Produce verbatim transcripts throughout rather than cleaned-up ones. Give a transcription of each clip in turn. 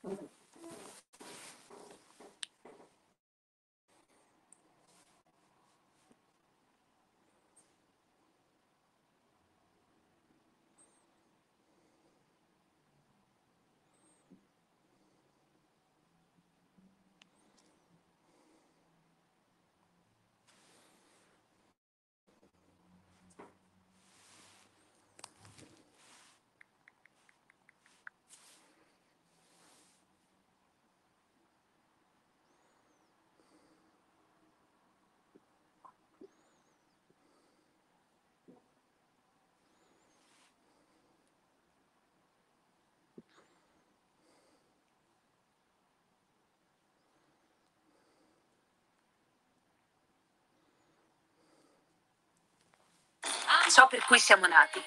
So per cui siamo nati.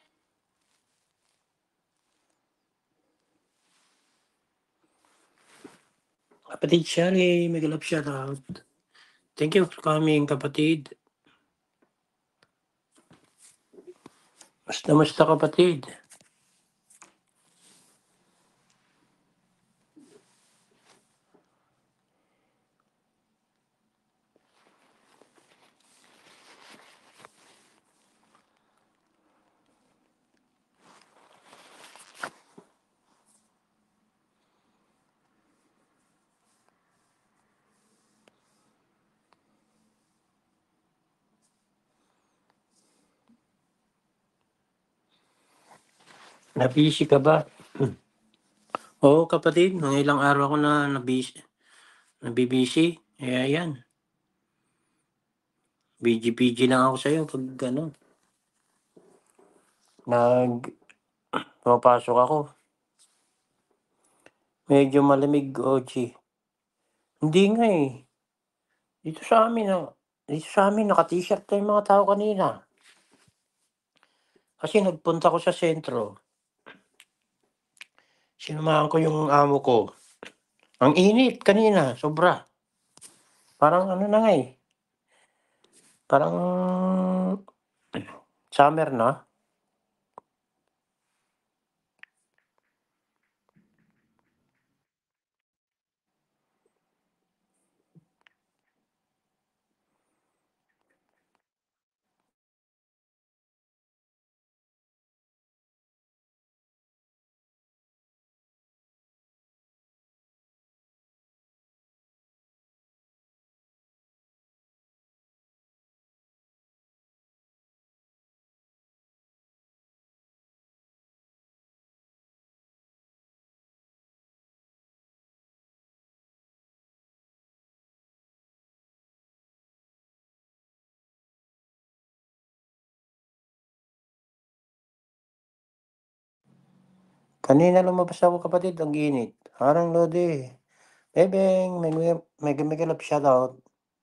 Kapatid Shari, mega love shoutout. Thank you for coming, kapatid. Basta basta kapatid. Nabisi ka ba? Oo kapatid, ng ilang araw ko na nabisi. Nabibisi. Kaya yan. Busy-busy lang ako sa'yo pag ano. Nag pumapasok ako. Medyo malamig, Ochi. Hindi nga eh. Dito sa amin, ah, dito sa amin naka-t-shirt na yung mga tao kanina. Kasi nagpunta ko sa sentro. Sinamahan ko yung amo ko. Ang init kanina, sobra. Parang ano na nga eh. Parang summer na. Kanina lumabas ako kapatid, ang init. Parang Lodi. Bebeng, mega mega mega love shoutout.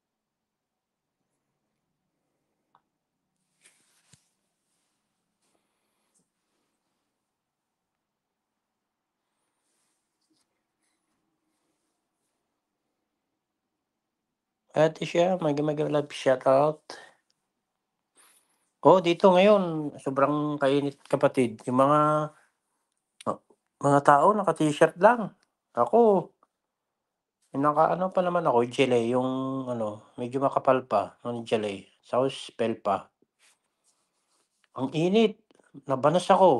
Ate siya, mega mega love shoutout. Oh, dito ngayon, sobrang kainit kapatid. Yung mga oh, mga tao naka-t-shirt lang. Ako, naka-ano pa naman ako, gilet, yung ano, medyo makapal pa, ng gilet. Tapos spell pa. Ang init. Nabanas ako.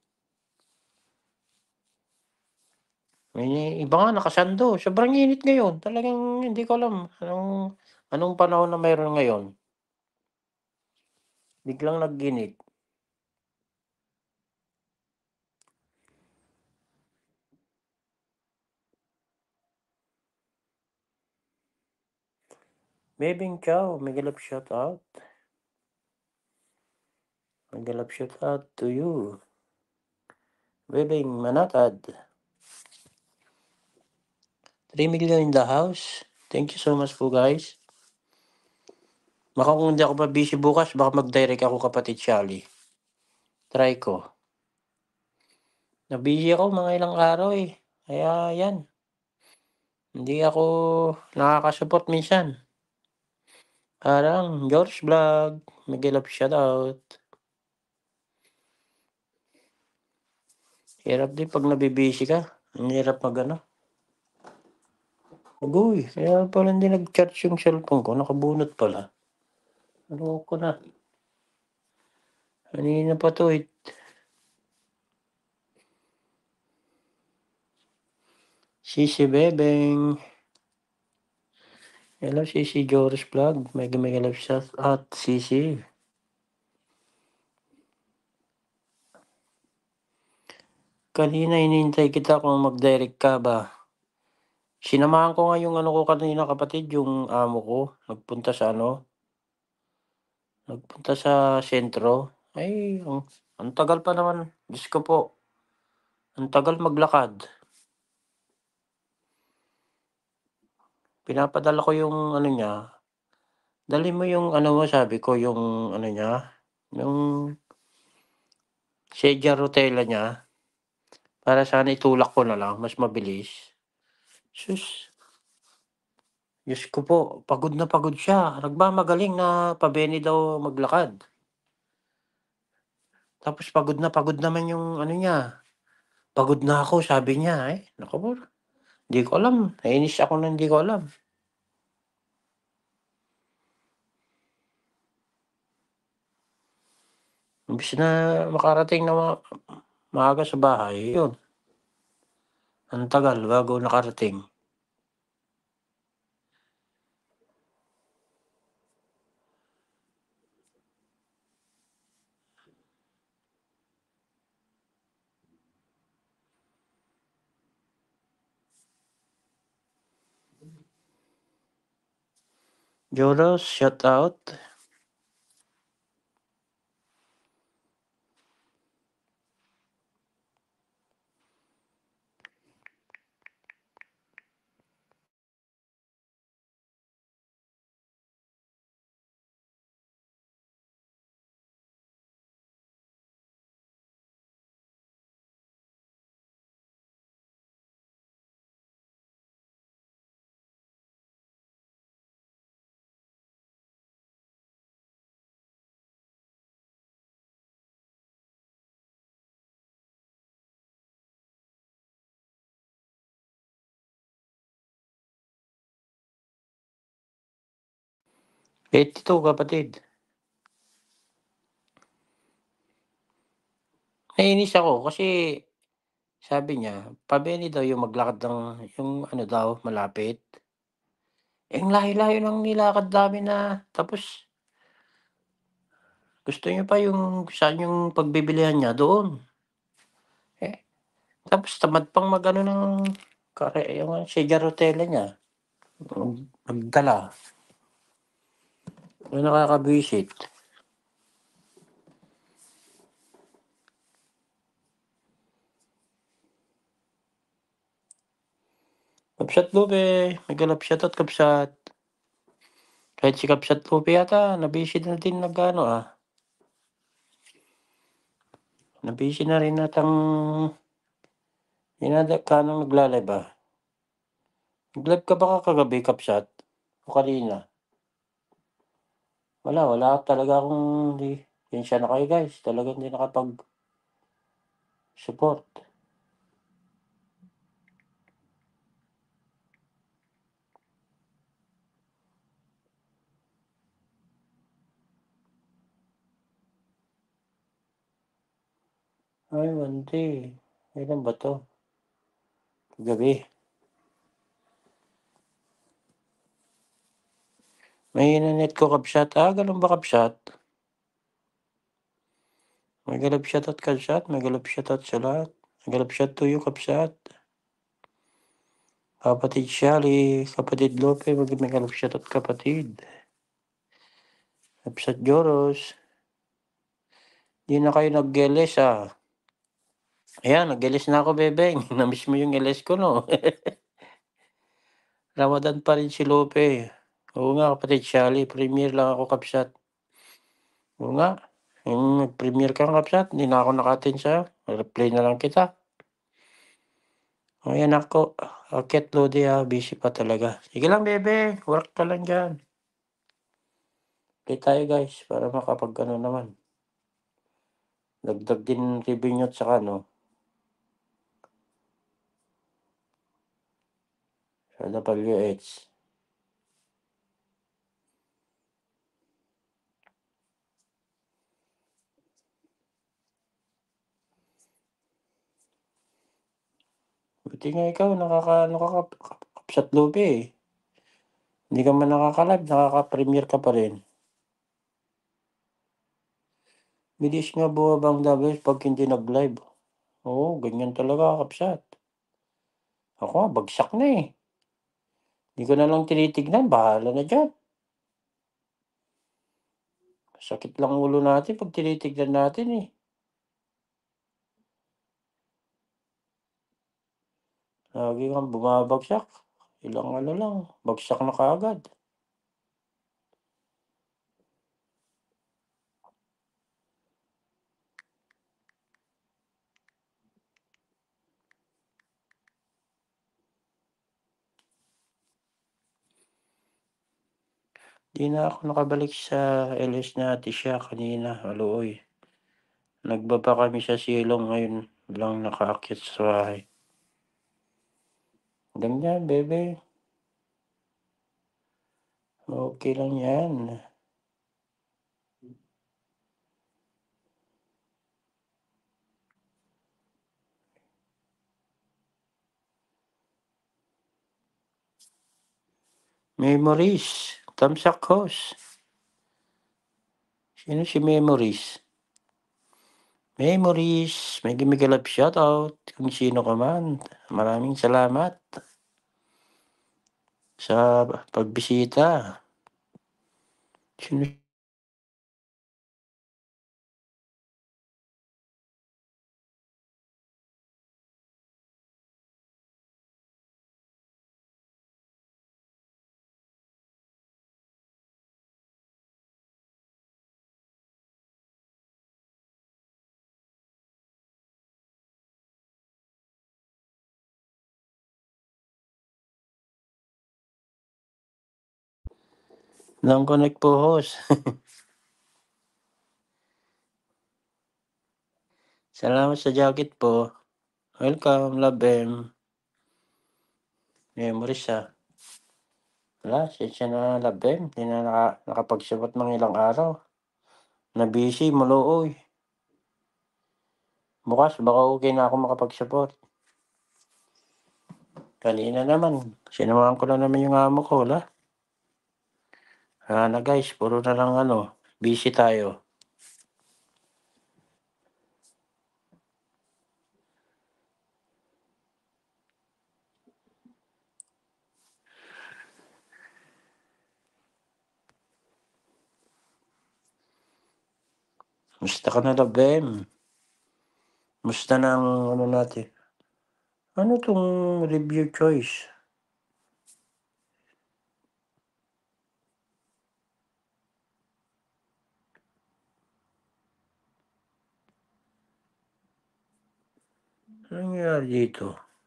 May iba nga nakasando. Sobrang init ngayon. Talagang hindi ko alam anong anong panahon na mayroon ngayon. Biglang nag-init. Bebeng Chow, mega love shoutout. Mega love shoutout to you. Bebeng Manatad. three million in the house. Thank you so much po guys. Baka kung hindi ako pa busy bukas, baka mag-direct ako kapatid Shally. Try ko. Na-busy ako mga ilang araw eh. Kaya yan. Hindi ako nakaka-support minsan. Parang George Vlog, mega love shoutout. Hirap din pag nabibisi ka. Ang hirap mag ano. Agoy, kaya pala hindi nag-charge yung cellphone ko, nakabunot pala. Naloko na. Kanina pa 'to, eh. Sisi Bebeng. Hello, Sisi Joris Vlog. Mega mega love shout out, Sisi. Kanina hinihintay kita kung mag-direct ka ba. Sinamahan ko nga yung ano ko kanina kapatid, yung amo ko, nagpunta sa ano, nagpunta sa sentro. Ay, ang ang tagal pa naman, Diyos ko po, ang tagal maglakad. Pinapadala ko yung ano niya, dalhin mo yung ano mo sabi ko, yung ano niya, yung sedya rutela niya, para sana itulak ko na lang mas mabilis. Sus, Diyos ko po, pagod na pagod siya, nagmamagaling na pa-Beni daw maglakad. Tapos pagod na pagod naman yung ano niya, "Pagod na ako," sabi niya, eh, naku po, 'di ko alam, nainis ako na hindi ko alam. Imbes na makarating na ma maaga sa bahay, yun, ang tagal bago nakarating. Joros, shout out. eighty-two kapatid. Nainis ako kasi sabi niya, pa-Beni daw yung maglakad ng yung ano daw malapit. Eh, ang layo-layo ng nilakad namin na tapos gusto niya pa yung saan yung pagbibilihan niya doon. Eh, tapos tamad pang mag-ano ng kare yung sigarotela niya, mag magdala. Yung nakakabwisit. Kapsat Lupe, mega love shoutout Kapsat. Kahit si Kapsat Lupe yata na-busy na din nag-ano, ah, na-busy na rin atang hinada kanang nagla-live, ah. Nag-live ka ba kagabi Kapsat o kanina? Wala, wala talaga akong di pasensya na kayo guys, talagang hindi nakapag-support. Ay, Monday, kailan ba 'to? Gabi. Mahina net ko Kapsat, ah, gano'n ba Kapsat? Mega love shoutout Kapsat, mega love shoutout sa lahat. Mega love shout to you Kapsat. Kapatid Shally, kapatid Lope, mega mega love shoutout kapatid. Kapsat Joros. 'Di na kayo nag-L S, ah. Ayan, nag-L S na ako Bebeng, na-miss mo yung L S ko 'no? Ramadan pa rin si Lope. Oo nga kapatid Shally, premier lang ako Kapsat. Oo nga, yung nag-premier ka Kapsat, hindi na ako naka-attend sa'yo, reply na lang kita. Ayan ako, akyat Lodi, ah, busy pa talaga. Sige lang Bebeng, work ka lang diyan. Play tayo guys, para makapag-ano naman, dagdag din revenue at saka ano, Sa W H. Buti nga ikaw nakakaano ka kap kap kapsatlubi, eh. Hindi ka man nakaka-live, nakaka-premiere ka pa rin. Bilis nga bumaba ang W H 'pag hindi nag-live. Oo, ganyan talaga kapsat. Ako nga bagsak na, eh. Di ko na lang tinitignan, bahala na diyan. Sakit lang ulo natin 'pag tinitignan natin, eh. Lagi ngang bumabagsak. Ilang ano lang, bagsak na kaagad. 'Di na ako nakabalik sa L S na Atisha kanina, Alooy. Nagbaba kami sa silong ngayon lang nakaakyat sa bahay. Ganyan, bebe. Okey lang 'yan. Memories, Tamsak Host. Sino si Memories? Memories, mega mega love shoutout kung sino ka man. Maraming salamat sa pagbisita. Sino Long connect po, host. Salamat sa jacket po. Welcome, love em. Memories, ah. Wala, pasensya na love em, 'di na naka nakapagsuot ng ilang araw. Na-busy, malooy. Bukas baka okey na ako makapagsupport. Kanina naman, sinamahan ko na naman yung amo ko, hala. Wala na guys, puro na lang ano, busy tayo. Musta ka na love em? Musta na ang ano natin? Ano 'tong review choice? Anong nangyari dito?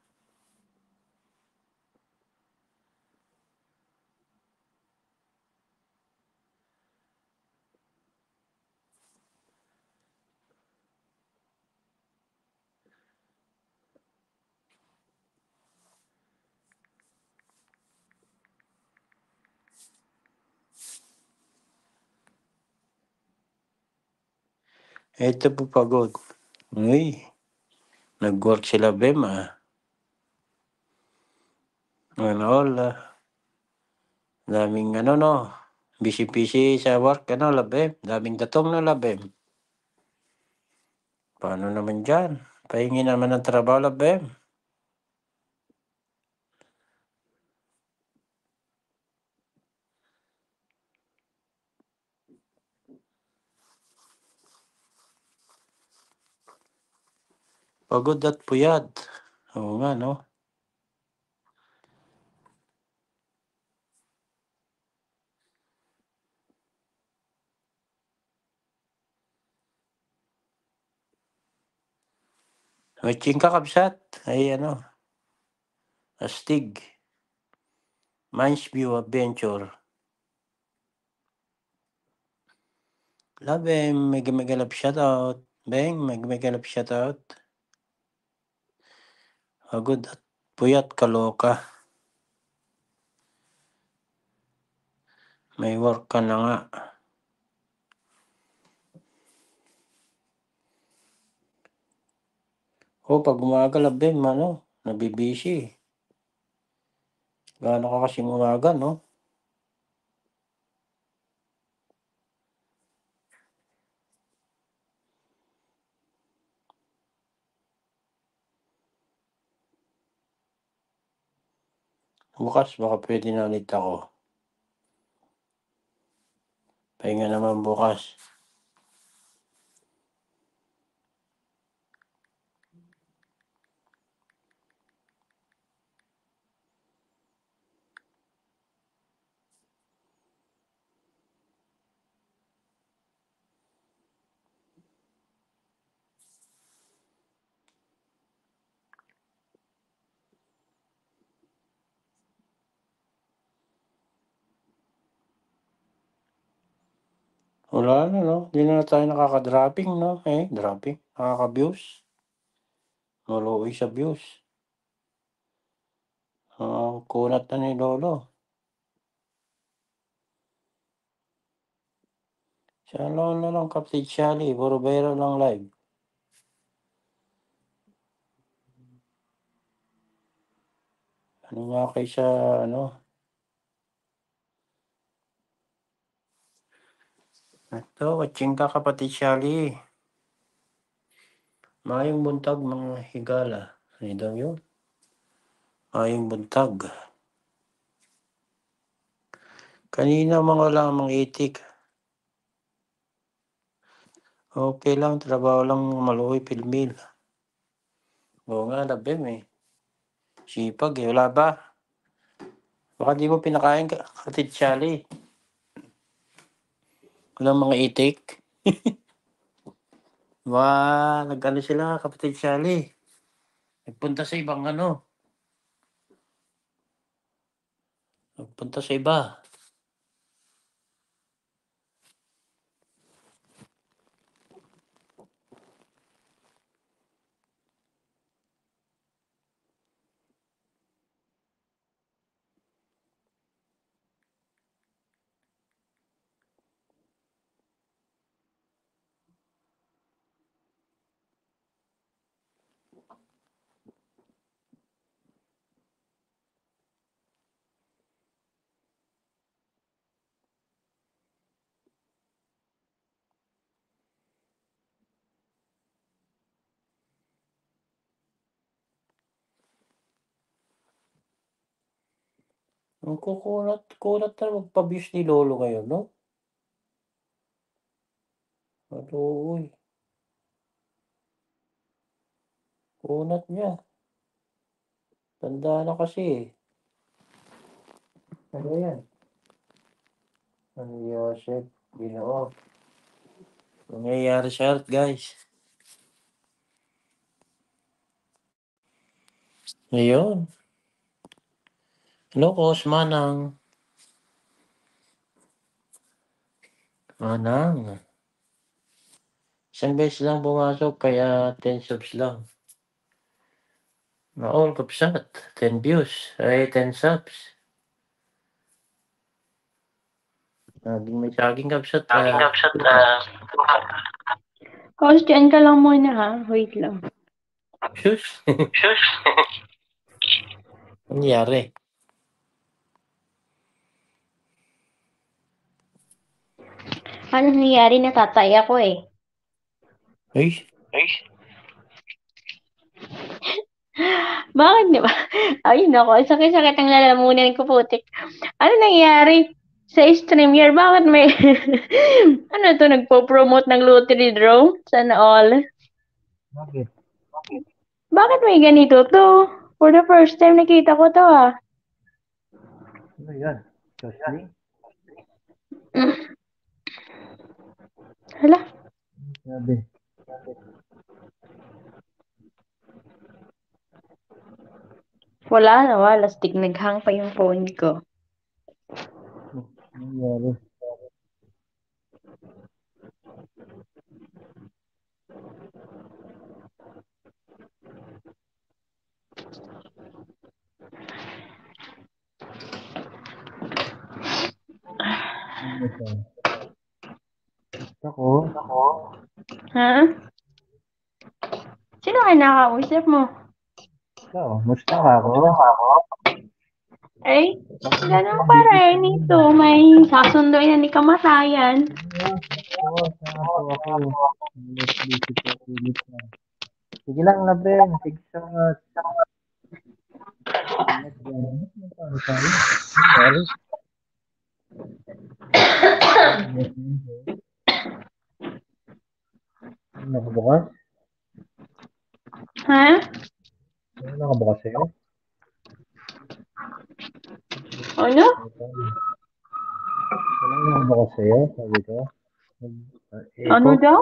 Eto po pagod. Uy, nag-work si love em, ah. Ano all, ah, daming ano 'no, busy-busy sa work ano love em, daming datong 'no love em? Paano naman diyan? Pahingi naman ng trabaho love em. Pagod at puyat. Oo nga 'no? Matching ka kabsat, ay ano, astig. Minds View Adventure. Love em, mega mega love shoutout. Beng, mega mega love shoutout. Pagod at puyat, kaloka. May work ka na nga. O pag umaga labim ano, nabibisi. Gaano ka kasing umaga, no? Bukas baka pwede na ulit ako. Pahinga naman bukas. Wala na, no? Hindi na tayo nakaka-dropping, no? Eh, dropping. Nakaka-views. Maluwi sa views. Ang kunat na ni Lolo. Siya lang na lang, Kapatid Shally. Puro viral lang live. Ano nga kay sa, ano? Ito, watching ka, Kapatid Shally. Mayong buntag, mga higala. Ano daw yun? Mayong buntag. Kanina mga lamang itik. Okay lang, trabaho lang maluwi pilmil. Oo nga, labim eh. Sipag eh, wala ba? Baka di mo pinakain ka, Kapatid Shally. Walang mga itik. Wah, nag-ano sila, Kapatid Shally. Nagpunta sa ibang ano. Nagpunta sa iba. Ang kukunat, kunat na magpa-views ni Lolo ngayon, no? Atuoy. Kunat niya. Tanda na kasi eh. Ano yan? Ano Yosef? Ginoo. Nangyayari sa earth, guys. Ngayon. Hello, Kos, Manang. Manang. Isang beses lang pumasok, kaya ten subs lang. Na all kapsat. ten views. Ay, ten subs. Naging may saging kapsat. Saging ah, kapsat, ah. Coach, dyan ka lang muna ha. Wait lang. Shush. Shush. Ano nangyari? Ano nangyari? Natatay ako eh. Ay, Ay. Bakit di ba? Ay, nako. Sakit-sakit ang lalamunan ko, putik. Ano nangyari? Sa StreamYard, bakit may... ano to, nagpo-promote ng lottery draw? Sana all. bakit? Bakit may ganito to? For the first time nakita ko to ah. Ano yan? Just me? Hala. Sabi. Wala na, wala. Stick naghang pa yung phone ko. Ano nangyari? Ano siya? Ako? Ha? Sino kayo nakausap mo? Ikaw, musta ka ako? Ay, ganun pa rin ito. May sasunduin na ni kamatayan. Oo, saan po ako? Busy po ako ulit na. Sige lang, Labren. Sige sa mga... Ingat yan. Ano tayo? Ano? Ano nakabukas? Ha? Ano nakabukas sa'yo? Ano? Ano nakabukas sa'yo? Sabi ko. Nag-echo? Ano daw?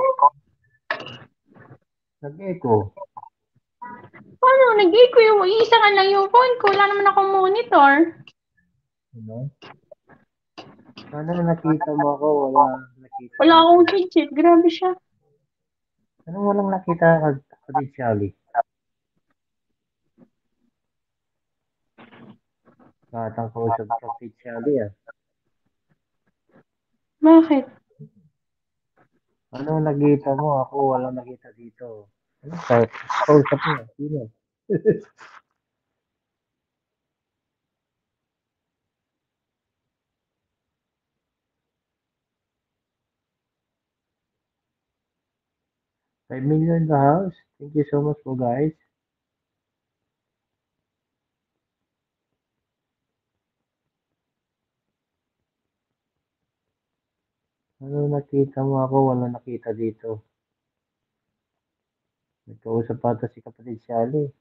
Nag-echo. Paano? Nag-echo yung isa nga lang yung phone ko. Wala naman akong monitor. Ano? Sana nakita mo ako, wala nakita. Wala akong headset. Grabe siya. Anong walang nakita ka, kapatid Charlie? Batang kausap ka, kapatid Charlie ah. Bakit? Ano nakita mo? Ako walang nakita dito. Ano ka? Kausap mo? Sino? five million in the house. Thank you so much po guys. Ano nakita mo ako? Walang nakita dito. Nagkausap pa ito si kapatid Charlie.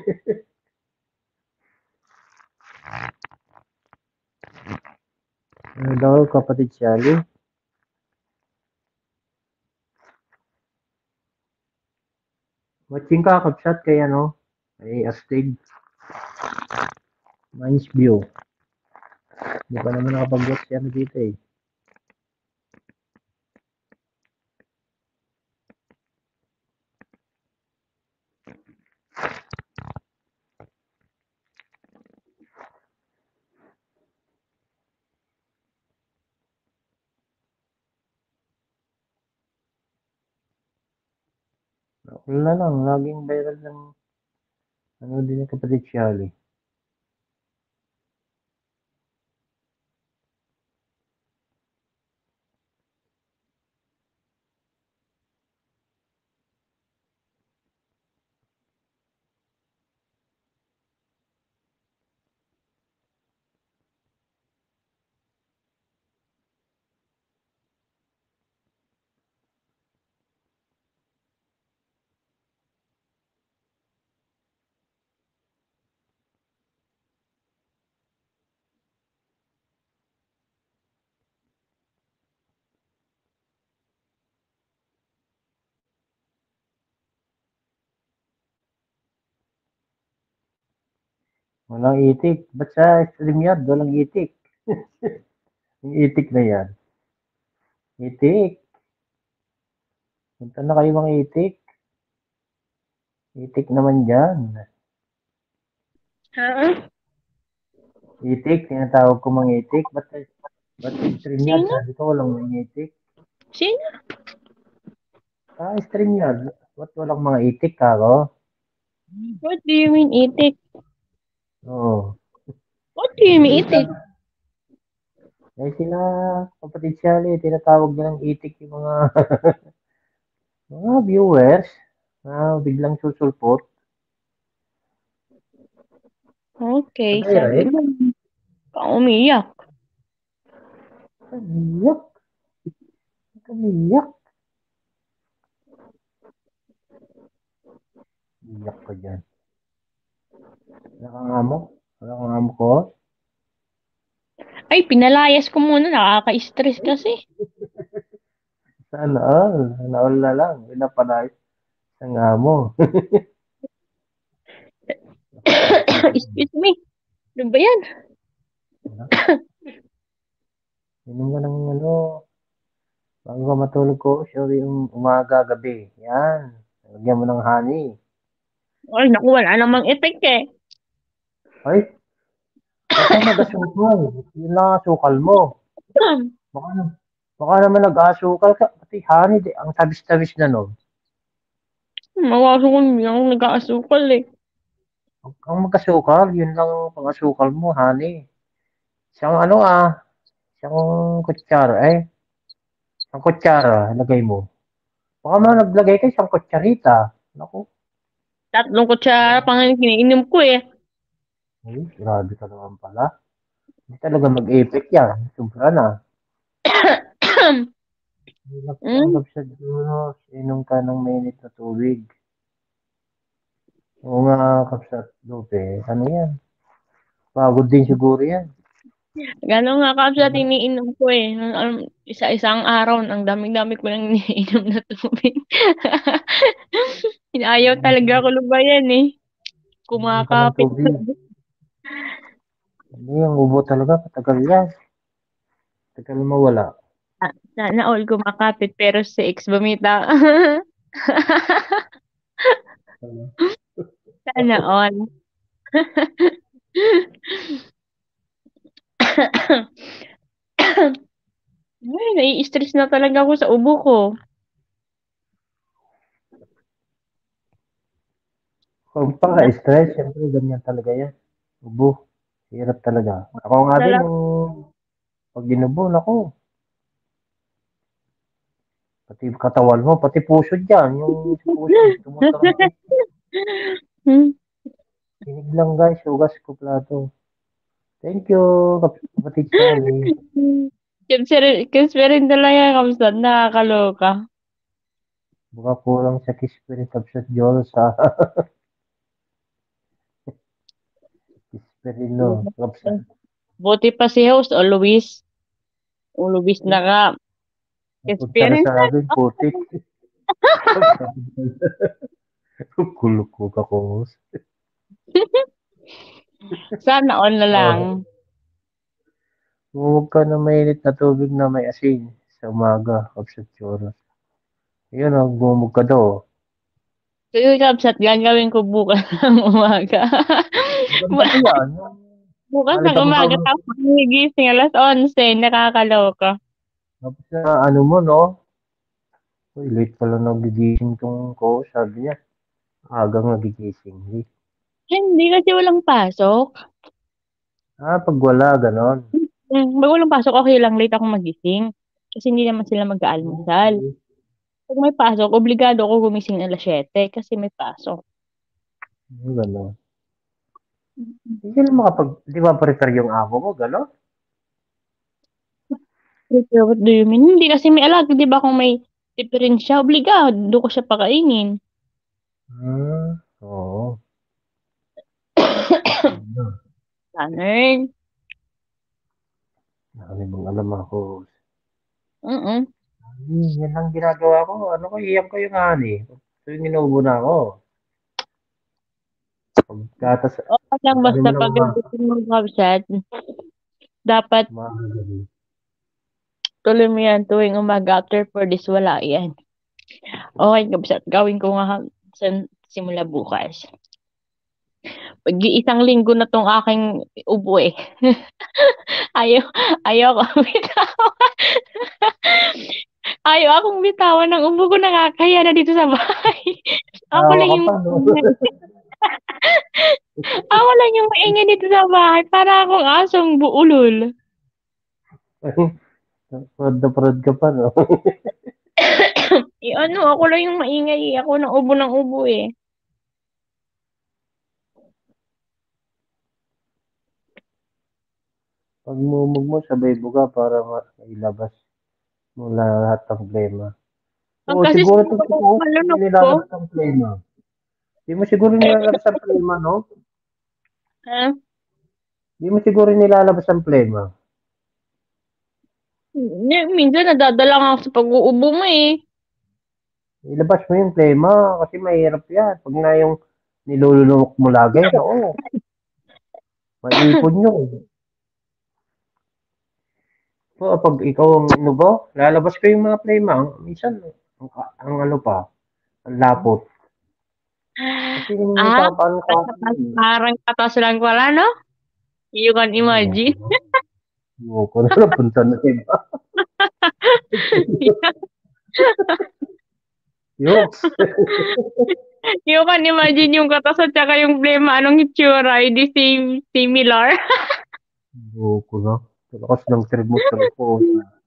Ano daw kapatid Charlie? Watching ka kapsat kay ano? Kay Astig. Mines View. Hindi pa naman nakapag-watch si ano dito eh. Wala lang, laging viral ng ano din yung kapatid Charlie. Walang itik. Ba't sa StreamYard walang itik? Yung itik na yan. Itik. Punta na kayo mga itik. Itik naman dyan. Ha? Itik, tinatawag ko mga itik. Ba't sa ba't sa StreamYard? Sino? Sabi ko walang mga itik. Sino? Ah, StreamYard. Ba't walang mga itik ako? What do you mean itik? Oo. What do you mean itik? Eh sila, kapatid Charlie, tinatawag nilang itik yung mga mga viewers na biglang susulpot. Okay, Patay, sabi right? mo. Umiyak. Kamiyak. Kamiyak. Iyak ka dyan. Wala kang amo? Wala kang amo ko? Ay, pinalayas ko muna. Nakaka-stress kasi. Sana all. Sana all na lang. Pinapanayos ng amo. Excuse me. Ano ba yan? Inom ka ng ano, bago ka matulog ko, sure yung umaga, gabi. Yan. Lagyan mo ng honey. Ay, naku, wala namang effect eh. Ay, basta nagasukal. Yun lang ang sukal mo. Baka, nam- baka naman nag-asukal ka. Pati honey, di, ang tabis-tabis na no. Mawaso ko hindi ako nag-aasukal eh. Huwag kang magkasukal, yun lang ang pang-asukal mo, honey. Isang ano ah, isang kutsara, eh, isang kutsara, lagay mo. Baka man naglagay ka isang kutsarita. Naku, Tatlong kutsara pang kiniinom ko eh. ay, grabe ka naman pala. Hindi talaga mag-effect yan. Sobra na. Hilak Hmm? tanggap sa Diyos. Inom ka ng mainit na tubig. Oo nga, Kapsat Lupe. Ano yan? Pagod din siguro yan. Gano'n nga kapsa iniinom ko eh. Um, isa-isang araw, ang dami-dami ko lang iniinom na tubig. Ayaw talaga ko lubayan eh. Inom ka ng Kumakapit. tubig. Hindi, ang ubo talaga. Patagal yan. Patagal mawala. Sana all kumakapit pero si ex bumita. Sana all. Ay, nai-stress na talaga ako sa ubo ko. Kung pang-stress, siyempre ganyan talaga yan. Ubo. Hirap talaga. Ako nga din, Salamat. nung pag ginubo, naku. Pati katawan mo, pati puso dyan. Yung sa puso, tumutunog. Hmm. Tinig lang guys, hugas ko plato. Thank you, kap- kapatid Sally. Kasi kasi rin talaga kamsat, nakakaloka. Baka kulang sa kispirin kapsat Diyos sa kispirin no, kapsat. Buti pa si host o Luis. O Luis na ka. Napunta na Experience sa akin, putik. Kulok ko ka ko. sana all na lang. Oh, huwag ka na mainit na tubig na may asin sa umaga, kapsat Diyos. Yun, oh, gumug ka daw. Kaya kapsat, gagawin ko bukas ng umaga. Maganda pa yan. Yung Bukas ng malitambang. umaga tapos gigising alas onse, nakakaloka. Tapos na ano mo, no? Uy, late pala nagigising tong ko, sabi niya. Agang nagigising. Late. Hindi kasi walang pasok. Ah, pag wala, ganon. Hmm, pag walang pasok, okay lang late ako magising. Kasi hindi naman sila mag-aalmusal. Okay. Pag may pasok, obligado ako gumising alas siyete kasi may pasok. Yung ganon. Hindi na makapag, di ba prepare yung amo mo, ganon? Pero what do you mean? Hindi kasi may alaga, di ba kung may diferensya, obligado ko siya pakainin. Hmm, oo. Ano? Ganun. Dami mong alam ako. Mm-mm. Hmm, yan ang ginagawa ko. Ano ko, iyak ko yung ani. Tuwing inuubo na ako. Pagkatas, Okay lang pag ano basta mo ng pag mga, gusto mo website, dapat mga gabi. tuloy mo yan tuwing umaga after for this, wala yan. Okay, kabsat, gawin ko nga sa simula bukas. Pag-iisang linggo na tong aking ubo eh. Ayaw, ayaw ko bitawan. Ayaw akong bitawan ng ubo ko, nakakaya na dito sa bahay. Ako Tawa lang ka yung pa, no? ako lang yung maingay dito sa bahay para akong asong buulol. Prod na prod ka pa, no? Eh ano, ako lang yung maingay. Ako ng ubo ng ubo eh. Pag mumug mo, sabay buga para mailabas mo lahat ng problema. Ang Oo, kasi siguro itong siguro si kung Coach, hindi malunok ko. nilalabas ang problema. Hindi mo siguro nilalabas ang problema, no? Ha? Hindi mo siguro nilalabas ang problema. Ni- Minsan nadadala nga ako sa pag-uubo mo eh. Ilabas mo yung problema kasi mahirap yan. Pag na yung nilulunok mo lagi, oo, maipon yun. So, pag ikaw ang ano ba, lalabas ko yung mga problema. Minsan, ang, ang ano pa, ang lapot. Kasi yung Ah, papaano ka, parang katas lang pala, no? You can imagine. Loko na, napunta na iba. Yops! You can imagine yung katas at saka yung blema, anong itsura, hindi same, similar. Loko na. Lakas ng trip mo sa loko.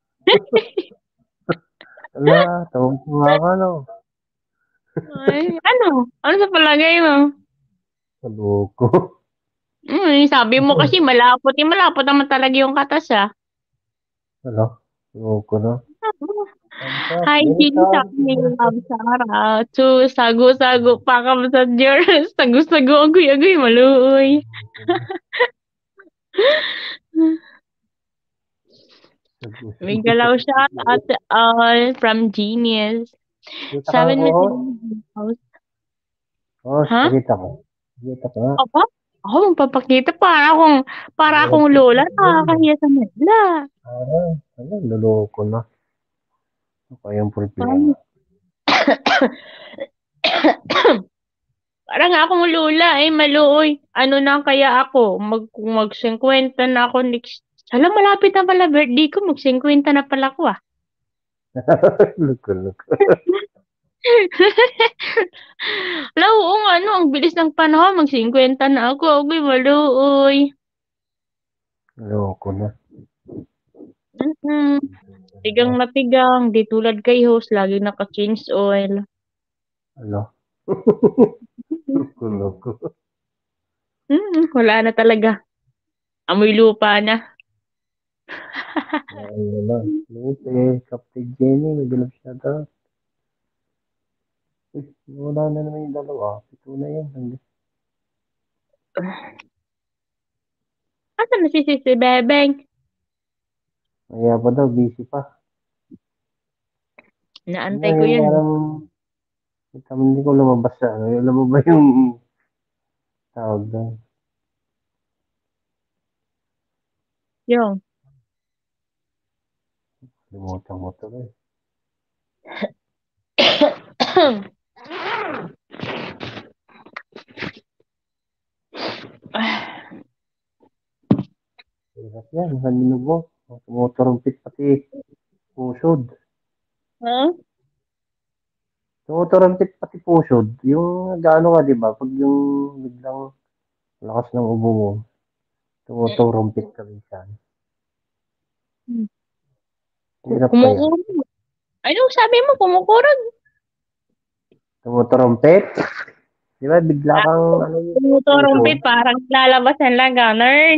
Ala, tawag ko nga ka, no? Ay, ano? Ano sa palagay mo? Sa loko. Hmm, sabi mo kasi malapot. Eh, malapot naman talaga yung katas, ah. Ano? Loko na. Samsak, Hygiene ganito. sa love Sarah. So, sago-sago pa ka sa Diyos. Sago-sago, agoy-agoy, maluoy. May galaw siya at all from Genius. Kita ka Seven ko, host? Missing House. Host, Ha? nakita ko. Nakita ko nga. Apa? Ako, magpapakita para akong, para akong lola. Nakakahiya sa nila. Para, ano, luloko na. Ano kayang problema? Parang, parang akong lola, eh, maluoy. Ano na kaya ako? Mag, mag-singkwenta na ako next. Hala, malapit na pala birthday ko. Mag-singkwenta na pala ako, ah. Loko, loko. Hala, oo nga, ano, ang bilis ng panahon. Mag-singkwenta na ako. Agoy, maluoy. Loko na. Mm-mm. Tigang na tigang. Di tulad kay host, lagi naka-change oil. Ano? Loko, loko. Mm, wala na talaga. Amoy lupa na. Ano na. Luto eh, Captain Jenny, may ganap siya daw. Uy, wala na naman yung dalawa. Ito na yan. Asan na si Sisi Bebeng? Kaya pa daw, busy pa. Ano Naantay ko yung yan. parang, kita mo, hindi ko lumabas sa ano. Alam mo ba yung tawag doon? Yung. Limutan mo to eh. Hirap yan, haninog mo. Tumuturumpit pati pusod. Huh? Tumuturumpit pati pusod. Yung gaano nga, di ba? Pag yung biglang lakas ng ubo mo, tumuturumpit ka minsan. Hmm. Hirap pa yan. Kumukurog. Ano sabi mo? Kumukurog? Tumuturumpit? Di ba, bigla kang ano yung pusod? Kumuturumpit. Parang lalabasan lang ganun.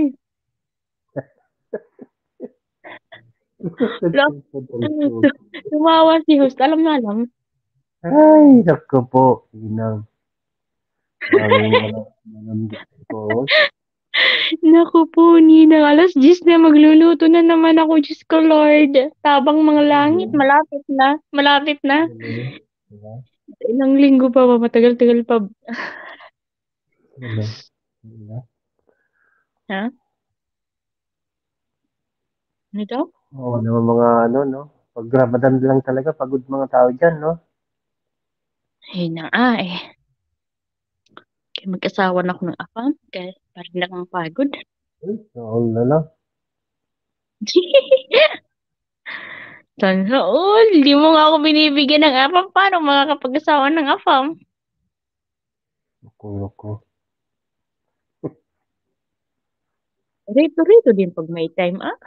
Lo, tumawa si host. Alam na alam. Ay, naku po. Inang. Maraming mga manamdit ko. Naku po, Nina. Alas diyes na magluluto na naman ako. Diyos ko, Lord. Tabang mga langit. Malapit na. Malapit na. Diba? Ilang linggo pa ba? Matagal-tagal pa. Diba? Diba? Ha? Ano to? Oo naman mga ano, no? Pag Ramadan lang talaga, pagod mga tao dyan, no? Ayun na nga eh. Kaya mag-asawa na ako ng afam. Kaya parang na akong pagod. Uy, all na lang. Sana all. Hindi mo nga ako binibigyan ng afam. Paano makakapag-asawa ng afam? Naku, naku. Rito-rito din pag may time, ah.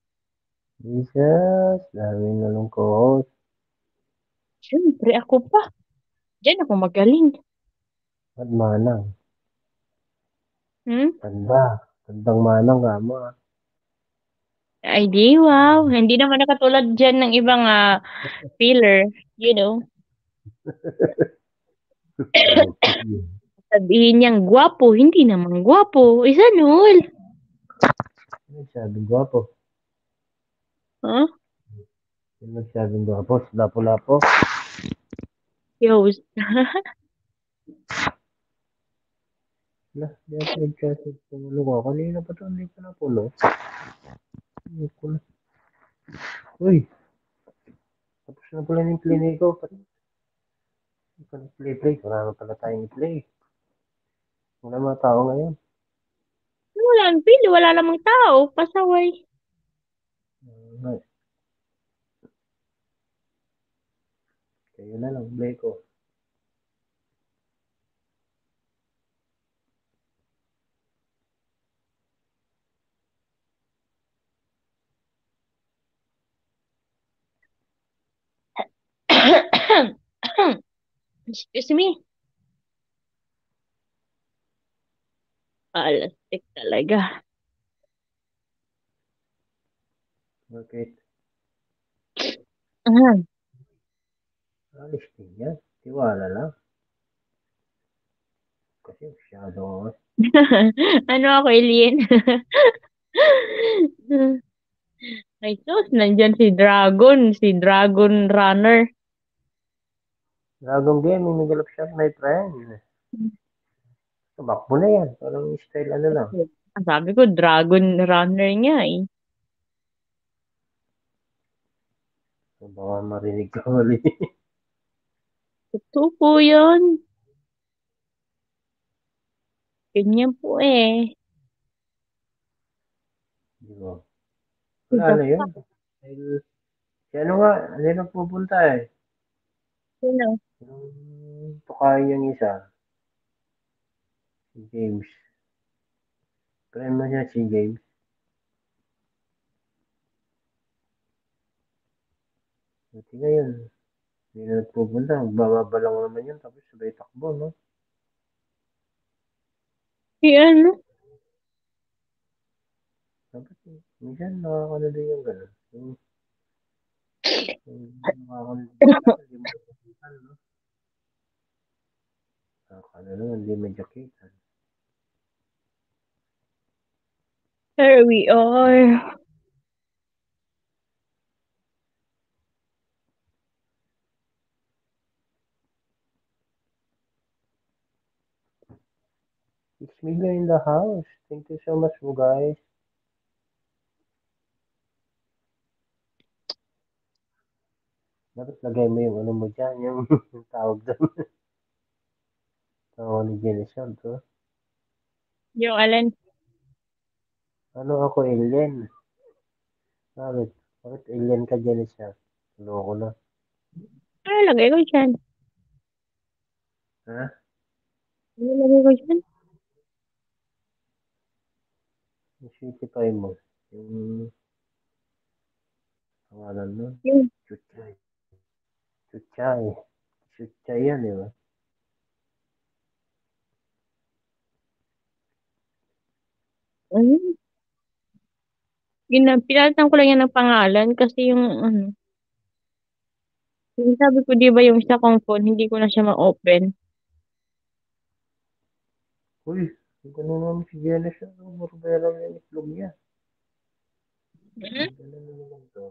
Jesus, dami na lang ko. Siyempre ako pa. Diyan ako magaling. At manang. Hmm? Tanda. Tandang manang ka mo, ah. Ay, di wow. Hindi naman nakatulad dyan ng ibang ah, filler. You know. Sabihin niyang gwapo. Hindi naman gwapo. Isa nul. Ano sabing gwapo? Huh? Ano sabing gwapo? Lapo-lapo? Yo. Lah, di ako nag-chat sa ulo ko. Kanina pa to, hindi pa na pulo. Hindi ko na. Uy, tapos na pala yung play ko. Hindi pa nag-play-play. Wala na pala tayong play. Wala mga tao ngayon. Wala ang pili. Wala namang tao. Pasaway. Ayun na lang, play ko. Excuse me. Alastik talaga. Bakit? Mhm. Alis din yan. Tiwala lang. Kasi masyado ako. Ano ako, alien? Ay, sus, nandyan si Dragon, si Dragon Runner. Dragon game, may nagalap siya, my friend. Tumakbo na yan. Parang style ano lang. Ah, sabi ko, Dragon Runner nga eh. So, baka marinig ka mali. Totoo po yun. Ganyan po eh. Di ba? Wala Siya na pa. yun. Dahil, si ano nga, ano na pupunta eh. Sino? Yung tukayo niyang isa, si James. Friend mo siya, si James. Buti ngayon, hindi na nagpupunta. Bababa lang naman yun, tapos sabay takbo, no? Si ano? Tapos, minsan nakakano din yung gano'n. Yung, yung nakakano din siya, hindi mo kapitan, no? Nakakano naman, hindi medyo kita. Here we are. It's Miguel in the house. Thank you so much, you guys. Dapat lagay mo yung ano mo dyan, yung, yung tawag doon. Tawag ni Jenison, to. Yung Alan. Ano ako, alien? Bakit? Bakit alien ka, Jenison? Loko na. Ano lagay ko dyan? Ha? Ano lagay ko dyan? Yung sweetify mo. Yung pangalan mo. Yung, Chuchay. Chuchay. Chuchay yan, di ba? ano? Yun na, pinalitan ko lang yan ng pangalan kasi yung ano, yung sabi ko di ba yung isa kong phone, hindi ko na siya ma-open. Uy, yung ganun naman si Jenison. Marbera yung itlog niya. Hmm? Ganun na naman to.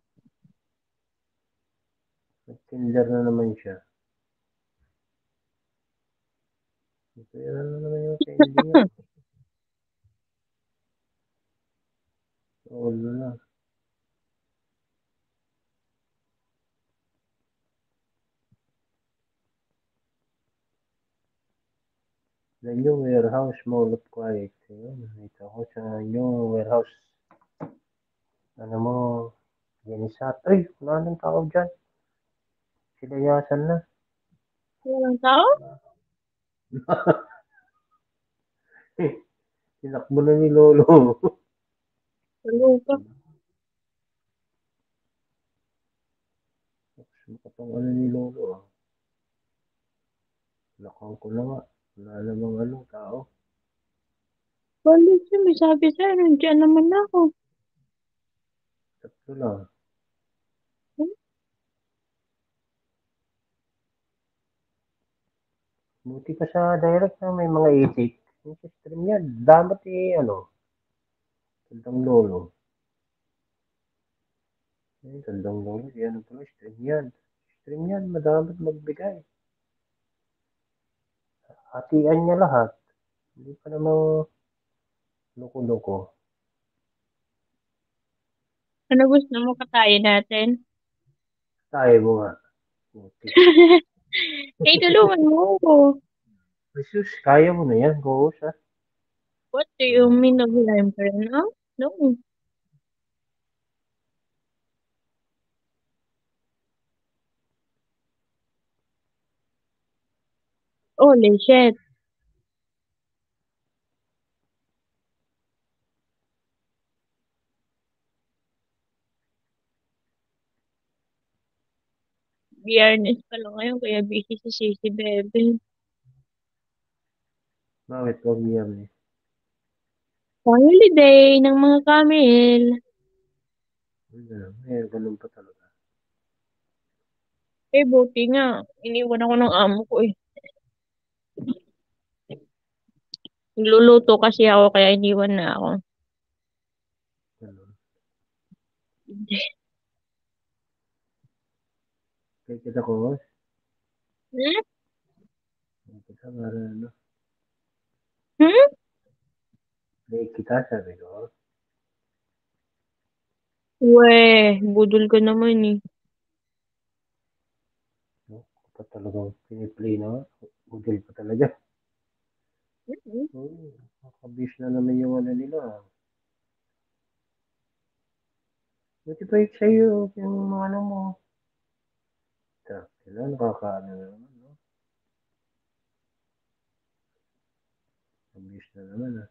Nag-tinder na naman siya. Pera na naman yung candy niya. Ulo na. The new warehouse mall of quiet. Ayun, nakita ko sa new warehouse. Ano mo, Genisat. Ay, wala nang tao dyan. Sila yasan na. Walang tao? Tinakbo na ni Lolo. Hello ka. Makatong ano ni Lolo ah. Lakang ko na nga. Wala namang ano, tao. Balik siya, may sabi sa'yo, nandiyan naman ako. Tatlo lang. Hmm? Buti pa sa direct na may mga itik. Yung sa stream yan, dapat eh, ano, tandang Lolo. Eh, tandang Lolo, yan ang pala, stream yan. Stream yan, madapat magbigay. Hatian niya lahat. Hindi pa namang loko-loko. Ano gusto mo katayin natin? Tayo mo nga. Putik. Eh, tulungan mo ako. Jesus, kaya mo na yan. Go, sa. What do you mean of lime pa rin, no? No. Holy shit. Biyernes pa lang ngayon, kaya busy si Sisi Bebe. Bakit huwag yan eh? Family day ng mga Kamil. Eh, ganun pa talaga. Eh, buti nga. Iniwan ako ng amo ko eh. Nagluluto kasi ako, kaya iniwan na ako. Ganun. Hindi. Kaya kita ko, Hmm? kaya kita nga ano, Hmm? kaya kita sabi ko, Weh, budol ka naman eh. no? Kapag talagang piniplay na, udil pa talaga. Hmm? Oo, nakabis na naman yung ano nila. Buti pa yung sa'yo, yung mga ano mo. Ta, sila, nakakaano na naman, no? Nakabis na naman, ah.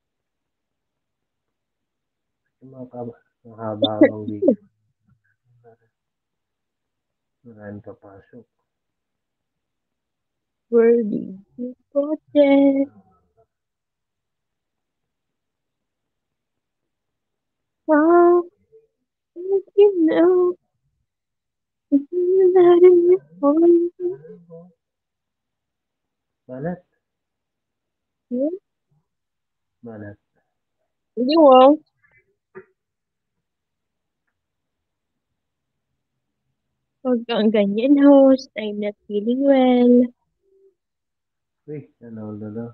Yung mga kaba, mga haba-habang video. Maraming papasok. Worthy. Project. How you know? That in your phone. Banat, Hmm? banat. Hindi mo. Huwag kang ganyan, host. I'm not feeling well. Uy, ano, ano,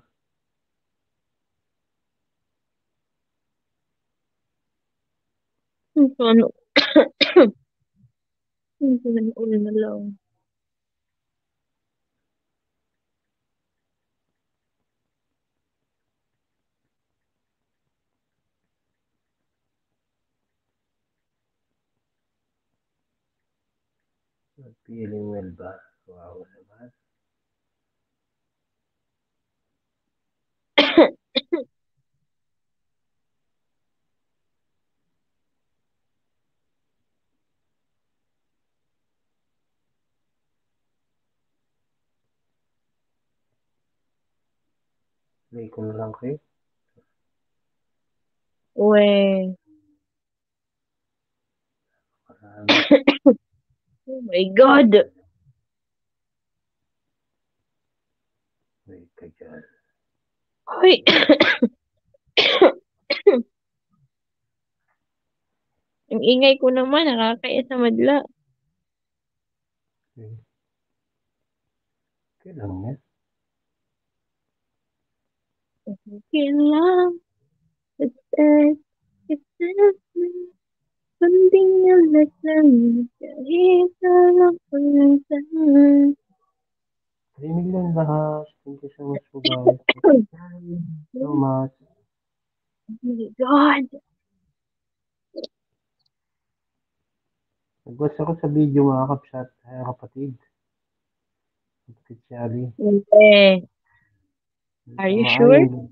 Ang Ano? Ang ulo na lang. feeling well ba? Wow naman. Play ko na lang kayo. Weh. Marami. Oh my God. Wait ka dyan. Hoy. Ang ingay ko naman, nakakaya sa madla. Okay. Okay lang yan. Okay lang. It's that, it's that, something you listen. Kahit alam ko minsan. three million lahat. Thank you so much po guys. So much. Oh my God. Nag-watch ako sa video mga kapsat. Ay, kapatid. Kapatid Shari. Eh, are you sure? Maayon.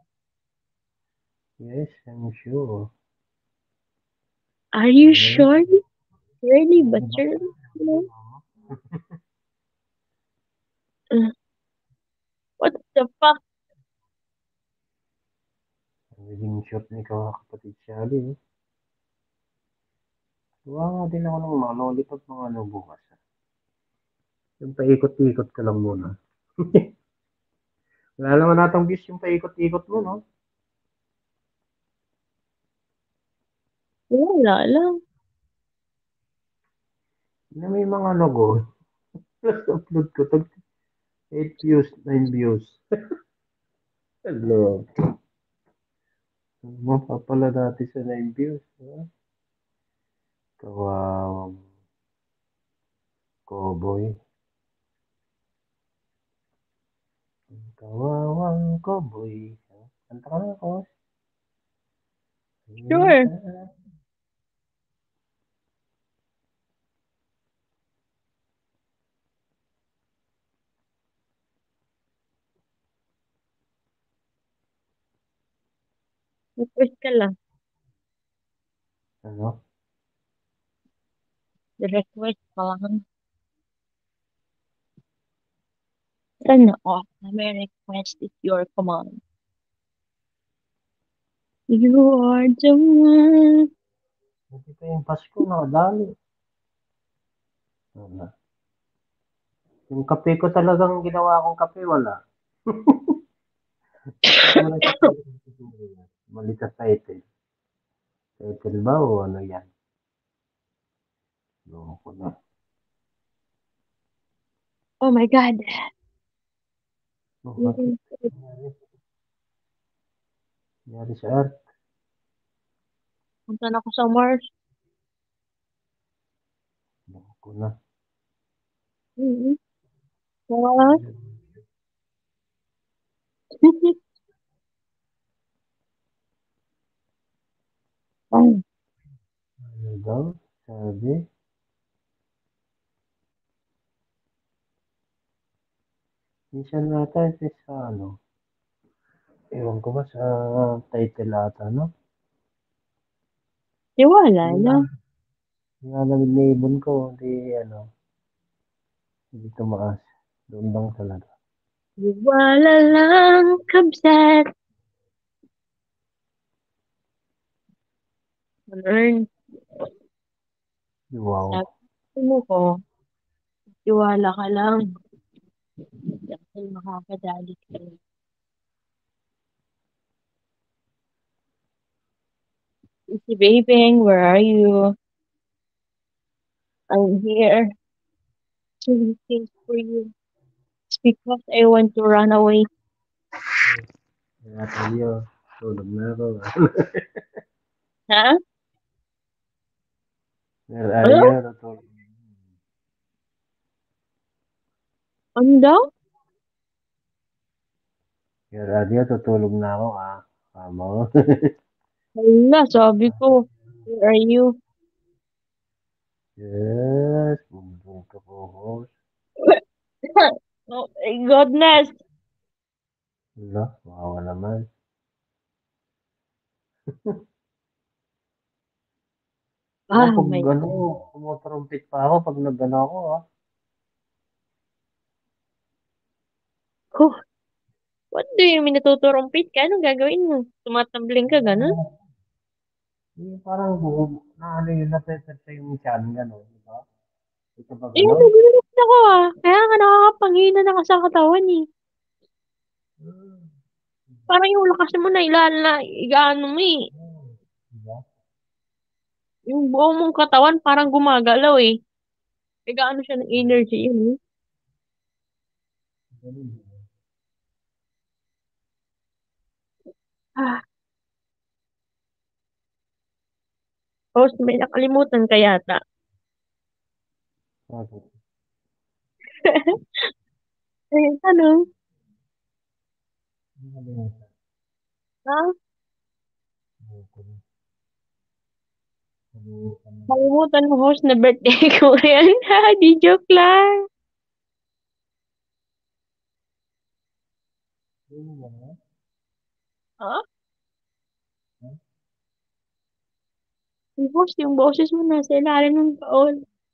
Yes, I'm sure. Are you Yes. sure? Really, but Diba? surely? No? Uh, what the fuck? Naging short ni ka kapatid Shari. Eh. Gawa nga din ako ng mga lollipop mga ano bukas. Yung paikot-ikot ka lang muna. Wala naman natang views yung paikot-ikot mo, no? Wala lang. Na may mga logo. Plus upload ko. Tag eight views, nine views. Hello. Mapapala dati sa nine views. Ha? Kawawang cowboy. Kawawang cowboy. Kanta ka na ako. Sure. Request ka lang. Ano? Request ka lang. Turn off. My request is your command. You are the one. Hindi pa yung Pasko, nakadali. Wala. Yung kape ko talagang ginawa kong kape, wala. Ito wala sa mali sa title. Title ba o ano yan? Loko na. Oh my God. Oh, bakit? Yung- Nangyari? Nangyari sa Earth? Punta na ako sa Mars. Loko na. Mm-hmm. Wow. Ay, Ano daw? Sabi? Minsan nata ito sa ano? Ewan ko ba sa title ata, no? tiwala Yung lang. nalamig na ibon ko, hindi ano, hindi tumaas. Doon lang talaga. Tiwala lang, kabsat. Learn. Wow. Sabi mo ko, tiwala ka lang. Dahil makakadali ka lang. Si Baby, where are you? I'm here. Waiting for you. It's because I want to run away. Kaya tayo, tulog na ako. Ha? Where are Ano? you? Tutulog. Ano daw? Where are you? Tutulog na ako, ah. Kamo. Wala, sabi ko. Where are you? Yes, bumubog ka po, host. Oh my goodness. Wala, wawa naman. Ako, Ah, pag my ano, tumutrumpit pa ako pag nagano ako, ah. God. What do you mean natuturumpit ka? Anong gagawin mo? Tumatambling ka, ganun? Yung parang buhok na ano yun, na-pressure sa yung chan, gano'n, di ba? Ito ba Eh, gano'n? nagulat ako ah. Kaya nga nakakapangina na ka sa katawan eh. Hmm, Parang yung lakas mo na ilala, igaano mo eh. hmm, di ba? Yung buong mong katawan parang gumagalaw eh. Igaano siya ng energy yun eh. Ganun. Ah, host, may nakalimutan ka yata. Bakit? Eh, ano? Ano nakalimutan? Ha? Ayoko na. Nakalimutan na. Nakalimutan mo host na birthday ko yan. Ha, di joke lang. Yun ba na? Ha? Ha? Yung host, yung boses mo nasa ilalim ng taol.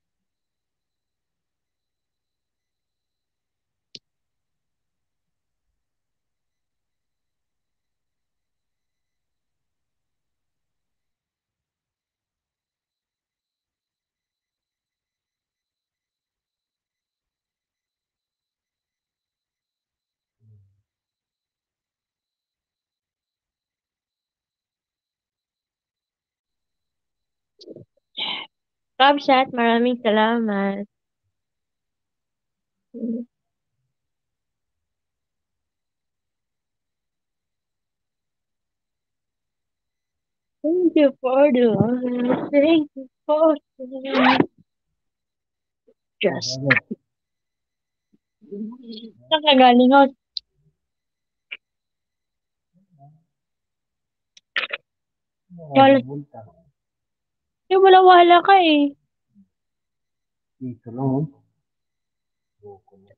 Kapsat, maraming salamat. Thank you for the love. Thank you for the love. Just. Bakit? Saan ka galing, host? Ano ka Wala. pupunta? Eh, wala-wala ka eh. Dito lang, oh. Ayoko na.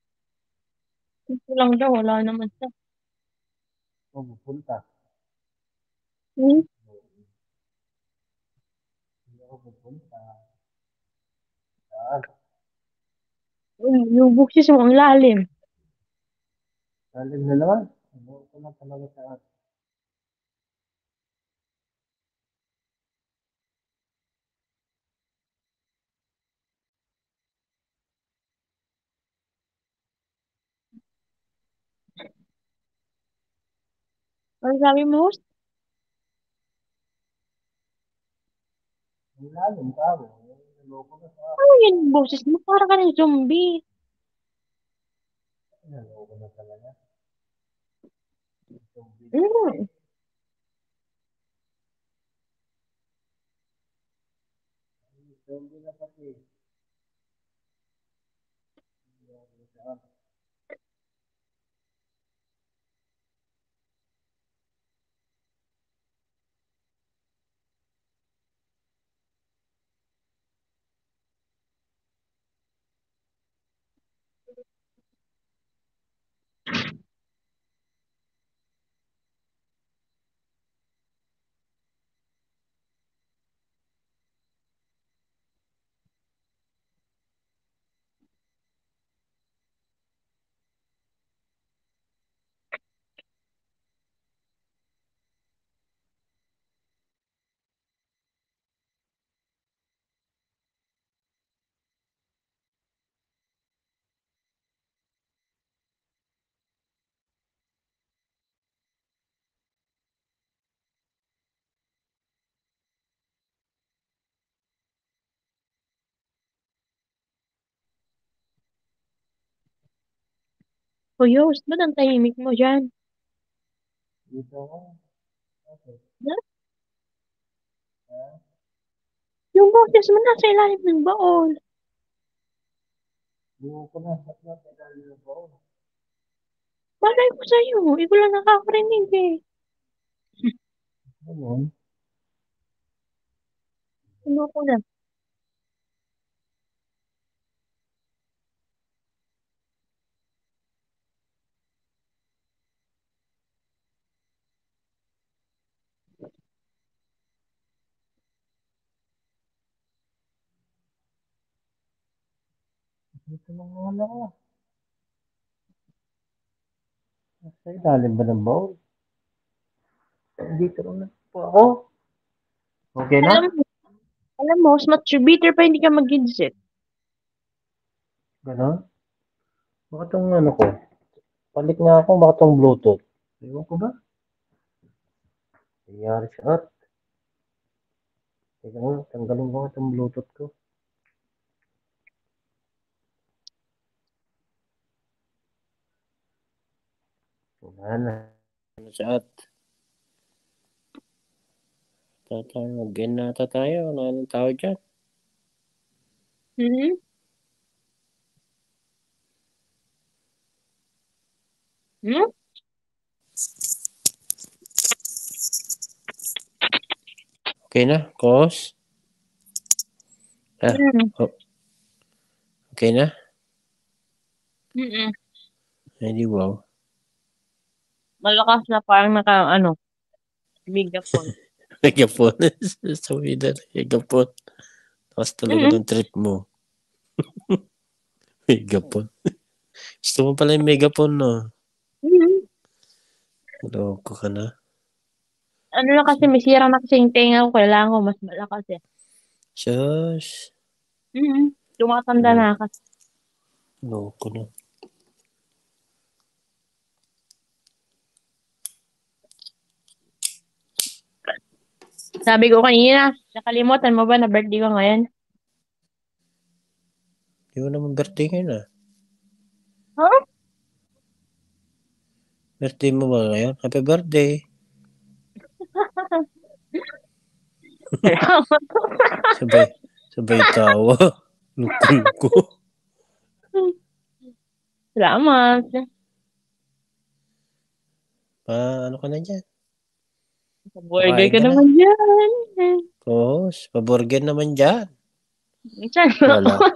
Ito lang daw, wala naman sa. Ako pupunta. Hmm? Hindi ako pupunta. Saan? Yung, yung buksis mo ang lalim. Lalim na naman. Ano ko na talaga saan? Ano sabi mo, host? Ang lalim ka mo. Naloko na sa Ano yan yung boses mo? Para ka ng zombie. naloko na talaga. Zombie na pati. Hmm. Zombie na pati. Saan? Uy, host, ba't ang tahimik mo dyan? Dito ako. Okay. Ha? Ha? Yung boses mo nasa ilalim ng baon. Loko na. Ba't na kailangan na ba? Malay ko sa'yo. Ikaw lang nakakarinig eh. Ayun. Ano ko na? Dito na nga lang ako. Nasa ilalim ba ng bowl? Dito lang na po ako. Okay Alam na? mo, alam mo, mas bitter pa hindi ka mag-headset. Ganon? Baka itong ano ko. Palit nga ako. Baka itong Bluetooth. Ewan ko ba? Nangyari sa at. Teka nga. Tanggalin ko nga itong Bluetooth ko. Wala na. Ano sa at? Tatay, mag-in nata tayo. Ano anong tawag dyan? Hmm? Hmm? Okay na? Cos? Ah, Hmm. oh, okay na? Mm-mm. Hindi wow. Malakas na parang naka, ano, megaphone. Megaphone. Sabi na megaphone. Tapos talaga Mm-mm. ng trip mo. Megaphone. Gusto mo pala yung megaphone, no? Mm-mm. Loko ka na. Ano na kasi, may sira na kasi yung tenga ko. Kailangan ko mas malakas eh. Shush. Mm-mm. Tumatanda na Loko. kasi. Loko na. Sabi ko kanina, nakalimutan mo ba na birthday ko ngayon? Di mo naman birthday ngayon, ah. Huh? Birthday mo ba ngayon? Happy birthday. Salamat. Sabay, sabay tawa. Luko-luko. Salamat. Pa, ano ka na dyan? Burger Pakain ka ka na. naman dyan. Kohos, paburger naman dyan. Saan Wala. ako?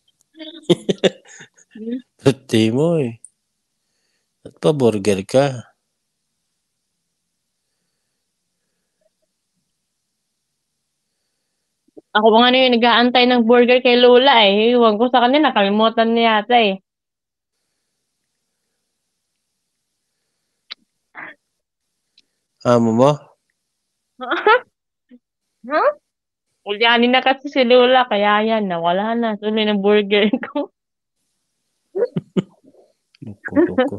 Birthday mo, eh. At paburger ka. Ako pa nga na yung nag-aantay ng burger kay Lola eh. Iwan ko sa kanila, kalimutan niya yata eh. Amo mo? Ha? Ulyanin na kasi si Lola, kaya yan, nawala na. Tuloy ng burger ko. Loko, loko.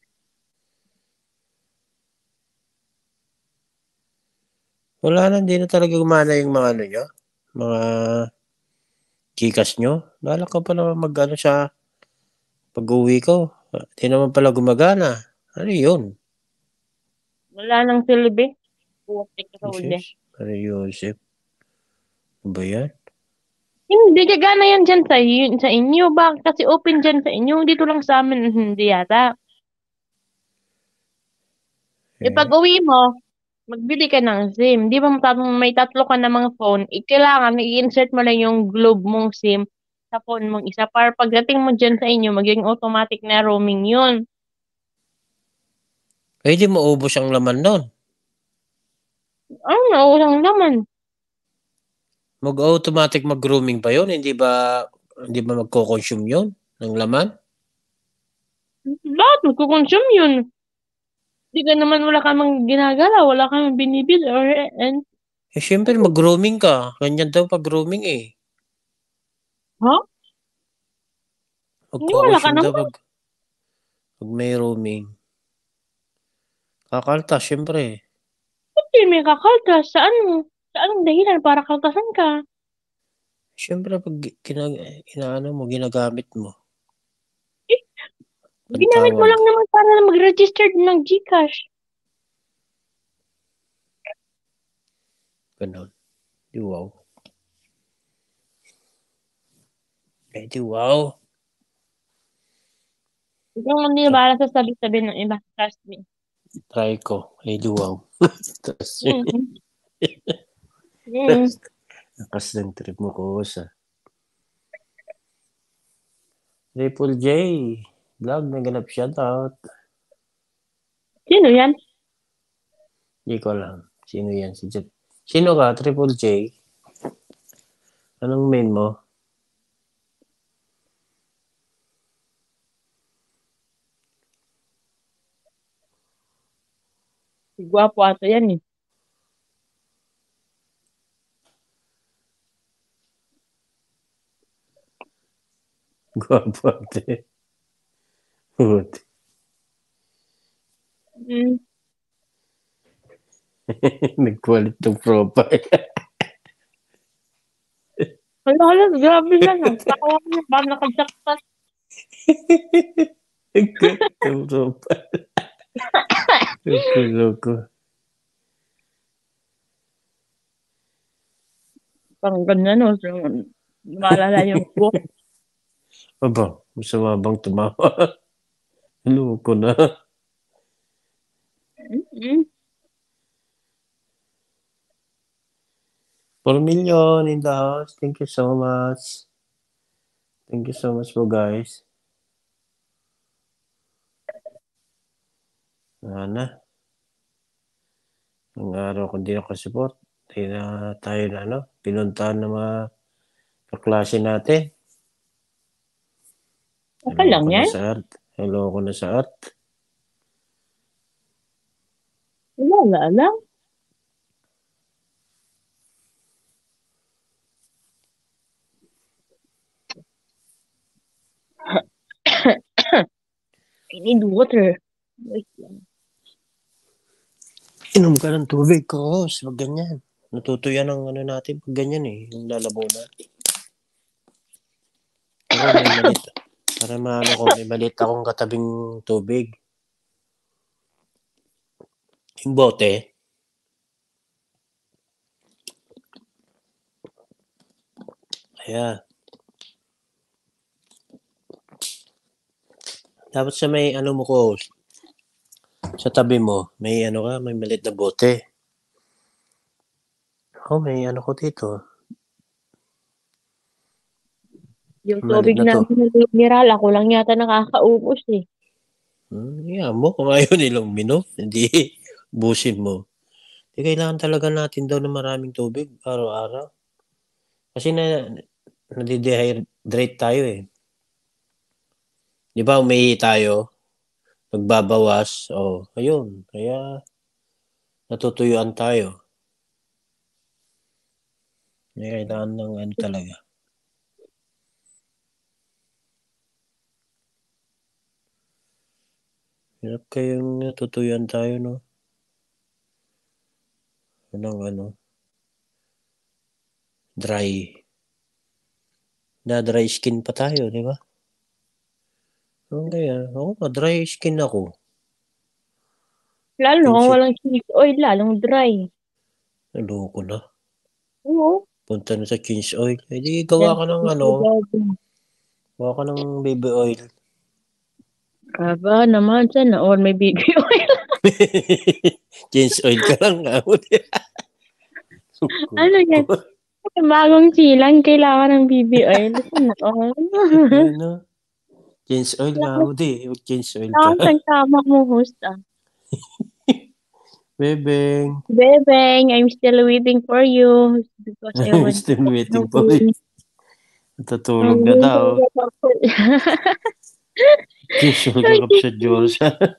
Wala na, hindi na talaga gumana yung mga ano nyo. Mga Gcash nyo. Nala ka pa naman mag-ano sa pag-uwi ko. Hindi naman pala gumagana. Ano yun? Wala nang silbi. Putik sa uli. Jesus. Ano Yosef? Ano ba yan? Hindi gagana yan dyan sa, yun, sa inyo. Bakit kasi open dyan sa inyo? Dito lang sa amin, hindi yata. Eh, pag Eh, uwi mo, magbili ka ng SIM. Di ba matatong may tatlo ka namang phone? Eh, kailangan i-insert mo lang yung globe mong SIM sa phone mong isa. Para pagdating mo dyan sa inyo, magiging automatic na roaming yun. eh di maubos ang laman nun. Ano, naulang naman. Mag-automatic mag-grooming ba yun? Hindi ba hindi ba magko-consume yun ng laman? Lahat magkukonsume yun. Di ka naman wala ka mang ginagala, wala ka mang binibili or and Eh, syempre mag-grooming ka. Ganyan daw pag-grooming eh. ha? Hindi wala ka Magko-consume daw naman. pag, pag may roaming. Kakalta, syempre. Hindi may kakaltas. Saan mo? Saan ang dahilan para kaltasan ka? Syempre pag ginag inaano mo, ginagamit mo. Eh, ginamit mo Pantawag. lang naman para mag-register ng GCash. Ganon. Di wow. Eh, di wow. Ikaw hindi na bahala sa sabi-sabi ng iba. Trust me. Try ko. Eh, di wow. Tapos, Mm. Mm. lakas ng trip mo ko sa Triple J. Vlog, naganap shoutout. Sino yan? Hindi ko alam. Sino yan? Si Jet. Sino ka? Triple J? Anong main mo? Gwapo ato yan eh. Gwapo ate. Buti. Mm. Nag-quality ng profile. Hala, hala, grabe yan. Ang tawa ko na. Baka nakajakpat. Nag-quality ng profile. Loko, loko. Parang ganyan no. So, maalala yung book. Aba, masama bang tumawa? Loko na. Mm. four million in the house. Thank you so much. Thank you so much po guys. Ana. Ang araw ko hindi nakasupport. Hindi na tayo na ano, pinuntahan ng mga kaklase natin. Okay Hello lang ko na yan. sa art. Hello ko na sa art. Wala lang. I need water. Wait lang. Inom ka ng tubig ko, wag ganyan. Natutuyan ang ano natin pag ganyan eh, yung lalamunan. Ako may malit. Para maano ko, may malit akong katabing tubig. Yung bote. Kaya. Dapat sa may ano mo ko, sa tabi mo, may ano ka, may malit na bote. Oh, may ano ko dito. Yung Malit tubig na na to. mineral, ako lang yata nakakaubos eh. Hmm, yeah, mo, kung ayaw nilang minom, hindi busin mo. Di kailangan talaga natin daw ng maraming tubig araw-araw. Kasi na nade-dehydrate tayo eh. Di ba umihi tayo? Nagbabawas. Oh, ayun. Kaya natutuyuan tayo. Kaya kailangan ng ano talaga. Hirap kayong natutuyuan tayo, no? Anong ano? Dry. Na dry skin pa tayo, di ba? Ano kaya? Ako pa, dry skin ako. Lalo kung Pinsi, walang cheese oil, lalong dry. naloko na. Oo. Punta na sa cheese oil. Eh di gawa ka ng ano, gawa ka ng baby oil. Aba naman, sana all may baby oil. Cheese oil ka lang nga. Ano yan? Bagong silang, kailangan ng baby oil. Sana all. Ano? Cheese oil nga mo di. Cheese oil ka. Ang tama mo, host ah. Bebeng. Bebeng, I'm still waiting for you. Because I I'm want still to waiting know for you. Natutulog na daw. Cheese oil ka kap sa Diyos.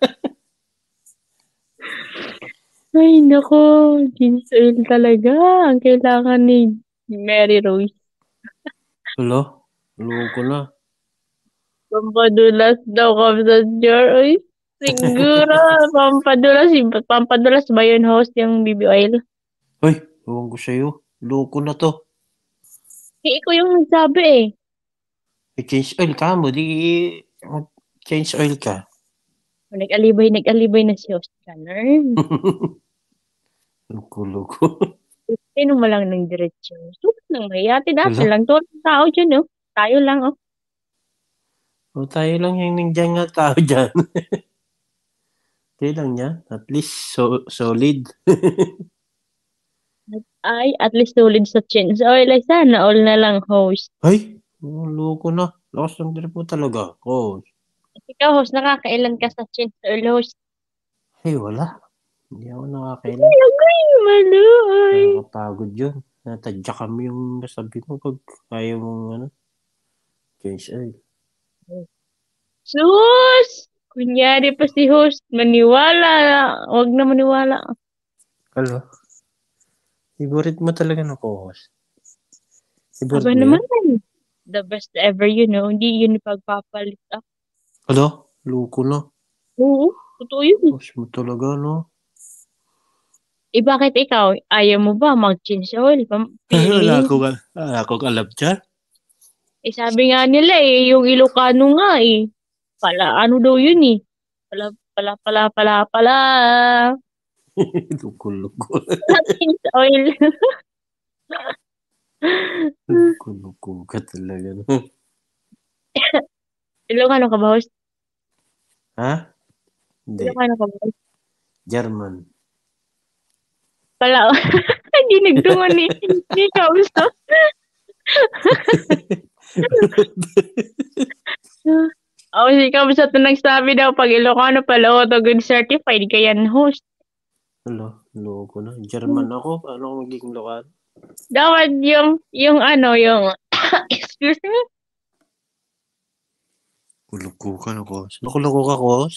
Ay, nako. Jeans oil talaga. Ang kailangan ni Mary Rose. Hello? Loko na. Pampadulas daw kami sa jar. Ay, siguro. Pampadulas. Pampadulas ba yun, host, yung baby oil? Hoy, ewan ko sa'yo. Loko na to. Eh, ikaw yung nagsabi eh. May change oil ka mo. Di change oil ka. Nag-alibay, nag-alibay na si host ka, Nern. Loko-loko. Sino mo lang ng diretsyo. Sukat ng mayati. Dati Wala. lang to. Tao dyan, oh. Tayo lang, oh. O tayo lang yung nandiyan nga tao dyan. Tayo lang yan. At least so, solid. Ay, at least tulid sa chin. So, like, sana all na lang, host. Ay, oh, loko na. Lakas ng drip mo talaga. Oh. Ikaw, host, nakakailan ka sa chin or host? Ay, wala. Hindi ako nakakailan. Ay, agay, maloy. Nakakapagod yun. Natadya kami yung sabi mo pag ayaw mong ano, change oil. Sus! Kunyari pa si host, maniwala. Huwag na maniwala. Hello? Favorite mo talaga na co-host? Favorite Aba mo naman, yan? the best ever, you know. Hindi yun pagpapalit. Ah. Hello? Loko na. Oo, totoo yun. Boss mo talaga, no? Eh, bakit ikaw? Ayaw mo ba mag-change oil? Pam- wala Feeling? akong, wala akong alam dyan. Eh, sabi nga nila eh, yung Ilocano nga eh. Pala, ano daw yun eh. Pala, pala, pala, pala, pala. Loko-loko. Change oil. Loko-loko ka talaga, no? Ilocano ka ba, host? Ha? Hindi. Ilocano ka ba, host? German. Pala, hindi nagtungan ni, ni Kauso. Oh, si Kauso ito nagsabi daw, pag Ilocano pala, auto good certified ka yan, host. Hello? Loko na. German ako. Paano ako magiging lokal? Dapat yung, yung ano, yung, excuse me, Loko ka na, Kos. Loko-loko ka, Kos?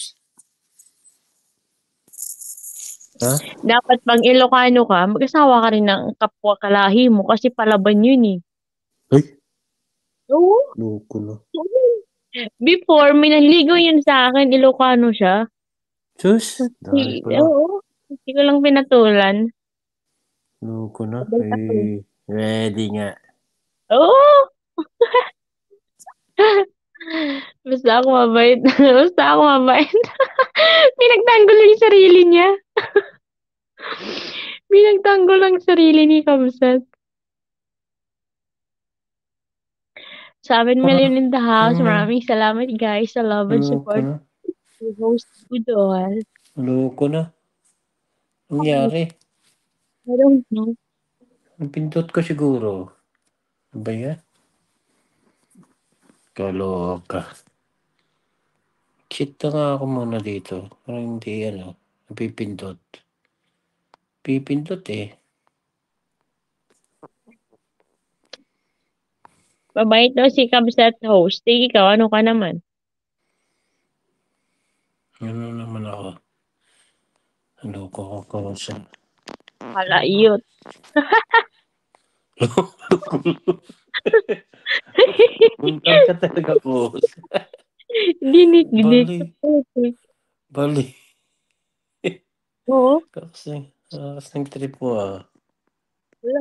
Ha? dapat pag Ilocano ka, mag-asawa ka rin ng kapwa kalahi mo kasi palaban yun eh. Ay, Oo. loko na. Before, may nanligaw yun sa akin, Ilocano siya. Sus, dahil Si, pala. oo, hindi ko lang pinatulan. Loko na. Sabay ako. Ay, ready nga. Oo. Basta ako mabait. Basta ako mabait. Pinagtanggol yung sarili niya. Pinagtanggol ang sarili ni Kamsat. seven million in the house. Hmm. Maraming salamat guys sa love and Loko support. na. To host Budol. Loko na. Nangyari. I don't know. Ang pindot ko siguro. Ano ba yan? Kaloka. Cheat na nga ako muna dito. Parang hindi ano. Napipindot. Pipindot eh. Mabait daw si Kabsat host. Eh, ikaw, ano ka naman? Ano naman ako? Loko ko siya. Kalayot. Punta ka talaga po. Dinik-dik. Bali. Bali. Oo. Kasi, akas ng trip mo ah. Wala.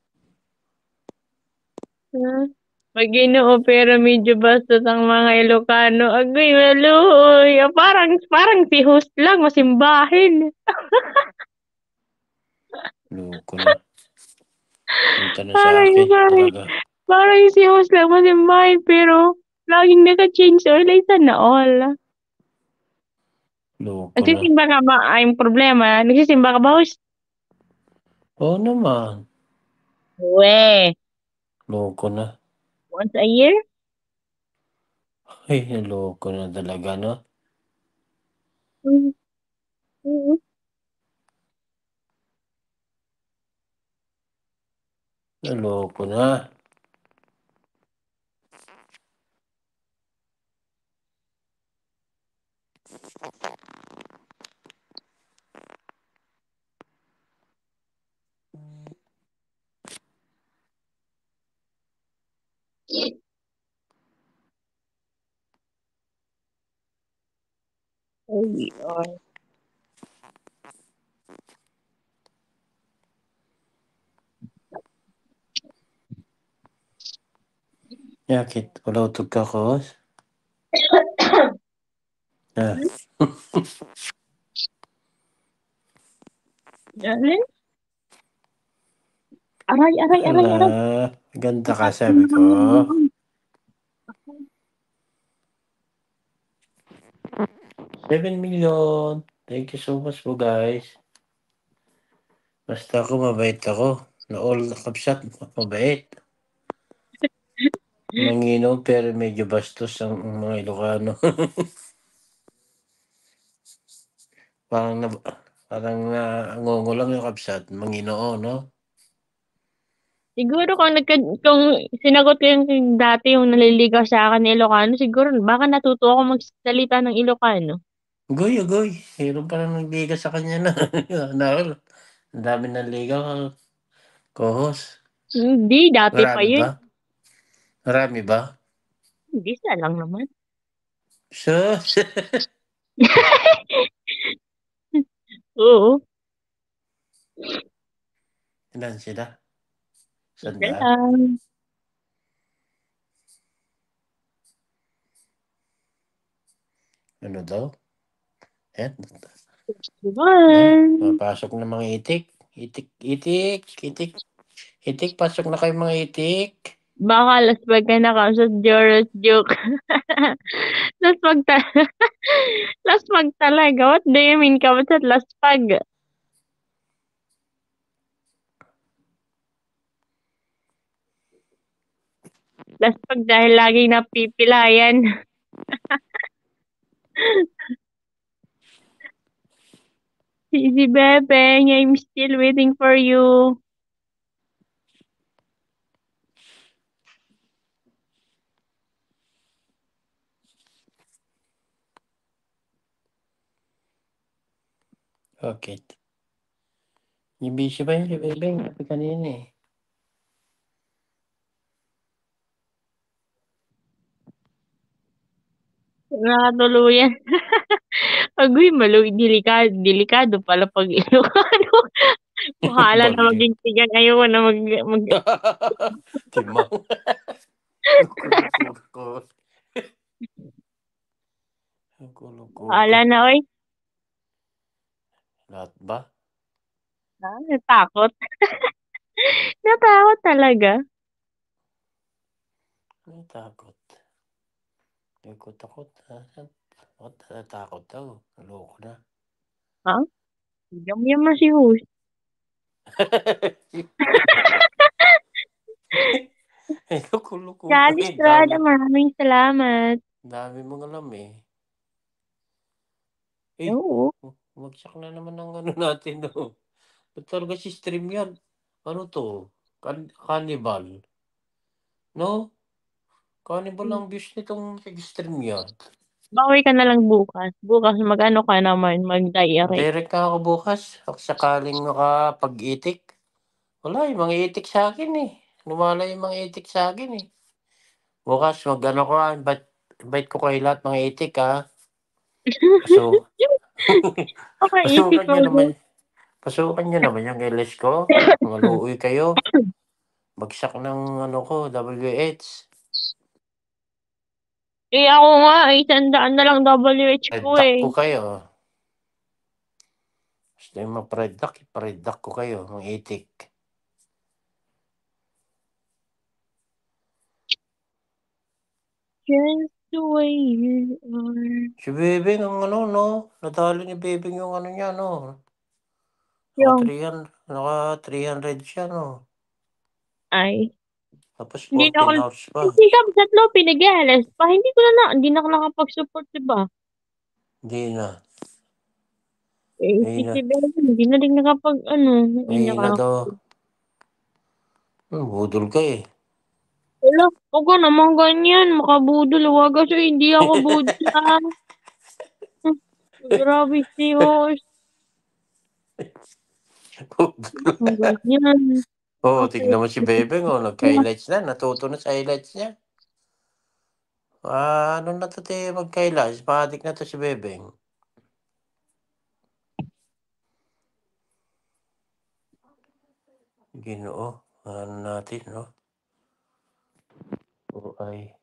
Ah, pag Ginoo, pero medyo bastos ang mga Ilocano. Agoy, maluhoy. Ah, parang, parang si host lang, masimbahin. Loko na. Punta na sa Parang, akin parang, talaga. parang si host lang, masimbahin, pero laging naka-change oil, ay sana all. Loko na. Nagsisimba ka ba? Ay, yung problema. Nagsisimba ka ba, host? Oo naman. We, Loko na. once a year? Ay, loko na talaga, no? Mm. Mm. Loko na. Ay, ay. Yakit, wala utog ka ko. Ah. Alin? Aray, aray, aray, Hala, aray. ganda ka sabi ko. seven million. Thank you so much po guys. Basta ako mabait ako. Na all kapsat, mabait. Manginom pero medyo bastos ang mga Ilocano. parang na, parang na ngongo lang yung kapsat. Manginoo, no? Siguro kung, nagka, kung sinagot ko yung dati yung naliligaw sa akin na Ilocano, siguro baka natuto ako magsalita ng Ilocano. Goy, goy. Mayroon pa nang nagliga sa kanya na. na ang dami ng ligaw. Kohos. Hindi, dati pa Marami yun. ba? Marami ba? Hindi, isa lang naman. Sus! Oo, Ilan sila? isa Sandaan? lang. Ano daw? Yan. Ay, Diban? papasok na mga itik. Itik, itik, itik. Itik, pasok na kayo mga itik. Baka last pag ka nakausap, Joros joke. last pag ta last pag talaga. What do you mean ka sa last pag? Last pag dahil laging napipilayan. Easy Bebeng, I'm still waiting for you. Okay. Yung busy ba yung Bebeng? Sabi kanina eh. Nakatuluyan. Agoy, maluwi, delikado, delikado pala pag Ilocano. Bahala na Bali. maging tigang. Ayoko na mag, mag Timang. Loko-loko ko. Loko-loko ka. bahala na, oy. Lahat ba? Ah, natakot. Natakot talaga. Ano takot? Hindi ko takot. Ha? Takot, natakot daw. Loko na. Ha? Yum yum na si host. Eh, loko-loko ka Jolly eh. Dami. Estrada, maraming salamat. Dami mong alam eh. Eh, Oo. magsak na naman ang ano natin, no? Ba't talaga si stream yan? Ano to? Kan Cannibal? No? Cannibal ang views nitong StreamYard. Bawi ka na lang bukas. Bukas mag-ano ka naman, mag-diary. Direct ka ako bukas. Sakaling makapag-itik. Wala, yung mga itik sa akin eh. Lumala yung mga itik sa akin eh. Bukas, mag-ano ko, invite, invite ko kayo lahat mga itik ha. So, Makaisip pasukan ko nyo doon. naman. Pasukan nyo naman yung L S ko. Maluoy kayo. Bagsak ng ano ko, W H. Eh ako nga, eh, tandaan na lang W H ko Predak eh. ko kayo. Gusto yung ma-predak, predak ko kayo, mga itik. Just the way you are. Si Bebeng ang ano, no? Natalo ni Bebeng yung ano niya, no? Naka Yung, three hundred, naka three hundred siya, no? ay. Tapos Hindi na ako, fourteen hours pa. hindi ka sa Tlo, pinag-alas pa. Hindi ko na na, hindi na ako nakapag-support, diba? Hindi na. Eh, May si na. Sibel, hindi na rin nakapag, ano, hindi May na nakapag. daw. Hmm, budol ka eh. Wala, huwag ka naman ganyan, makabudol, huwag kasi hindi ako budol, ah. Grabe si host. Budol. Ang ganyan. Oo, oh, Okay. tignan mo si Bebeng, oh. Nagka-highlights na. Natuto na sa highlights niya. Ah, ano na to, te, magka-highlights. Padik na to si Bebeng. Ginoo. Ano natin, no? O ay.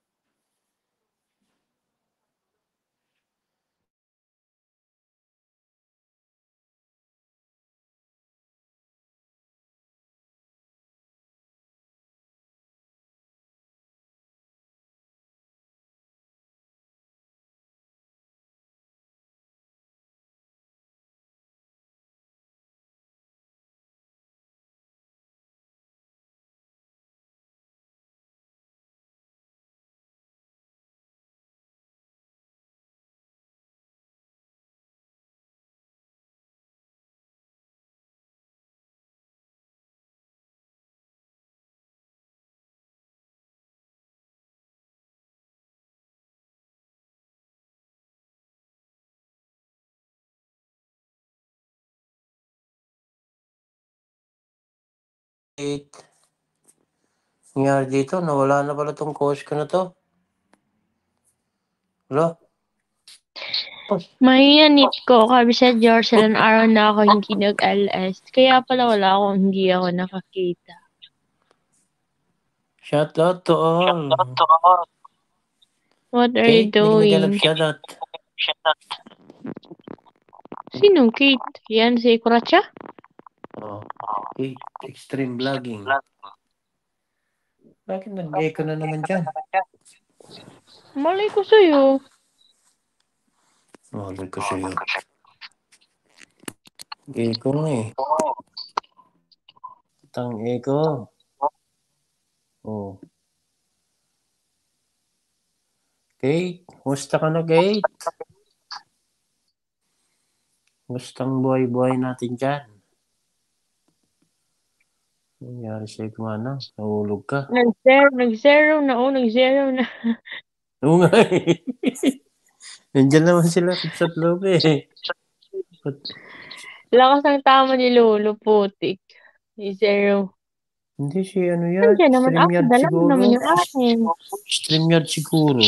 Eight. Nangyari dito, nawala na pala tong coach ko na to. Wala. Mahiyanit ko, kabi sa George, ilang araw na ako hindi nag-L S. Kaya pala wala akong, hindi ako nakakita. Shout out to all. What are you Kate, bigyan doing? naghanap shout out. Sinong Kate? Yan, si Kuracha? Oh, Kate, extreme vlogging. Bakit nag-echo na naman dyan? Malay ko sa'yo. Malay ko sa'yo. Echo nga eh. Tang echo. Oh. Kate, musta ka na, Kate? Mustang buhay-buhay natin dyan? Nangyari sa'yo kumana? Nahulog ka? Nag-zero, nag-zero na, oh, nag-zero na. Oo nga eh. Nandiyan naman sila sa loob eh. But, Lakas ng tama ni Lolo, putik. Zero. hindi si ano yan. Nandiyan naman ako, StreamYard dala mo siguro. naman yung akin. StreamYard siguro.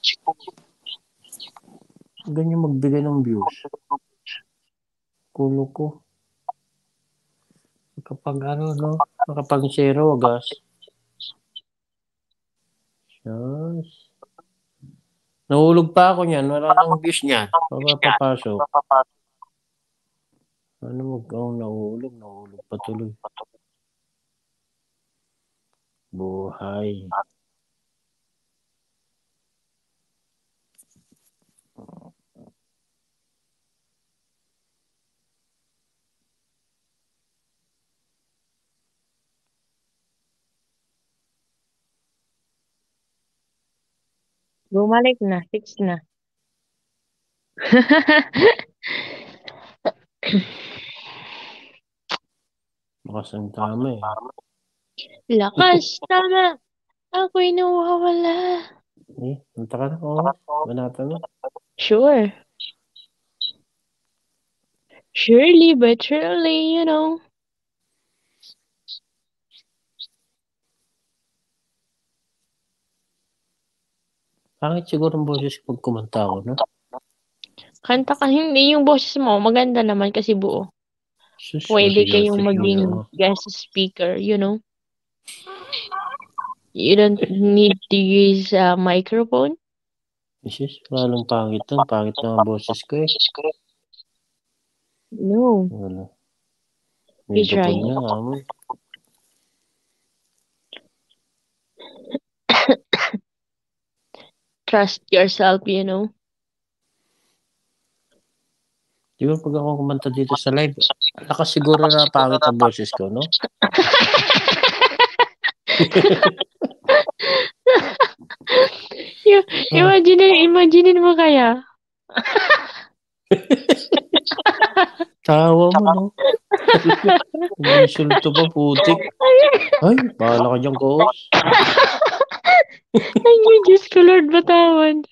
Ganyan magbigay ng views. Kulo ko. Kapag ano, no? Kapag zero, wagas. Yes. Nahulog pa ako niyan. Wala nang views niyan. Papapasok. Ano mag oh, nahulog? Nahulog pa tuloy. Buhay. Bumalik na, fix na. Bakas ang tama eh. Lakas, tama. Ako'y nawawala. Eh, punta ka na. Oo, banatan mo. Sure. Surely but surely, you know. Pangit siguro ang boses ko pag kumanta ako, no? Kanta ka, hindi yung boses mo, maganda naman kasi buo. Sus, Pwede kayong seryoso maging yun, oh. guest speaker, you know. You don't need to use a microphone. Sus, lalong pangit nun. Pangit na ang boses ko eh. No. Wala. You May try. bukol nga, amoy. Trust yourself, you know. Di ba pag ako kumanta dito sa live, lakas siguro na pangit ang boses ko, no? You, imagine, imagine mo kaya. Tawa mo, no? Umisulto pa, putik. Ay, bahala ka dyan, Koos. Ay, Diyos ko, Lord, batawan.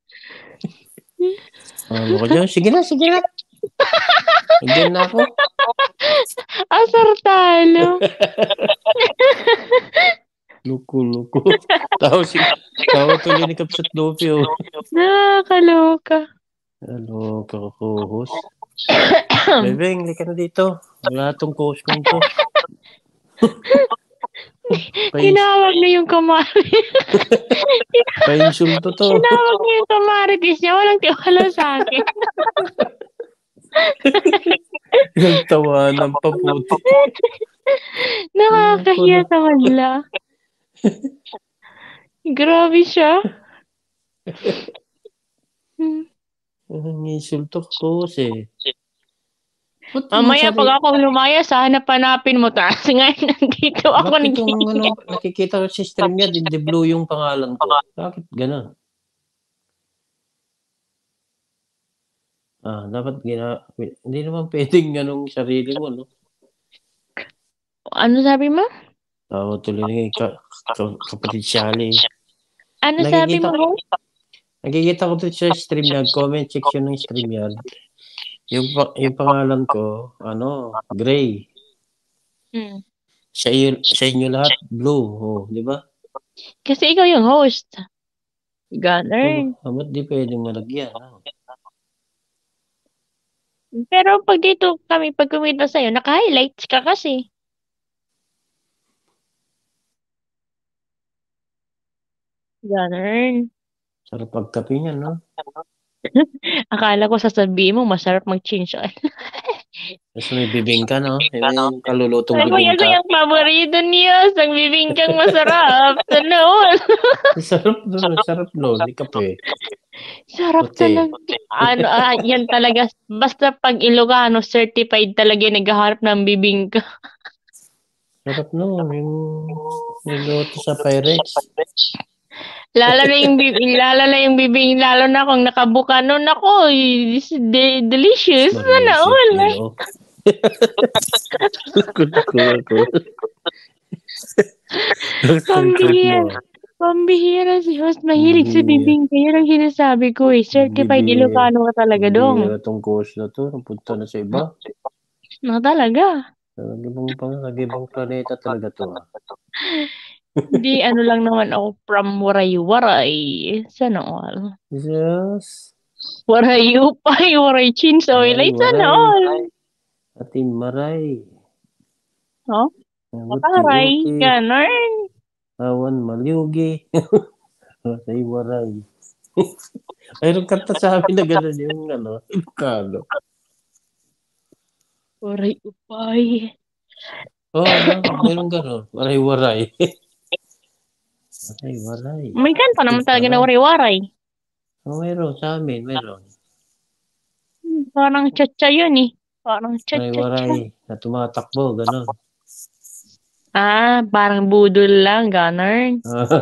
Bahala ka dyan. Sige na, sige na. Again na ako. Asar talo. Luko, luko. Tao, si, tao tuloy ni Kapsat Lopi, oh. Nakakaloka. Ano, kakakuhos. Bebeng, hindi ka na dito. Wala tong coach kong to. Tinawag na yung kumari. Pa-insulto to. Tinawag na yung kumaritis niya. Walang tiwala sa akin. Nagtawanan pa, puti. Nakakahiya sa kanila. Grabe siya. Hmm. Ang insulto ko kasi. Mamaya pag ako lumayas, hanap-hanapin mo. Tapos ngayon, nandito ako. Bakit yung ano, nakikita ko sa stream niya, in the blue yung pangalan ko. Bakit gano'n? Ah, dapat gina... Hindi naman pwedeng ganong sarili mo, no? Ano sabi mo? Tawa tuloy ni ka, ka, kapatid Shali. Ano sabi mo? Nakikita ko dito sa stream niya, comment section ng stream niya. Yung, yung pangalan ko, ano, Gray. Hmm. Sa, iyo, sa inyo lahat, blue. Oh, di ba? Kasi ikaw yung host. Ganun. Oh, ba't di pwedeng malagyan? Oh. Pero pag dito kami, pag kumita sa'yo, naka-highlights ka kasi. Ganun. Sarap pagkape niya, no? Akala ko sasabihin mo, masarap mag-change oil. Tapos may bibingka, no? Yung kalulutong Ay, bibingka. Ay, yung paborito niya. Ang bibingkang masarap. Sanoon. Sarap doon. Sarap doon. Di kape. Sarap Puti. talaga. Ano, ah, yan talaga. Basta pag Ilocano, certified talaga naghaharap ng bibingka. Sarap no. Yung niluto sa Pyrex. Lalo na yung bibing, lalo na yung bibing, lalo na kung nakabuka nun ako, it's de- delicious. Sana all. Pambihira. Pambihira si host. Mahilig sa bibing. Kaya ang sinasabi ko eh. Certified Ilocano ka talaga dong. Bibira tong course na to. Napunta na sa iba. No, talaga. Nag-ibang pang, nag-ibang planeta talaga to ah. Hindi, ano lang naman ako from Waray-Waray. Sana all. Yes. Waray-Upay, Waray-Chinsoy. Like, sana all. Atin maray. Oh? Waray, ganun. Awan malyugi. Waray, waray. Mayroong kanta sa amin na gano'n yung ano, Ilocano. Waray-Upay. Oo, oh, no? Mayroong gano'n. Waray, waray. Waray, waray. May kanta naman talaga na waray-waray. Oo, oh, mayroon. Sa amin, mayroon. Parang tsa-tsa yun eh. Parang tsa-tsa-tsa. Waray, na tumatakbo, gano'n. Ah, parang budol lang, ganun.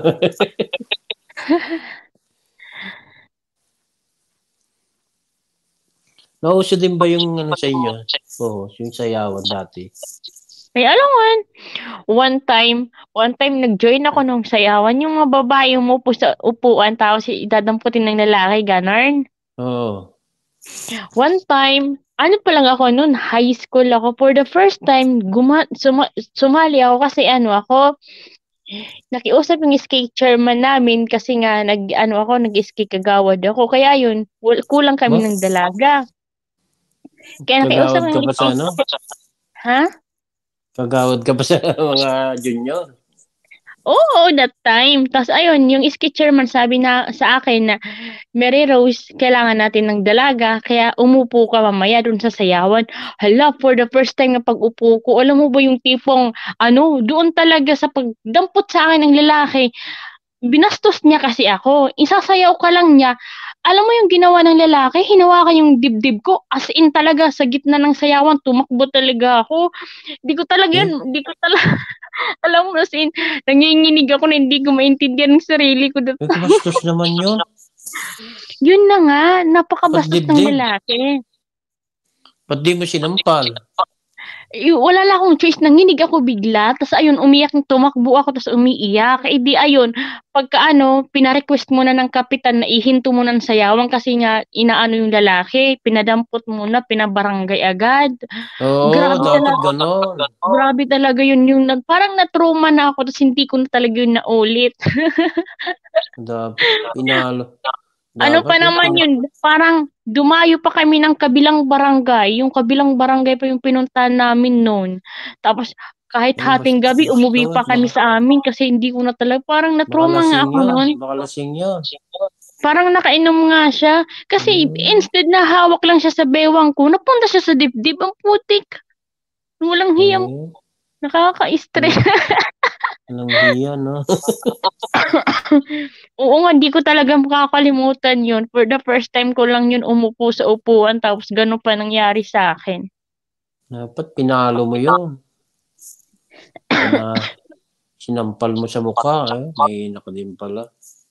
Nauso din ba yung ano sa inyo? Oo, yung sayawan dati. May alangan. one time, one time nag-join ako nung sayawan, yung mga babae umupo sa upuan tapos idadamputin ng lalaki, gano'n. Oo. One time, ano pa lang ako nun, high school ako. For the first time, guma suma sumali ako kasi ano ako, nakiusap yung skate chairman namin kasi nga nag-ano ako, nag-skate kagawad ako. Kaya yun, wal kulang kami Ba? ng dalaga. Kaya nakiusap Kagawad ka ng pa sa ano? Ha? Kagawad ka pa sa mga junior? Oo, that time. Tas ayun, yung skate chairman sabi na sa akin na, "Mary Rose, kailangan natin ng dalaga kaya umupo ka mamaya dun sa sayawan." Hala, for the first time na pag-upo ko, alam mo ba yung tipong ano, doon talaga sa pagdampot sa akin ng lalaki, binastos niya kasi ako. Isasayaw ka lang niya, alam mo yung ginawa ng lalaki, hinawakan yung dibdib ko, as in talaga sa gitna ng sayawan tumakbo talaga ako. Di ko talaga Eh? yun, di ko talaga alam mo, as in, nanginginig ako na hindi ko maintindihan ang sarili ko that Eh, time. kabastos naman yun. Yun na nga, Ba't napakabastos ng dibdib? lalaki. Ba't di mo sinampal? Eh, wala lang akong choice, nanginig ako bigla, tas ayun, umiyak, tumakbo ako, tas umiiyak. Eh di ayun, pagka ano, pina-request muna ng kapitan na ihinto muna ng sayawan kasi nga inaano yung lalaki, pinadampot muna, pinabarangay agad. Oo, Grabe dapat talaga, ganon. grabe talaga yun yung nag, parang na-trauma na ako, tas hindi ko na talaga yun naulit. Dapat pinalo. Ano Dapat pa yung naman pina... yun, parang dumayo pa kami ng kabilang barangay, yung kabilang barangay pa yung pinuntahan namin noon. Tapos kahit Eh, hating gabi umuwi pa bastos. kami Baka, sa amin kasi hindi ko na talaga, parang baka na-trauma nga lasing ako yun. noon. Baka lasing yun. Parang nakainom nga siya kasi Hmm. instead na hawak lang siya sa bewang ko, napunta siya sa dibdib, ang putik. Walang hiyang, Eh, nakaka-stress. walang, walang hiya, no? Oo nga, di ko talaga makakalimutan yun. For the first time ko lang yun umupo sa upuan tapos gano'n pa nangyari sa akin. Dapat pinalo mo yun. Pina, sinampal mo sa mukha, eh. May naka din pala.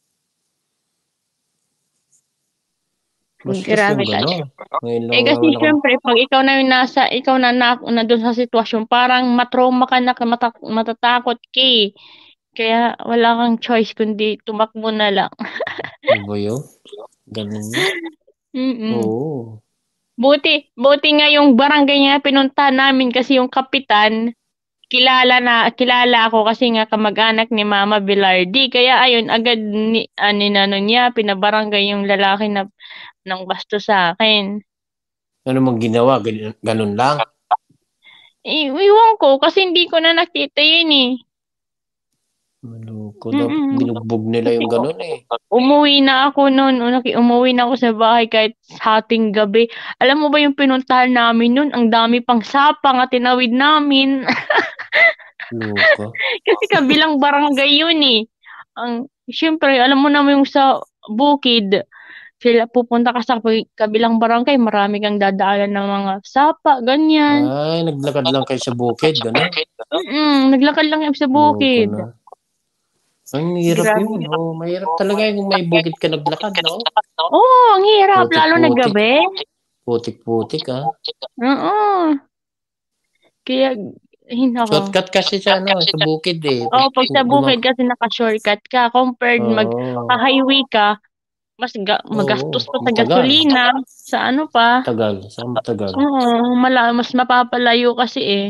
Bastos Grabe yung talaga. gano'n. Ngayon lang Eh kasi naman ako. syempre, pag ikaw na yung nasa, ikaw na, na, na doon sa sitwasyon, parang matrauma ka na, mata, matatakot ka eh. Kaya wala kang choice kundi tumakbo na lang. Ano ba yun? Ganun yun. Mm-mm. Oo. Buti, buti nga yung barangay nga pinuntahan namin kasi yung kapitan, kilala na kilala ako kasi nga kamag-anak ni Mama Velarde. Kaya ayun, agad ni ano inano niya, pinabarangay yung lalaki na nang basto sa akin. Ano mong ginawa? Ganun, ganun lang? Eh, iwan ko kasi hindi ko na nakita yun eh. Maloko. Dapat Mm. binugbog nila Kasi yung ganun eh. umuwi na ako noon, unaki umuwi na ako sa bahay kahit hating gabi. Alam mo ba yung pinuntahan namin noon, ang dami pang sapang at tinawid namin. Luka. Kasi kabilang barangay yun eh. Ang siyempre, alam mo naman yung sa bukid, sila pupunta ka sa kabi- kabilang barangay, marami kang dadaanan ng mga sapa, ganyan. Ay, naglakad lang kayo sa bukid, gano'n. Mm, naglakad lang kami sa Loko bukid. na. Ang hirap Grabe. yun. Oh, mahirap talaga yung kung may bukid ka naglakad, no? Oo, ang hirap, lalo na Putik-putik. gabi. Putik-putik, ah. Oo. Kaya, ay nako. Shortcut kasi sa, ano, sa bukid eh. Oo, pag sa Gumag... bukid kasi naka-shortcut ka, compared Oo. mag-highway ka, mas ga Oo. magastos pa sa Matagal. gasolina, sa ano pa. Matagal. Sa matagal. Oo, mala mas mapapalayo kasi eh.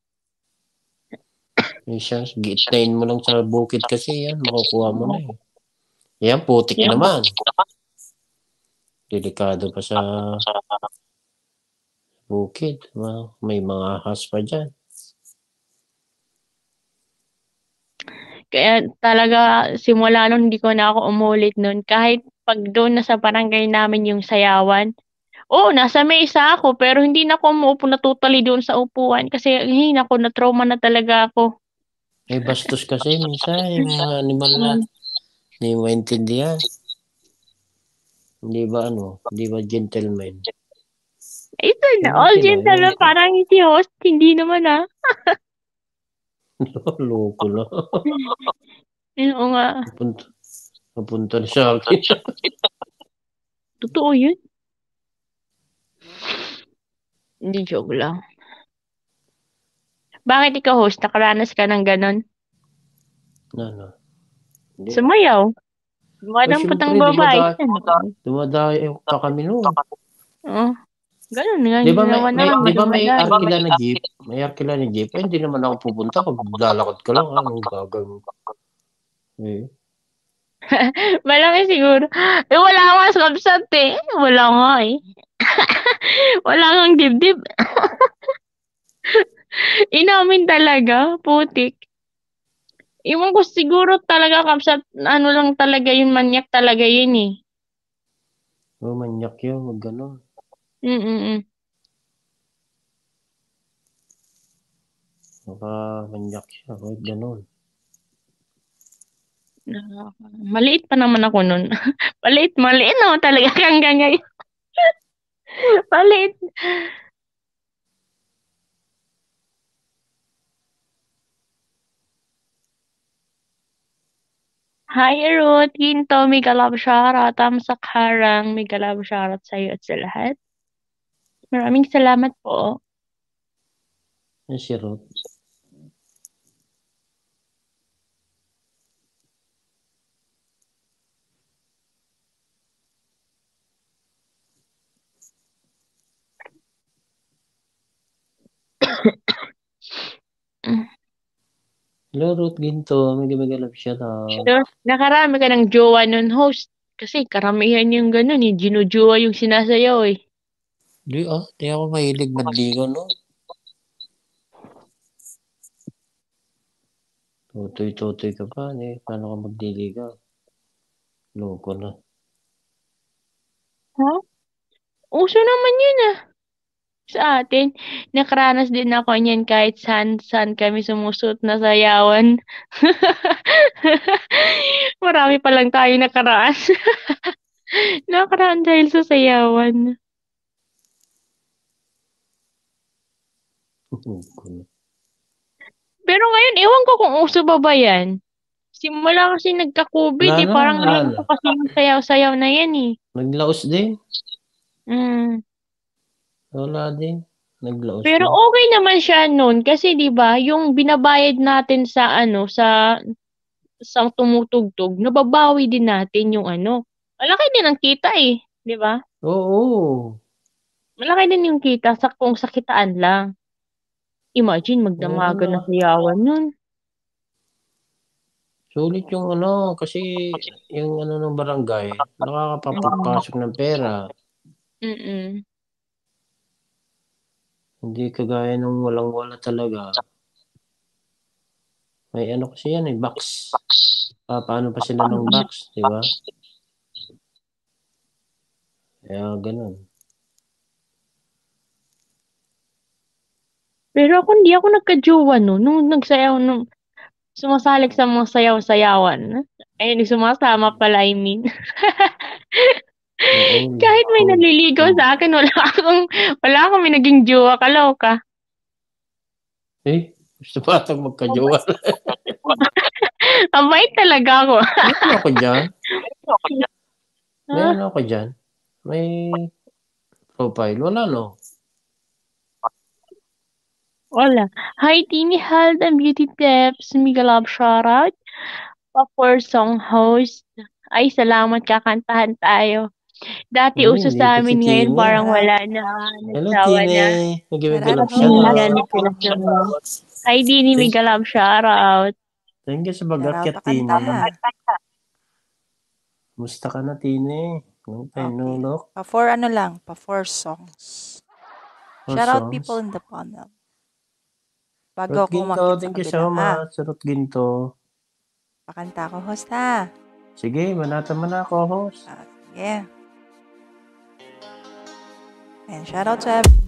Minsan, gitnain mo lang sa bukid kasi yan. Makukuha mo na eh. Yan, putik Kaya, naman. Delikado pa sa bukid. Ma- May mga ahas pa dyan. kaya talaga simula nun hindi ko na ako umulit nun. Kahit pag doon na sa barangay namin yung sayawan, oo, nasa mesa ako pero hindi na ako umuupo na totally doon sa upuan kasi ay naku, na-trauma na talaga ako. May bastos kasi minsan yung mga animal na Mm. hindi mo maintindihan. Hindi ba ano? Hindi ba gentleman? Ito na, Ewan all sila, ewan gentleman, ko. parang si host, hindi naman ah. Loko na. Oo nga, Napunta, napunta na sa akin. totoo yun. Hindi, joke lang. Bakit ikaw host? Nakaranas ka ng ganon? Ano? Hindi. Sumayaw. Ay, Madampot ang syempre, babae. dumadayo, dumadayo pa kami noon. Oo. Ganun nga. Di ba may, Ginawa may, naman. di ba may dumadayo. arkila na jeep? May arkila na jeep. Eh, hindi naman ako pupunta. Pag lalakad ka lang, anong gagawin ko? Eh. Malaki siguro. Eh, wala nga sa kapsat eh. Wala nga eh. Wala kang dibdib. Inamin talaga. Putik. Iwan ko siguro talaga kapsat. Ano lang talaga yun. Manyak talaga yun eh. Oh, manyak yun. Mag gano'n. Mm-mm. Baka manyak siya. Huwag gano'n. Ah, maliit pa naman ako nun. Maliit, maliit naman talaga hanggang ngayon. Maliit. Hi, Ruth. Ginto, mega love shoutout. Tamsak harang, mega love shoutout sa'yo at sa lahat. Maraming salamat po. Yan si Ruth. Hello, Ruth Ginto. Mega mega love siya na. So, nakarami ka ng jowa nun, host. Kasi karamihan yung gano'n eh. Ginujowa yung sinasayaw eh. Di ah, di ako mahilig manligaw, no? Tutoy-tutoy ka pa, eh. Paano ka magliligaw? Loko na. Ha? Uso naman yun ah. Sa atin, nakaranas din ako niyan kahit saan-saan kami sumusot na sayawan. Marami pa lang tayo nakaraan. Nakaraan dahil sa sayawan. Loko na. Pero ngayon, ewan ko kung uso ba ba yan. Simula kasi nagka-COVID Wala eh. na, Parang wala ngayon na. ko kasi yung sayaw-sayaw na yan eh. Naglaos din. Mm. Wala din. Naglaos Pero din. okay naman siya nun kasi 'di ba, yung binabayad natin sa ano, sa sa tumutugtog, nababawi din natin yung ano. Malaki din ang kita eh, 'di ba? Oo. Malaki din yung kita sa kung sa kitaan lang. Imagine Oo magdamagan na. na sayawan nun. Sulit yung ano, kasi yung ano ng barangay, Mm. nakakapapasok ng pera. Mm. Hindi kagaya nung walang-wala talaga. May ano kasi yan eh, box. Pa, paano pa sila ng box, di ba? Kaya ganun. Pero ako hindi ako nagka-jowa no nung nagsayaw nung sumasalik sa mga sayaw-sayawan. Ayun, sumasama pala, I mean. Oo. Kahit may Oh, naliligaw sa akin, wala akong, wala akong may naging jowa, kaloka. eh, gusto pa itong magka-jowa. Ang bait talaga ako. May ano ako dyan? May Ha? ano ako dyan? May profile. Wala no? Wala. Hi, Tini Hald and Beauty Tips. Mega love shoutout. Pa-for song host. Ay, salamat, kakantahan tayo. Dati Hmm, uso dito sa si amin, ngayon Tine. parang Shout out. wala na. Hello, Nagsawa na. Tine. Nag-iwag Shout love out. siya Hmm, na. ganun sila sa Hi, Dini. Thank, Mega love shoutout. thank you sa Shout out bagakyat, pa kanta. Tine. Musta ka na, Tine? Long time no Okay. look. Pa four ano lang, pa four songs. Four Shout out songs. people in the panel. Bago Ruth ako Ginto, umakyat sa thank you kabila, so ha? much. Ruth Ginto. Pakanta ako, host, ha? Sige, manata man ako, host. Ah, sige. And shout out to everyone.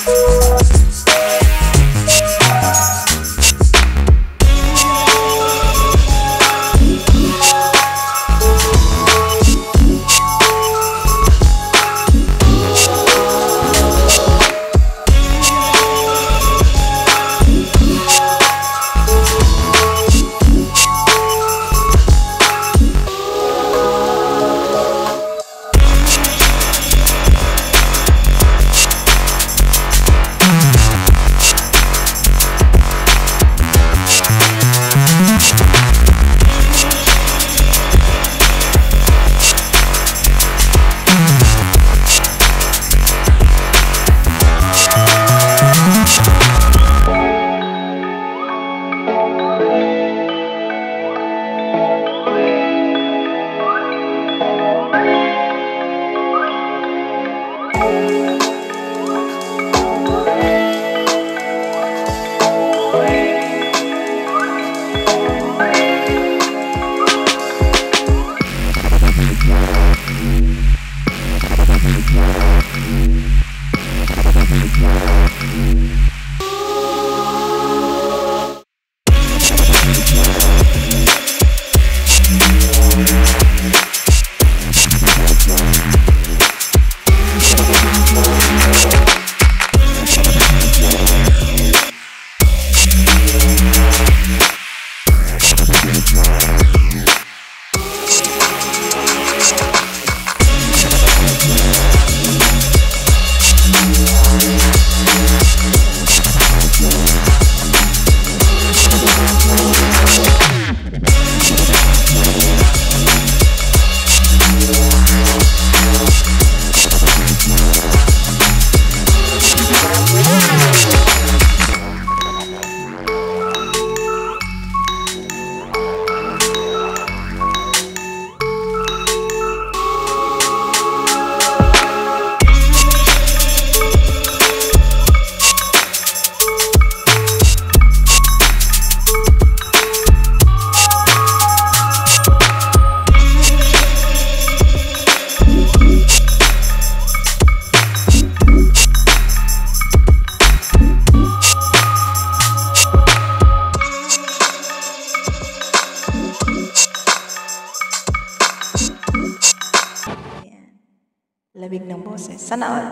Labig ng boses. Sana all.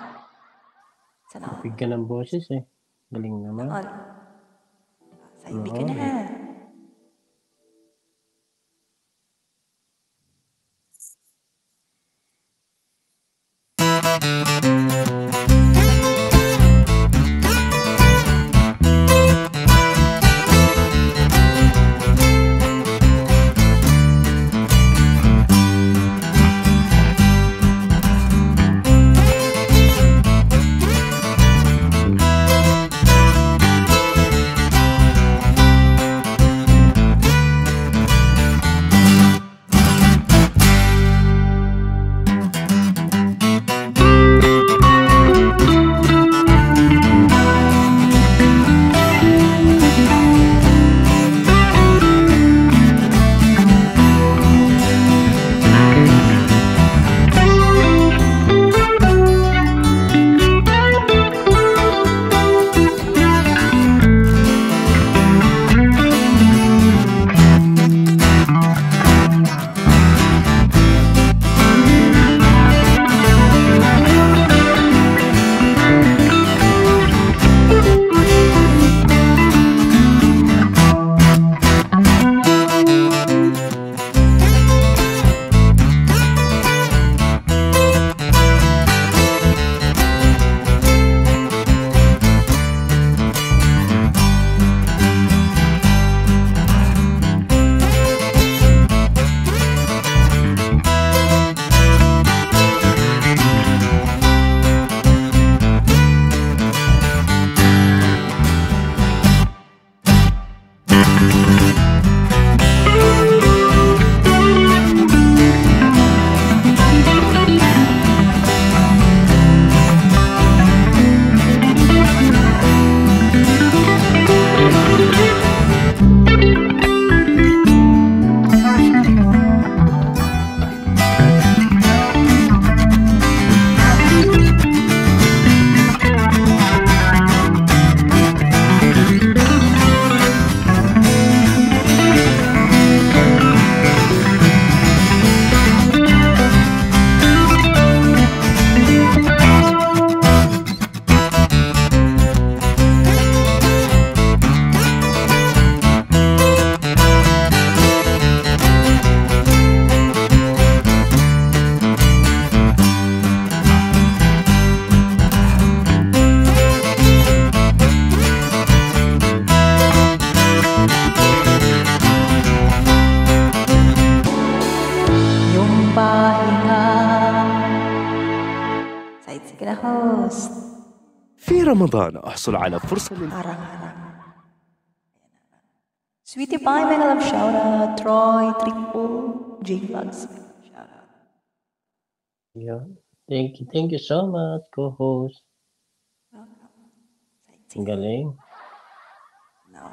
Sana all. Bigyan ng boses eh. Galing naman. All. Sa ibig ka na. في رمضان احصل على فرصة لل... Harang-harang. Sweetie Pie, mega love shout out. Troy, Triple, J-Vlogs. Shout out. Yeah. Thank you, thank you so much, co-host. Ang galing. No.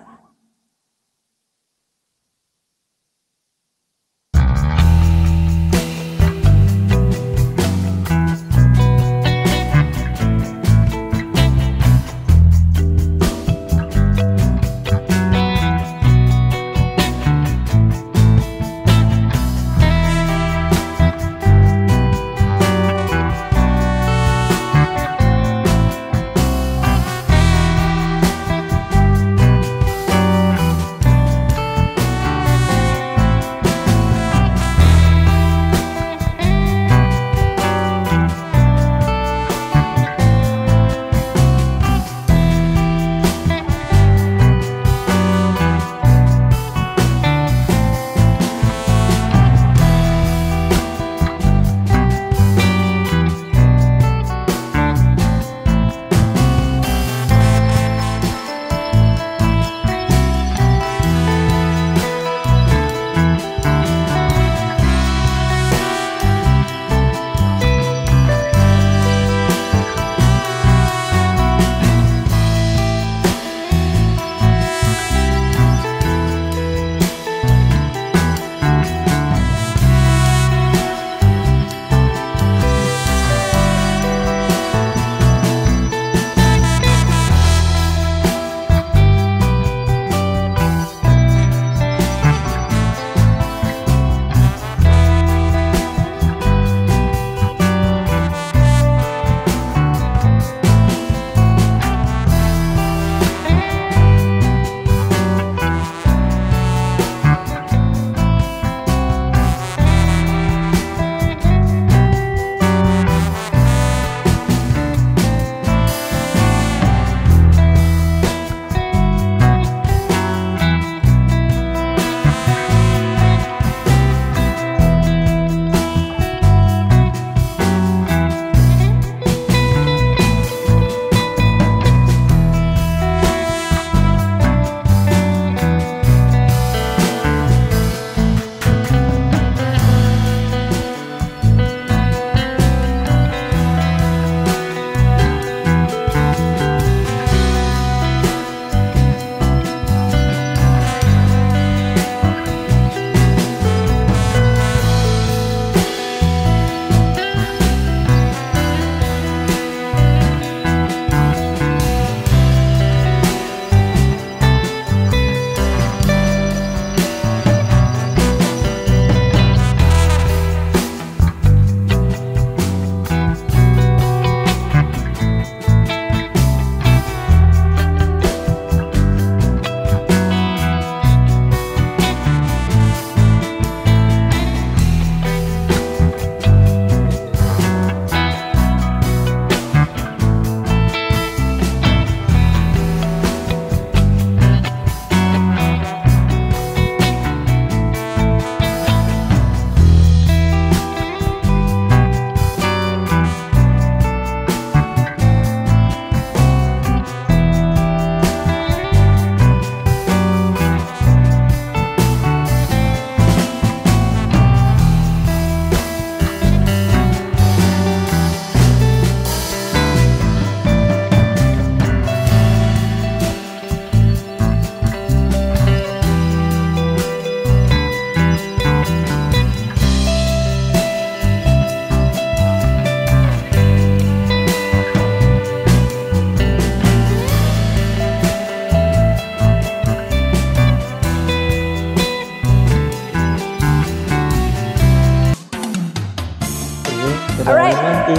Alright.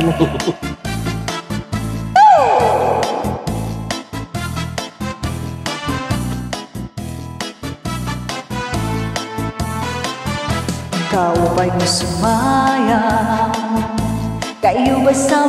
Kau ba'y sumayang? Kayo ba sa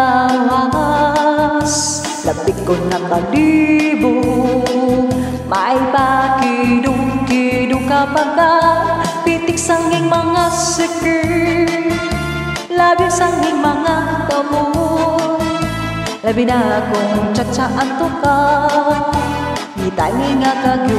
lawas? Labig ko na kalibong may pakidong-kidong kapagan. Pitik sanging mga sikip, labing sanging mga tamon. labi na kung tsatsaan to ka, itay nga kagyo.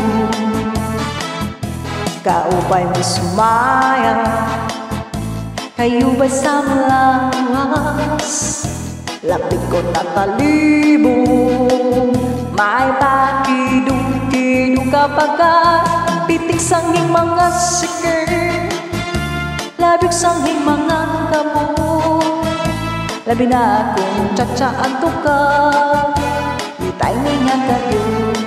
Kaupay mo sumaya, kayo ba sa malawas? Lapit ko natalibong, may pakidong-kidong kapag pitik sanging mga sikir, labig sanging mga kamo. Labi na kung tsatsaan to ka, itay nga kagyo.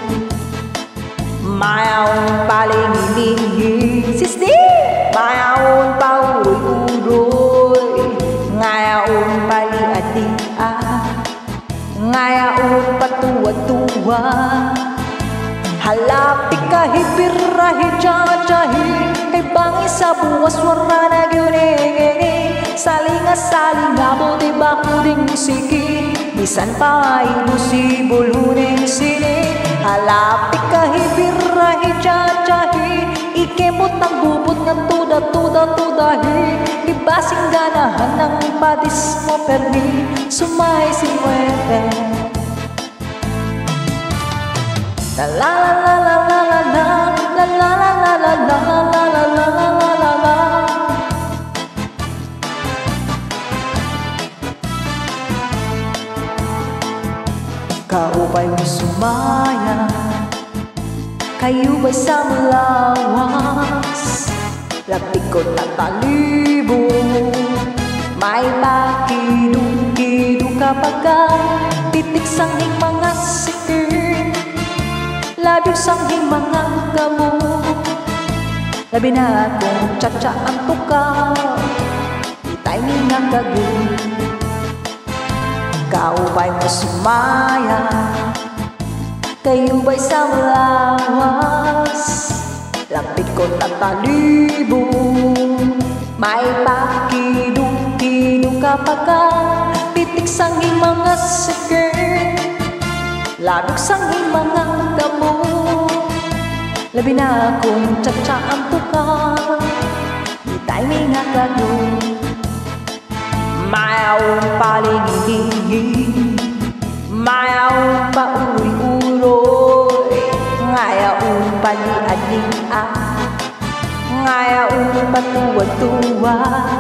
Mayaon palingilingin sisdi, mayaon pauroy-uroy, ngayaon paliadia, ngayaon patuwa-tuwa. Halapik kahit birahi jajahi, kay bangi sa buwas wara na gyunigini. Salinga-salinga mo di ba kuding musiki, bisan pa ilusi bulunin sini. Halapik kahit birahi jajahi, ikemot ang bubot ng tuda-tuda-tudahi. Ibasing ganahan ng padis mo permi, sumay si muerte. La la la la la la la la la la la la la la la la la la. Kaupay mo sumaya, kayo ba'y sa malawas? Lapit ko natalibong, may pakidong-kidong kapag pitik sanging mga sikir, labig sanging mga gamo. Labi na kung tsatsaan to ka, itay nga kagyo. Kaupay mo sumaya, kayo ba'y sa malawas? Lapit ko natalibong, may pakidong-kidong kapag pitik sanging mga sikir, labig sanging mga damo. Labi na kung tsatsaan to ka, itay nga kagyo. Mayaon palingilingin, mayaon pauri-uroy, ngayaon paliadia, ngayaon patuwa-tuwa.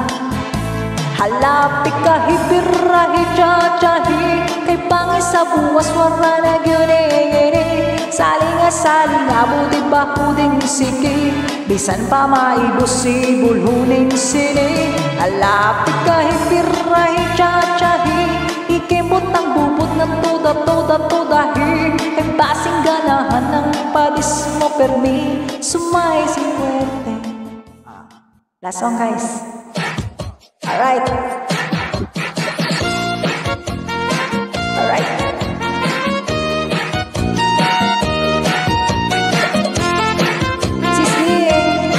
Halapik kahit birahi jajahi, kay bangi sa buwas wara na gyunigini. Salinga-salinga mo di ba kuding musiki, bisan pa maibusi bulunin sini. Halapik kahit birahi jajahi, ikimot ang bubot ng tuda-tuda-tudahi. Kay basing ganahan ng padis mo permi, sumay si muerte. Last song guys. Alright. Alright. Sisli.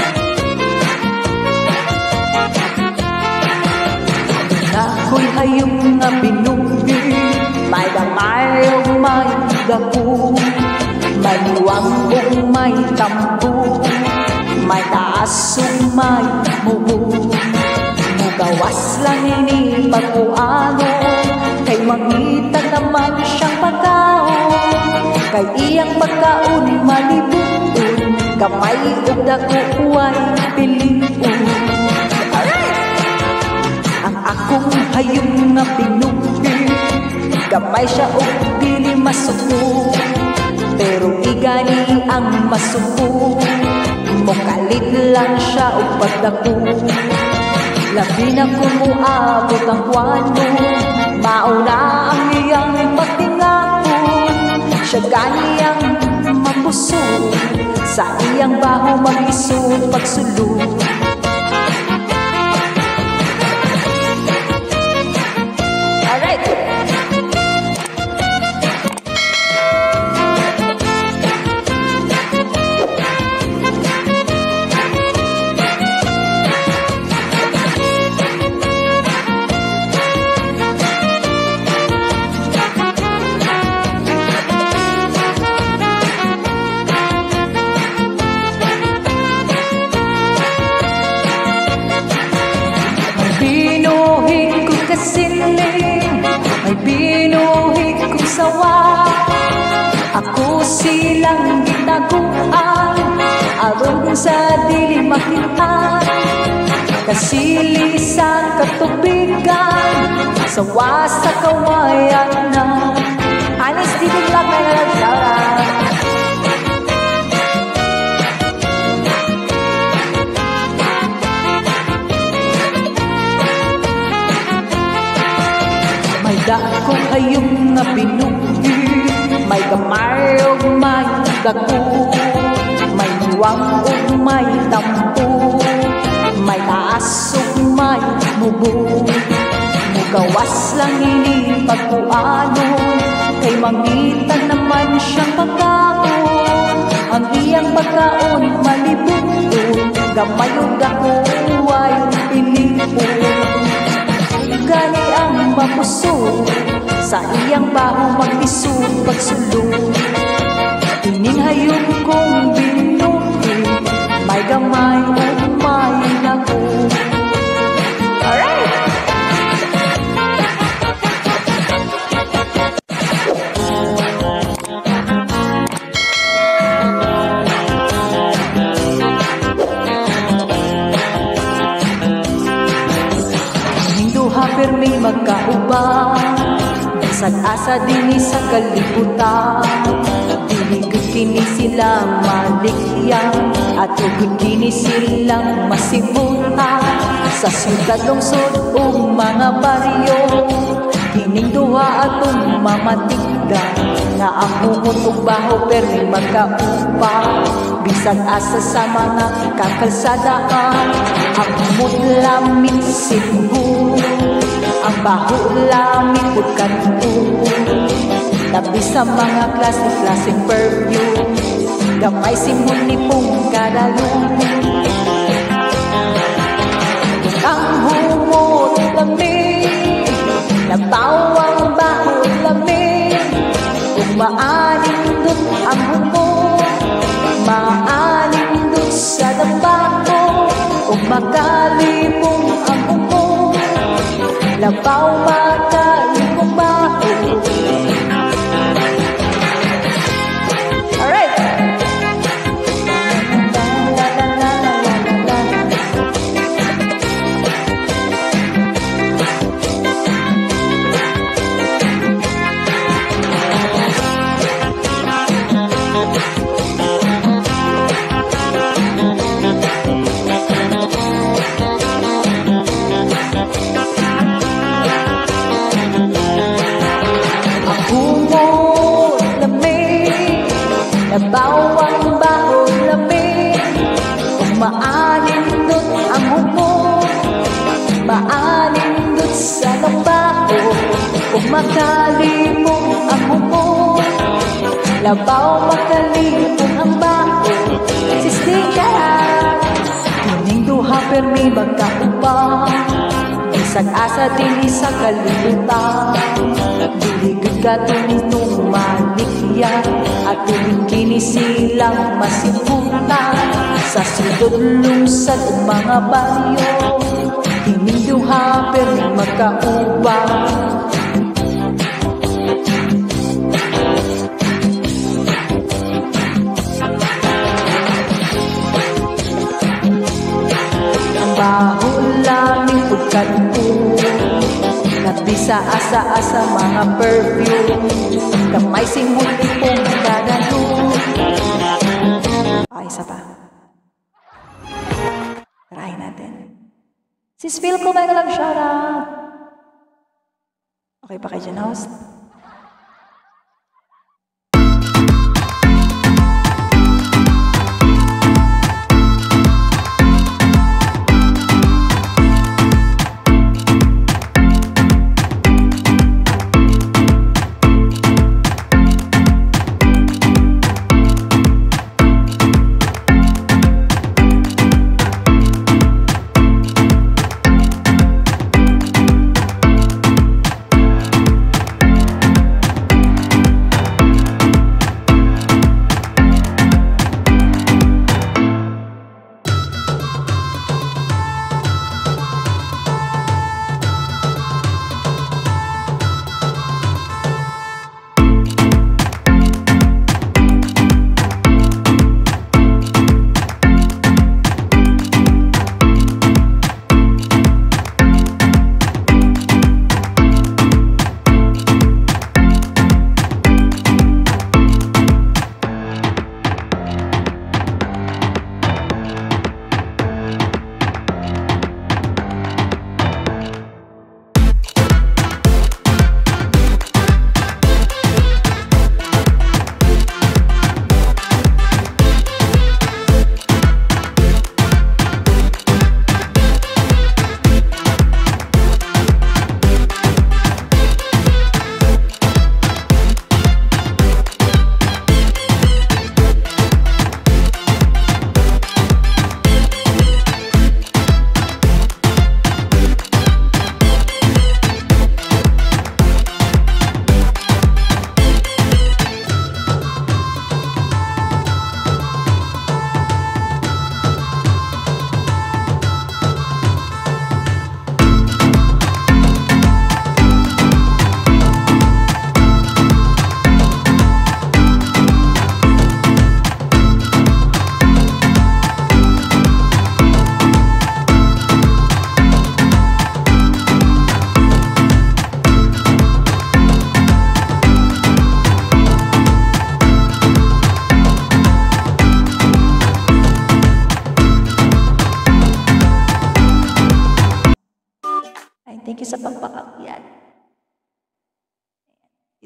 Ako'y hayong nga binugi, may damay o may daku, may luwang o may tambo, may taas o may mubo. Gawas lang ini pagkuano, kay mangita naman siyang pagkaon, kay iyang pagkaon malibuton, kamay og dakuway piliun. Ang akong hayong nga pinugi, gamay siya og dili masuko, pero igani ang masuko, mukalit lang siya og pagdako. Labi na kumuabot ang kwano, mauna ang iyang pagtingapon. Siya ganiyang mapuso, sa iyang baho mag-iso pagsulod. Alright! sawa. Ako silang gitaguan, aron sa dili makitaan. Kasili sa katubigan, sawa sa kawayan na. Anis dili lang na nagsawa. May dako kayong nga pinuhi, may gamay o may dako, may buwang o may tampo, may taas o may mubo. Mugawas lang ini pagkuano, kay mangitan naman siyang pagkaon. Ang iyang pagkaon malibuto, gamay o dako ay pinipon. Gani ang mapuso, sa iyang baho mag-isog pagsulong. Ining hayong kong binuhi, may gamay o may nago. Alright! Permi magkauban, bisag asa dini sa kalibutan. Diligid kini sila malikyan, at ugod kini silang masibutan. Sa siyudad lungsod o mga baryo, kining duha atong mamatigdan. Nga ang humutog baho permi magkauban, bisag asa sa mga kakalsadaan. Ang humot lamig siguro, ang baho lamig po kanto. Labi sa mga klaseng-klaseng perfume, gamay simon ni pong kadalong. Ang humot lamig, nabawang baho lamig. Kung maanindot ang humot, maanindot sa dambato. Kung makalipong ang humot, labaw makalipong baho. Alright! Bawang baho lamig, kung maanindot ang humot, maanindot sa lambaho. Kung makalipong ang humot, labaw makalipong ang baho. Sistika, kining duha permi magkaubang, isag asa dili sa kalibutan. Diligid ka tunitong malikyan, at tuwing kini silang masibutan. Sa sudod lungsad o mga baryo, kining duha permi magkaubang. Ang baho lamig po kanto, labi sa asa-asa mga perfume, gamay simon ni pong kadalong. Okay, isa pa. Try natin. Sis Phil, kumain ka lang, shout out. Okay pa kayo dyan, host?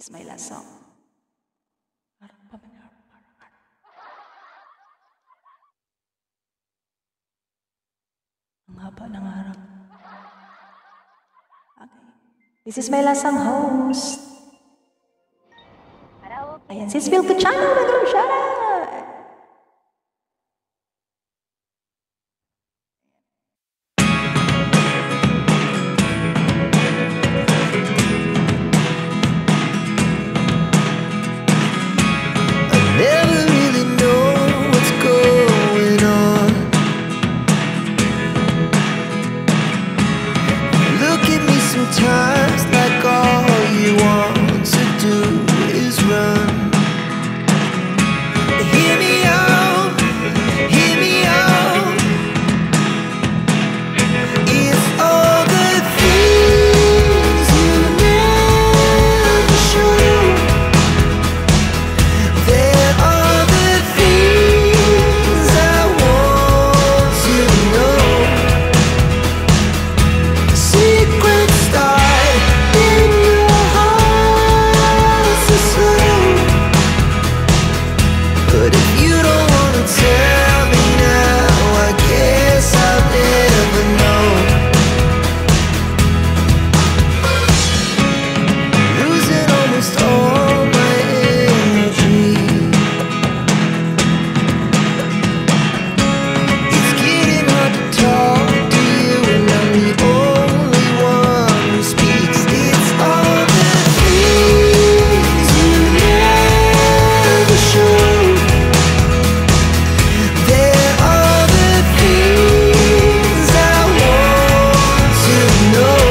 This is my last song. Harap pa man, harap, harap, harap. Ang haba ng harap. Okay. This is my last song, host. Ayan, sis Phil Cuchano, nag-room shout out. Never really know what's going on. Look at me sometimes like all you want to do is run. Hear me out, hear me out. It's all the things you never show. There are the things I want to know. Secrets start in your heart so slow. But if you don't wanna tell me now, I guess I'll never know. Losing almost all my energy. It's getting hard to talk to you, and I'm the only one who speaks. It's all the things you never show. There are the things I want to know.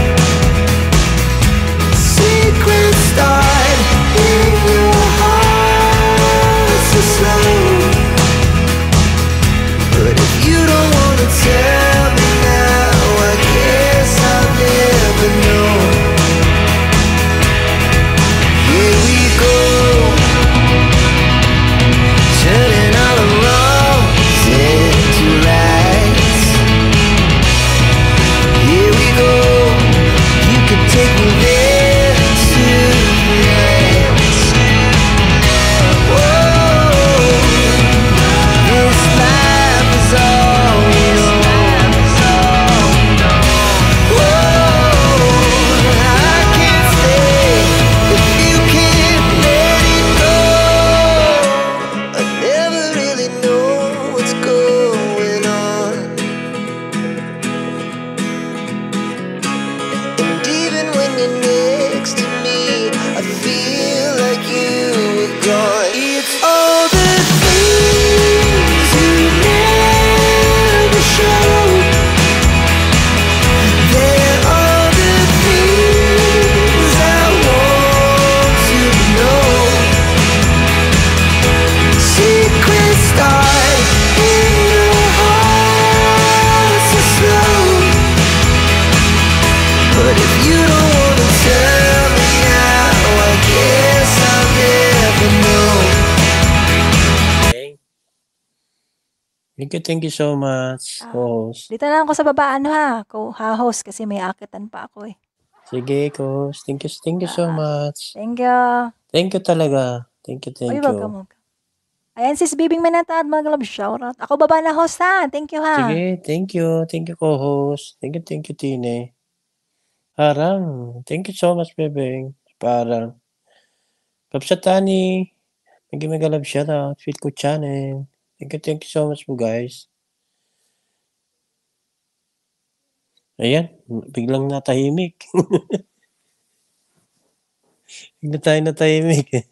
Secrets start in your heart so slow. But if you don't wanna tell me now, I guess I'll never know. Here we go, turning all the wrongs into rights. Here we go, you could take me there tonight. Whoa, this life is all we own. Whoa, I can't stay if you can't let it go. I never really know what's going on. And even when you're next to me, I feel like you were gone. It's all the things you never show. There are the things I want to know. Secrets start in your heart so slow. But if you don't wanna tell me now, I guess I'll never know. Okay. Thank you, thank you so much, Ah. host. Dito na lang ako sa baba, ano ha, co-host kasi may akitan pa ako eh. Sige, host. Thank you, thank you so Ah. much. Thank you. Thank you talaga. Thank you, thank Uy, wag ka you. mo. Ayan, sis Bibing Manatad, mga love shoutout. Ako baba na host ha. Thank you ha. Sige, thank you. Thank you, co-host. Thank you, thank you, Tine. Parang, thank you so much, bebeng. Parang, Kapsatani, nag-mega love shoutout, Phil Cuchano. Thank you, thank you so much po, guys. Ayan, biglang natahimik. Bigla tayo natahimik eh.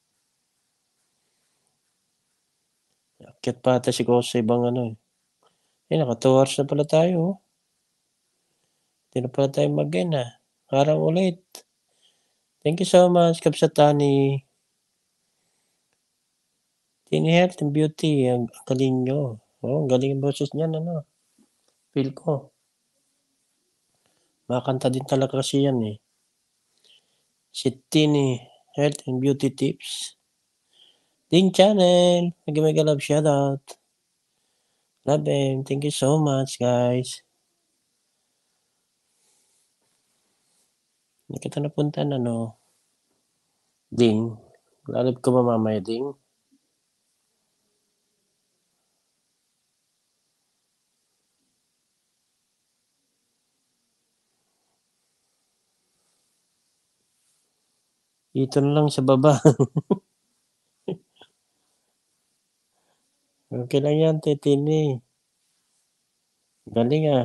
Akyat pa ata si Ko sa ibang ano eh. Eh, naka two hours na pala tayo. Oh. Hindi na pala tayo mag-in ah. Parang ulit. Thank you so much, Kapsatani. Tini Health and Beauty. Ang ang galing nyo. Oh, ang galing ang boses niyan, ano. Feel ko. Makakanta din talaga kasi yan eh. Si Tini Health and Beauty Tips. Ding Channel. Mega-mega love shoutout. Love them. Thank you so much, guys. Hindi kita napuntan, ano. Ding. Lalab ka ba mamaya, Ding? Dito na lang sa baba. Okay lang yan, Titini. Galing ah.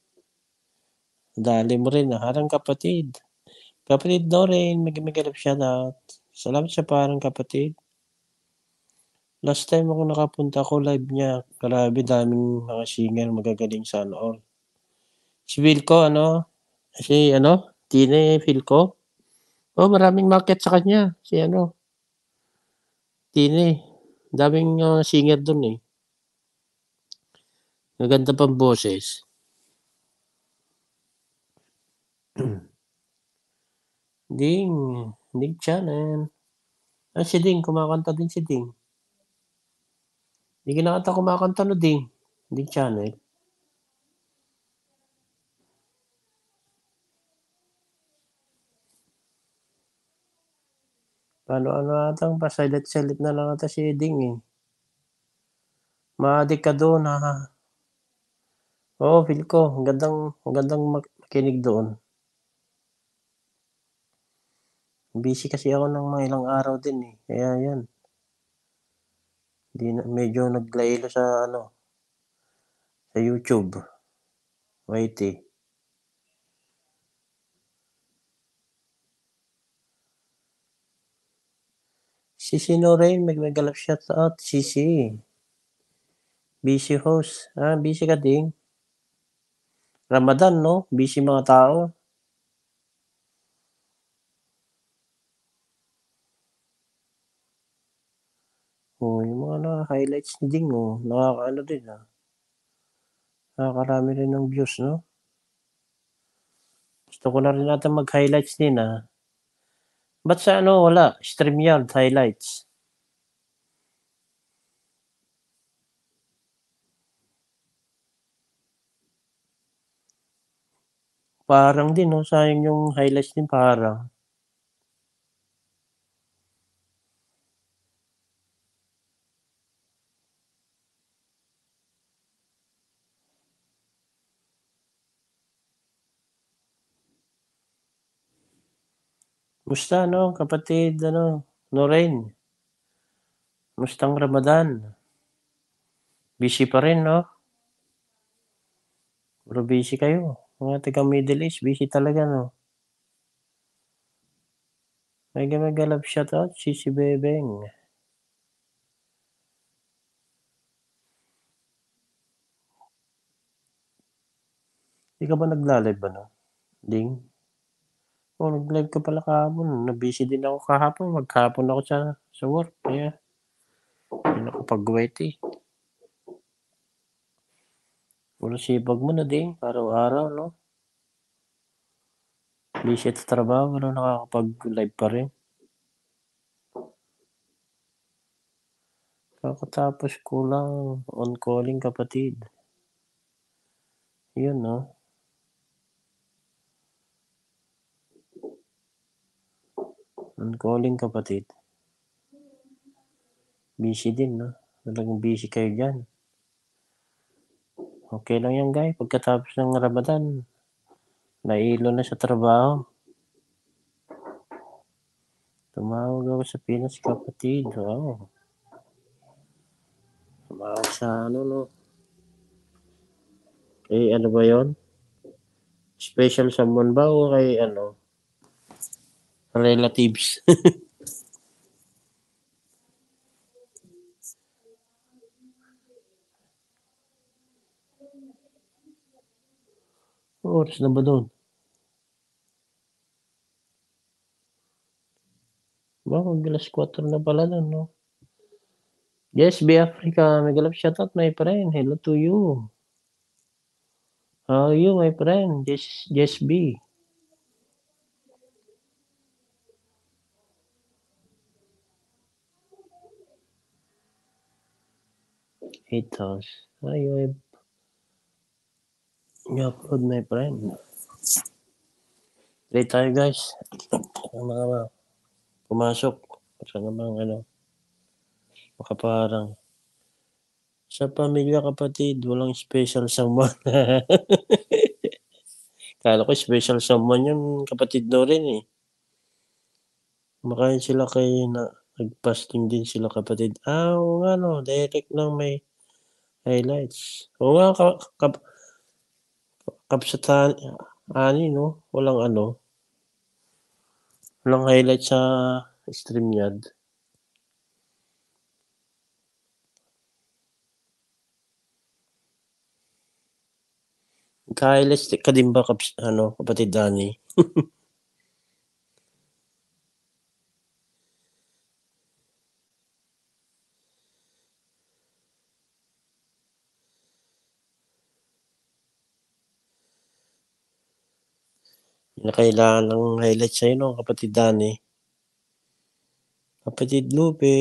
Dali mo rin ah. Harang kapatid. Kapatid Doreen, mag-migalap siya na. Salamat sa parang kapatid. Last time ako nakapunta ako live niya. Grabe, daming mga singer magagaling sana all. Si Wilco, ano? Si ano? Tine Wilco? Oh, maraming market sa kanya. Si ano? Tine. Daming uh, singer dun eh. Maganda pang boses. Ding. Ding channel. Ah, si Ding. Kumakanta din si Ding. Hindi kinakanta kumakanta no Ding. Ding channel. Ano ano atang pa-silent-silent na lang ata si Ding eh. Maadik ka doon ha. Oo, feel ko. Ang gandang, ang gandang makinig doon. Busy kasi ako ng mga ilang araw din eh. Kaya yan. Di na, medyo naglaylo sa ano. Sa YouTube. Wait eh. Sisi Norain, magmagalap shout out. Sisi. Busy host. Ah, busy ka Ding. Ramadan, no? Busy mga tao. Oh, yung mga na-highlights ni Ding, oh. Nakakaano din, ah. Nakakarami rin ng views, no? Gusto ko na rin natin mag-highlights din, ah. Ba't sa ano, wala? StreamYard highlights. Parang din, no? Sayang yung highlights din, parang. Musta, no? Kapatid, ano? Norain. Mustang Ramadan? Busy pa rin, no? Pero busy kayo. Mga taga Middle East, busy talaga, no? May gamagalap shout out, si si Bebeng. Hindi ka ba nagla-live ba, no? Ding? Oh, nag-live ka pala kahapon. Na-busy din ako kahapon. Maghapon ako sa, sa work. Kaya, hindi na ako pag-wait eh. Puro sipag mo na Ding. Araw-araw, no? Busy sa trabaho, pero nakakapag-live pa rin. Kakatapos ko lang on-calling kapatid. Yun, no? On-calling kapatid. Busy din, no? Talagang busy kayo dyan. Okay lang yan, guys. Pagkatapos ng Ramadan, nailo na sa trabaho. Tumawag ako sa Pinas kapatid. Wow. Tumawag sa ano, no? Eh, ano ba yon? Special someone ba o kay ano? Relatives? Oras na ba doon? Ba, mag-alas kwatro na pala doon, no? Yes, B Africa. May shout out, my friend. Hello to you. How are you, my friend? Yes, yes, B. Eight hours. Ah, you have you upload, my friend. Play tayo, guys. Ang mga pumasok. Para namang ano, makaparang. Sa pamilya, kapatid, walang special someone. Kala ko special someone yun, kapatid no rin eh. Kumakain sila kay na nag-fasting din sila kapatid. Ah, oo nga no, direct lang may highlights. Oo nga, ka, kap, kapsatan, ani no, walang ano, walang highlight sa StreamYard. Ka-highlights ka din ba, kaps, ano, kapatid Danny? Na kailangan ng highlight sa'yo, no, kapatid Danny. Kapatid Lupe.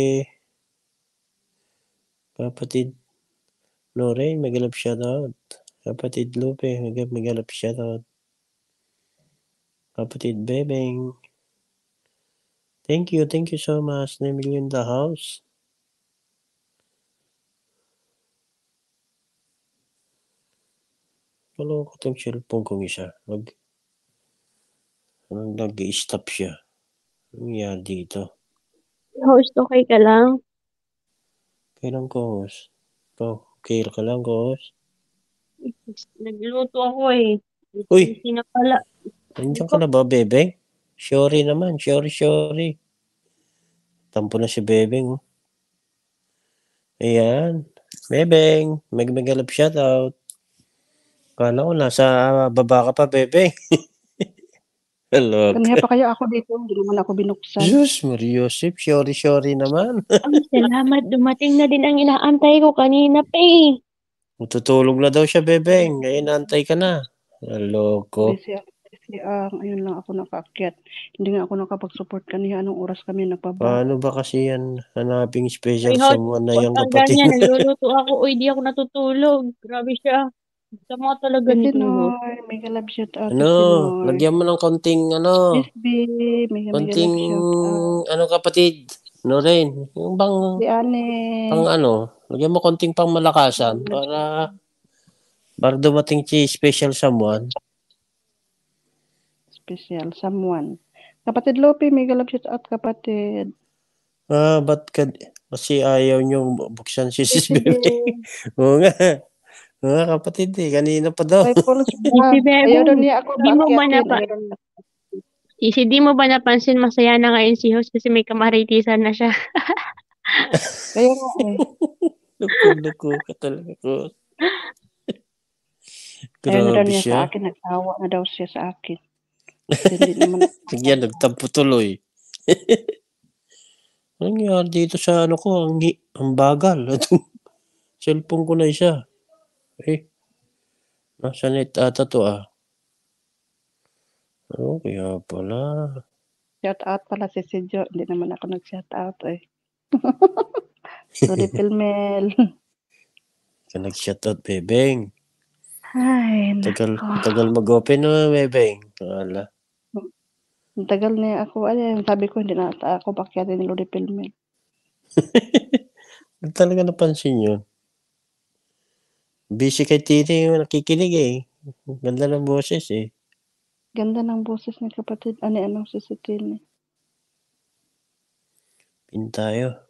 Kapatid Lorraine, magalap shoutout. Kapatid Lupe, magalap, magalap shoutout. Kapatid Bebeng. Thank you, thank you so much. nine million the house. Wala ko itong cellphone kong isa. Nag, nag-i-stop siya. Ano yan dito? Host, okay ka lang? Kailan ko, host? Oh, okay ka lang, host? Nagluto ako eh. Uy! Busy na pala. Nandiyan ka na ba, Bebeng? Sorry naman, sorry, sorry. Tampo na si Bebeng, oh. Ayan. Bebeng, mag-magalap shoutout. Kala ko nasa baba ka pa, Bebeng. Hello. Kanina pa kaya ako dito, hindi naman ako binuksan. Diyos, Mariosip, sorry, sorry naman. Ay, salamat. Dumating na din ang inaantay ko kanina pa eh. Matutulog na daw siya, Bebeng. Ngayon, naantay ka na. Loko. Busy ako kasi ang ayun lang ako nakaakyat. Hindi nga ako nakapag-support kanina. Anong oras kami nagpaba? Paano ba kasi yan hanaping special Ay, host, someone na huwag yung kang kapatid? ganyan. Nagluluto ako. Uy, di ako natutulog. Grabe siya. Sama talaga Si nito. host. Sinoy, mega love shout out Ano, si Sinoy. lagyan mo ng konting, ano, Miss B, mega mega konting, love shout out. ano kapatid, no rin, yung bang, Si Ane, pang ano, lagyan mo konting pang malakasan para, para dumating si special someone. special someone. Kapatid Lopi, mega love shout out kapatid. Ah, ba't ka, kasi ayaw nyo buksan si Si Sis si Bebe. Oo nga. Oo nga kapatid eh, kanina pa daw. Ay, Paul, Si Bebe, ayaw daw niya ako di mo ba paakyatin. napa- Ayaw daw niya. Si di mo ba napansin masaya na ngayon si host kasi may kamaritisan na siya. Kaya nga eh. Luko-luko ka talaga ko. Ayaw na daw Grabe niya sa siya. akin. Nagtawa na daw siya sa akin. Hindi naman Yan, nagtampo tuloy. Ano nangyari dito sa ano ko? Ang, hi- ang bagal. Cellphone ko na isa. Eh, nasa net ata to ah. Oh, kaya pala. shout out pala si Sidjo. Hindi naman ako nag-shout out eh. Rudy Pilmel. Ka nag-shoutout, Bebeng. Ay, Tagal, nako. tagal mag-open na, Bebeng. Wala. Ang tagal na ako. Ay, sabi ko, hindi na ata ako pakyatin ni Rudy Pilmel. Talaga napansin yun. Busy kay Tini yung nakikinig eh. Ganda ng boses eh. Ganda ng boses ni kapatid. Ano anong sisitin eh. Pin tayo.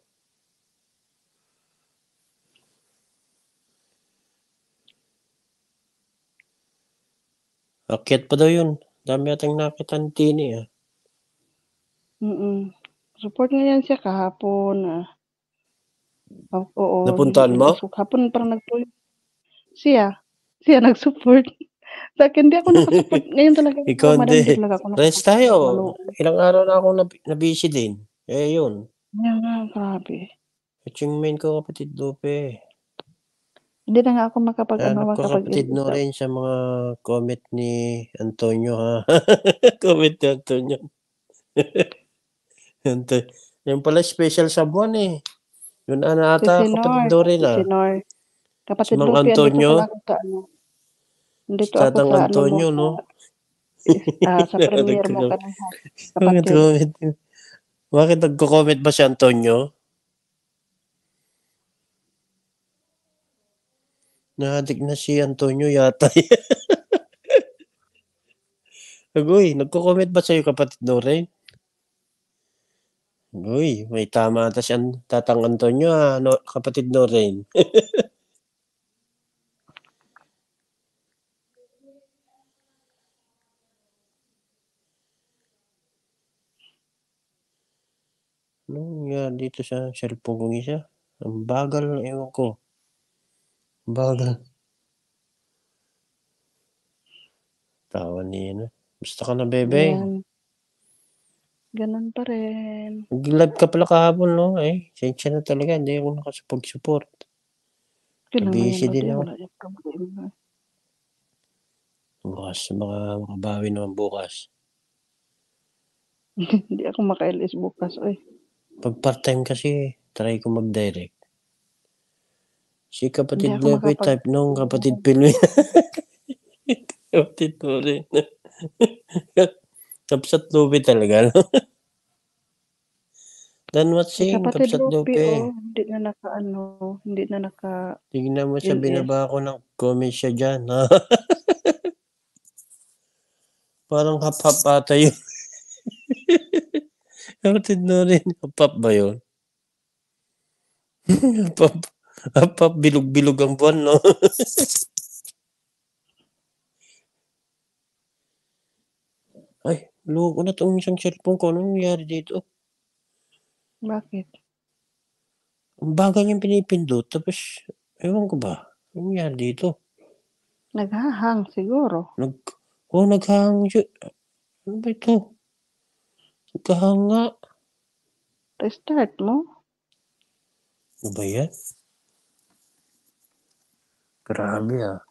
Akyat pa daw yun. Dami atang nakita ni Tini ah. Mm-mm. Support nga yan siya kahapon. Ah. Oh, oo. Napuntahan mo? Hapon parang nagpuyo. Siya. Siya nag-support. Sa akin, di ako nakasupport. Ngayon talaga. Ikaw madam, hindi. talaga ako Rest nakasupport. tayo. Maluon. Ilang araw na akong nab- nabisi din. Eh yun. Yan nga, grabe. At yung main ko kapatid Lupe. Hindi na nga ako makapag ano, Hanap ko kapatid makapag-input. no rin sa mga comment ni Antonio ha. Comment ni Antonio. Ante- Yan pala special someone eh. Yun ana Si ata Sinor. kapatid do rin Si ah. Sinor. Kapatid Si Mang Lupi, andito Antonio. pala ako sa ano. Andito Si ako Tatang sa ano mo. Antonio no. Sa, ah, sa premiere mo Nagkaka- kanina. Comment, Kapatid. comment. Bakit nagko-comment ba si Antonio? Na-addict na si Antonio yata. Agoy, nagko-comment ba sa'yo kapatid Noren? Agoy, may tama ata si An- Tatang Antonio ah, no, kapatid Noren. Ano nga dito sa cellphone kong isa? Ang bagal ng ewan ko. Ang bagal. Tawa niya na. Gusto ka na, bebe? Ayan. Ganun pa rin. Nag-live ka pala kahapon, no? Eh, sensya na talaga. Hindi ako nakasupag-support. Kailan na Busy yan, din Lodi? ako. Wala yung problema. Bukas, baka makabawi naman bukas. Hindi ako maka-L S bukas, oy. Pag part-time kasi, try ko mag-direct. Si Hindi kapatid ako Lepe, makapag- type nung kapatid Pinoy. Kapatid mo rin. Kapsat Lupe talaga, no? Dan Si Watsing, kapatid Kapsat Lupi, Lupe. oh, hindi na naka-ano, hindi na naka... Tingnan mo sa L S. binaba ko ng comment siya dyan. Ha? Parang hap-hap ata yun. Kapatid mo rin. Hap-hap ba yun? Hap-hap. Hap-hap, bilog-bilog ang buwan, no? Ay, loko na itong isang cellphone ko. Anong nangyari dito? Bakit? Ang bagal niyang pinipindot. Tapos, ewan ko ba? Anong nangyari dito? Naghahang siguro. Nag... Oh, naghahang siya. Ano ba ito? Naghahang nga. Restart mo. Ano ba yan? Grabe ah.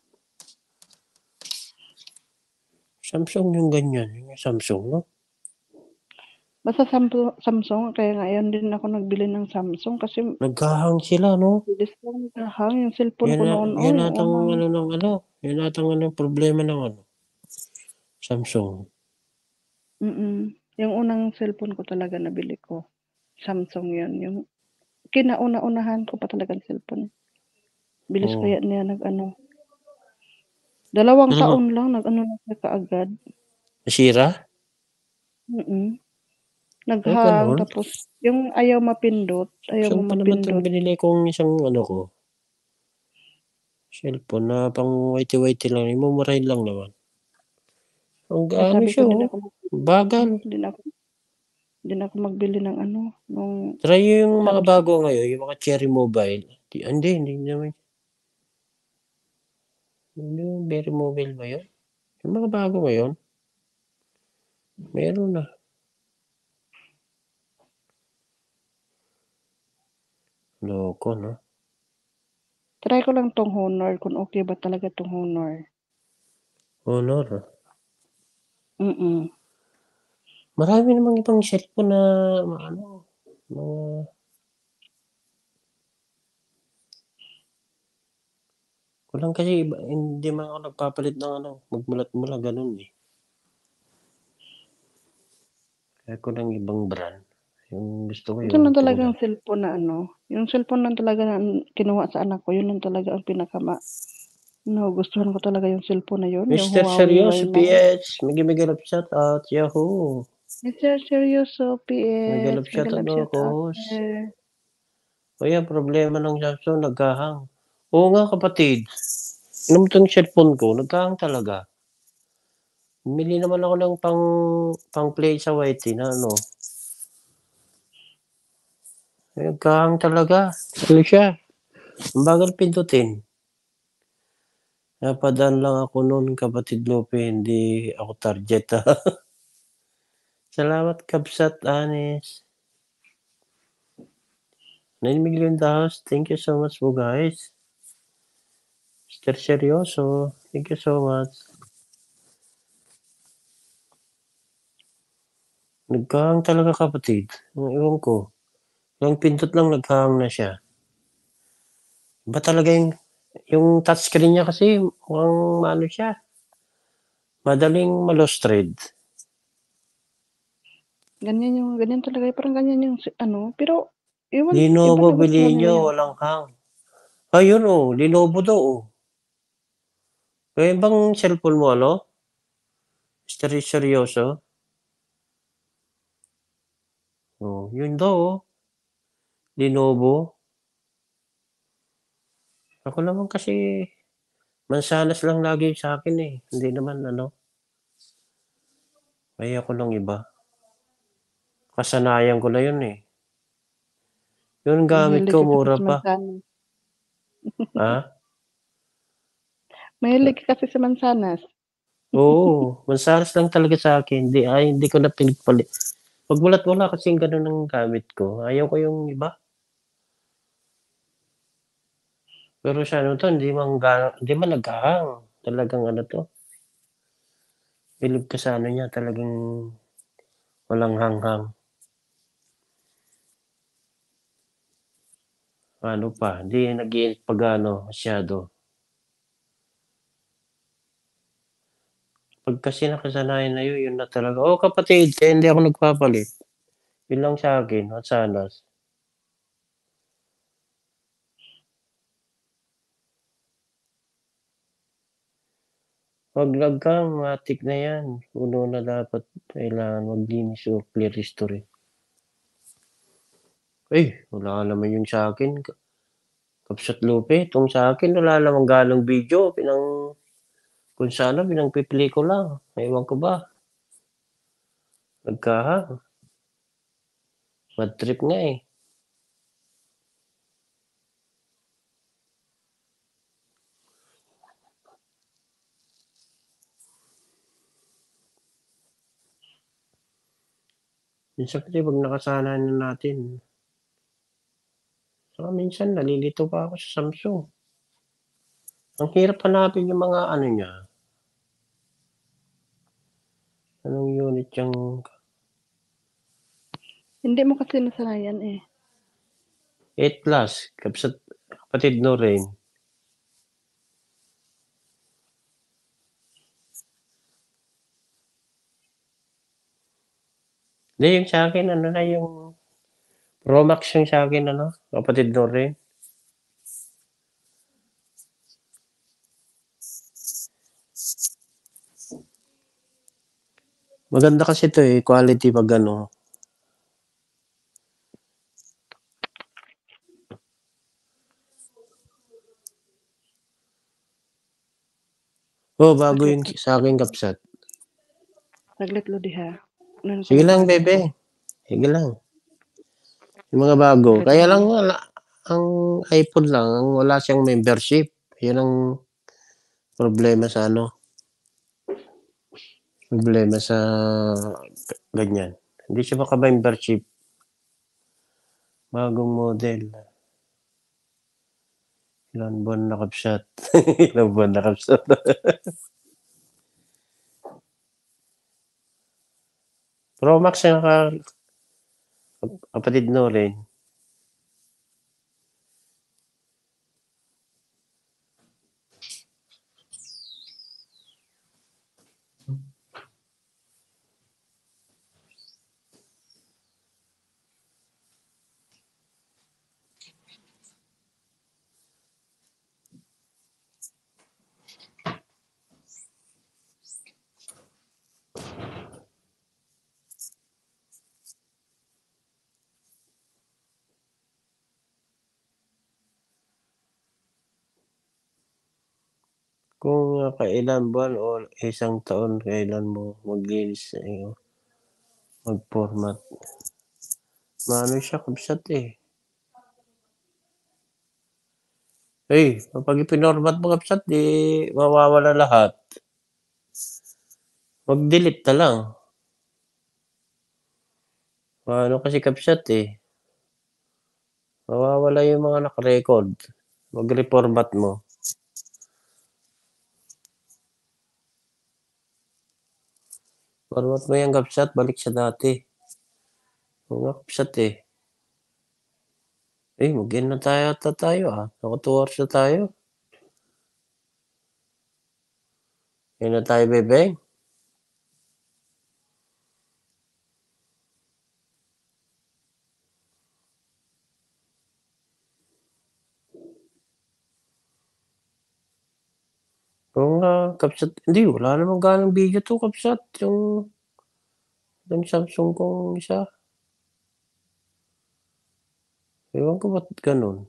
Samsung yung ganyan. Yung Samsung, no? Basta Samsung, Samsung, kaya ngayon din ako nagbili ng Samsung kasi Naghahang sila, no? bilis lang naghahang yung cellphone Yan, ko na, noon. yan Oh, natang yung ano unang, ng ano. Yan natang ano problema ng ano. Samsung. mm yung unang cellphone ko talaga nabili ko. Samsung yun. Yung kinauna-unahan ko pa talagang cellphone. Bilis Oh. kaya niya nag-ano. Dalawang Ano? taon lang nag-ano na siya kaagad. Nasira? Mm Ay, Naghang, ganun? tapos yung ayaw mapindot, ayaw Saan mo pa naman itong mapindot. binili kong isang ano ko? Cellphone na pang whitey-whitey lang. Imumurahin lang naman. Ang Kaya gaano sabi ko, siya, din oh. ako, Bagal. din ako, din ako magbili ng ano, nung Try yung mga Samsung. bago ngayon, yung mga Cherry Mobile. Di, hindi, hindi naman. Hindi yung Berry Mobile ba yun? Yung mga bago ngayon. Meron na. Loko, no? Try ko lang tong Honor, kung okay ba talaga tong Honor. Honor. ah. Mm Marami namang ibang cellphone na ano, mga kulang kasi iba, hindi man ako nagpapalit ng ano, magmulat-mula ganun eh. Kaya ko ng ibang brand. Yung gusto ko Ito yung lang talagang tulad. cellphone na ano, yung cellphone lang talaga na kinuha sa anak ko, yun lang talaga ang pinakama. No, gustuhan ko talaga yung cellphone na yun, yung Mister Huawei Seryoso Y P nine. H, mag-imagalap shout out, Yahoo! Mister Seryoso P S, Nagalap shout out nagalap mga shout out. co-host. Eh, O yan, problema ng Samsung, naghahang. Oo nga kapatid, alam mo itong cellphone ko, naghahang talaga. Bumili naman ako ng pang, pang play sa whitey na ano. Naghahang talaga. Ano siya? Ang bagal pindutin. Napadaan lang ako noon, kapatid Lupe, hindi ako target. Ha? Salamat, Kapsat Anis. nine million dollars. Thank you so much po, guys. Mister Seryoso. Thank you so much. Naghahang talaga, kapatid. Ewan ko. Yung pindot lang, naghahang na siya. Ba talaga yung, yung touchscreen niya kasi, mukhang ano siya. Madaling malostrade. Ganyan yung ganyan talaga, parang ganyan yung si ano, pero ewan iba Lenovo na gusto bilhin nila niyo, yan. walang hang. Ayun oh, Lenovo daw oh. Eh, bang cellphone mo ano? Seri seryoso? Oh, yun daw oh. Lenovo. Ako naman kasi mansanas lang lagi sa akin eh, hindi naman ano. Ayoko ng iba. Kasanayan ko na yun eh. Yung gamit Mahilig ko ka kasi mura sa pa. mansanas. Ha? Mahilig ka kasi sa mansanas. Oo, mansanas lang talaga sa akin. Hindi, ay, hindi ko na pinagpalit. Pag wala't-wala kasing ganun ang gamit ko. Ayaw ko yung iba. Pero sa ano 'to, hindi man ga hindi man nag-ha-hang. Talagang ano 'to, bilib ka sa ano niya, talagang walang hanghang. Ano pa, hindi nag-iinit 'pag ano, masyado. Pag kasi nakasanayan na yun, yun na talaga. Oo, kapatid, kaya hindi ako nagpapalit. Yun lang sa akin, mansanas. 'Pag nag-hang matik na yan. Puno na dapat kailangan maglinis o clear history. Ay, wala naman yun sa akin. Ka Kapsat Lupe, itong sa akin wala namang gaanong video, pinang kung sa ano, pinagpipelikula. Ewan ko ba, nagka-hang. Bad trip nga eh. Minsan kasi 'pag nakasanayan na natin, saka minsan nalilito pa ako sa Samsung. Ang hirap hanapin yung mga ano niya, anong unit yang Hindi mo kasi nasanayan eh. eight plus, kapsat kapatid no rin. Hindi, yung sa'kin ano na yung Pro Max yung sa'kin ano, kapatid no rin. Maganda kasi 'to eh, quality 'pag ano. Oo, bago Saglit yun sa'kin kapsat. saglit Lodi ha. Ano ko Sige lang lang ano. bebe, sige lang. Yung mga bago, Saglit kaya lang lang ha. wala ang iPhone lang, ang wala siyang membership. Yun ang problema sa ano, problema sa ganyan. Hindi siya maka-membership. Bagong model. Ilang buwan na kapsat. Ilang buwan na kapsat. Pro Max yung naka kapatid no rin. Kung uh, kailan buwan o isang taon kailan mo maglinis eh, mag-format. Maano siya kapsat eh. Eh, kapag ipinormat mo kapsat, di mawawala lahat. Mag-delete na lang. Maano kasi kapsat eh. Mawawala yung mga naka-record. Mag-reformat mo. Format mo yung kapsat, balik sa dati. Oo nga kapsat eh. Eh, mag-end na tayo ata tayo ah. Naka two hours na tayo. End na tayo, bebe. Oo nga, Kapsat. Hindi, wala namang gaanong video 'to, Kapsat, yung yung Samsung kong isa. Ewan ko ba't gano'n.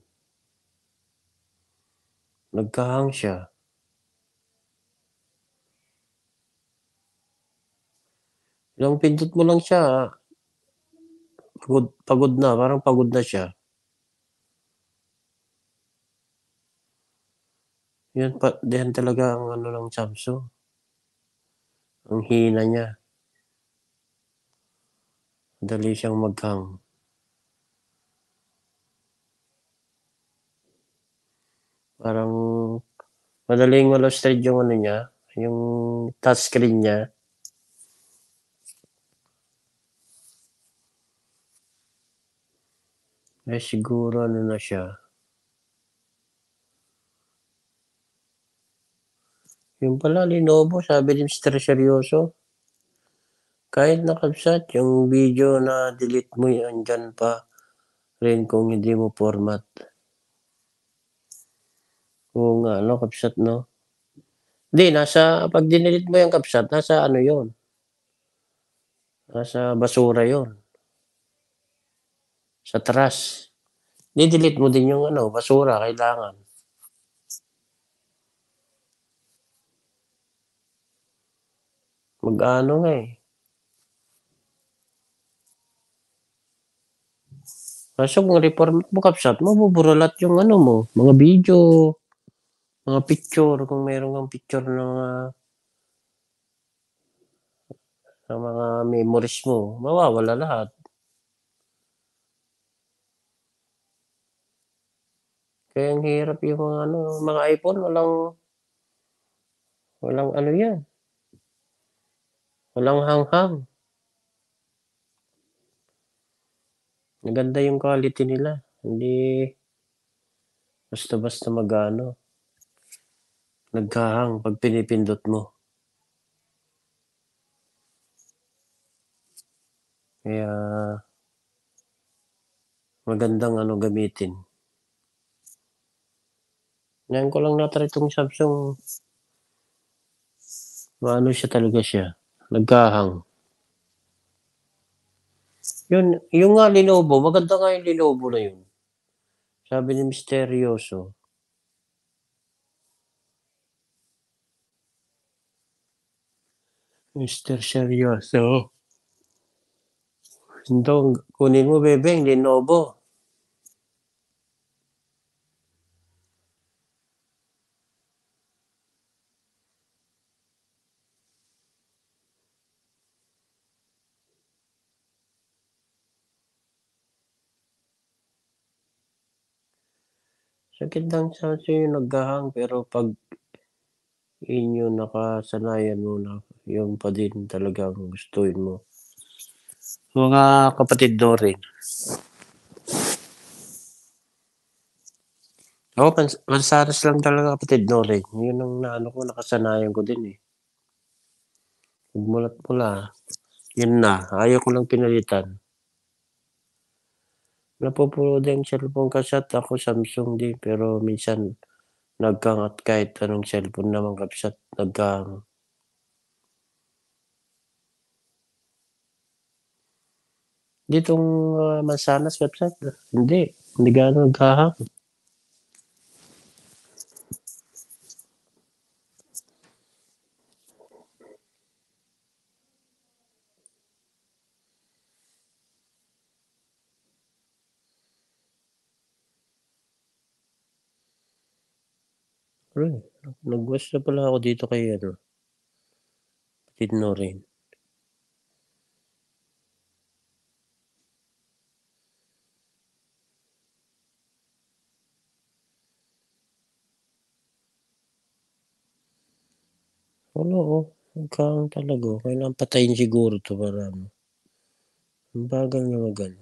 Nagka-hang siya. Ilang pindot mo lang siya, pagod pagod na, parang pagod na siya. Yan pa yan talaga ang ano ng Samsung, ang hina niya. Madali siyang mag-hang. Parang madaling ma-lost-read yung ano niya, yung touchscreen niya. Eh, siguro ano na siya, yun pala Lenovo, sabi ni Mister Seryoso. Kahit na Kapsat, yung video na delete mo andiyan pa rin kung hindi mo format. Oo nga 'no, Kapsat 'no? Hindi, nasa 'pag dinelete mo yan Kapsat, nasa ano yun, nasa basura yun. Sa trash. I-delete mo din yung ano, basura kailangan. Mag-aano nga, eh. Kaso kung reformat mo Kapsat, mabubura lahat yung ano mo, mga video, mga picture, kung meron kang picture ng mga ng mga memories mo, mawawala lahat. Kaya ang hirap yung mga ano, mga iPhone walang walang ano yan, walang hang-hang. Maganda yung quality nila, hindi basta-basta mag-aano, nagha-hang 'pag pinipindot mo. Kaya magandang ano gamitin. Ngayon ko lang na-try 'tong Samsung. Maano siya talaga siya, nagha-hang. Yun, yung nga Lenovo, maganda nga yung Lenovo na yun. Sabi ni Misteryoso. Mister Seryoso. Ito, kunin mo bebeng, Lenovo. Sakit ng Samsung yung nagha-hang pero 'pag inyo nakasanayan mo na, yun pa din talaga ang gustuhin mo. Mga kapatid ko rin. Ako pans pansanas lang talaga kapatid ko rin. Yun ang naano ko, nakasanayan ko din, eh. Nagmulat mula, yun na, ayaw ko lang pinalitan. Napupuro din cellphone Kapsat, ako Samsung din, pero minsan nag-hang at kahit anong cellphone naman Kapsat, nag-hang. Ditong, ah, Mansanas Kapsat, hindi, hindi gaano nagha-hang. Ayun, nag-wish na pala ako dito kay ano, kapatid Norin. Wala, oh, nagha-hang talaga, kailangan patayin siguro 'to para ano, ang bagal niya mag-ano.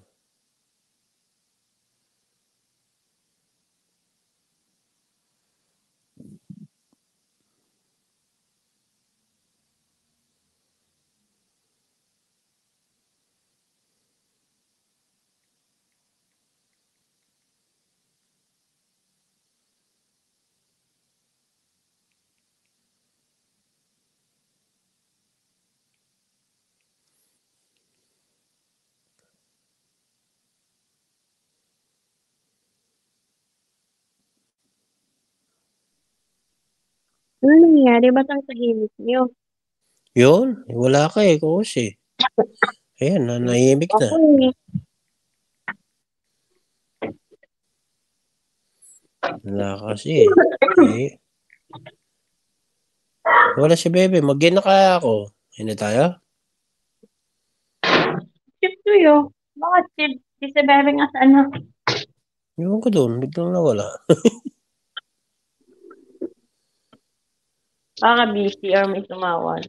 Ano nangyari? Ba't ang tahimik niyo? Yun, wala ka eh, Kus eh. Ayan, nanahimik Ako na. eh. Wala kasi eh. Eh, wala si Bebe, mag-in na kaya ako. Ayun na tayo? Chip tuyo. Bakit chip? Si si Bebe nga sa ano? Ewan ko doon, biglang nawala. Baka busy or may tumawag.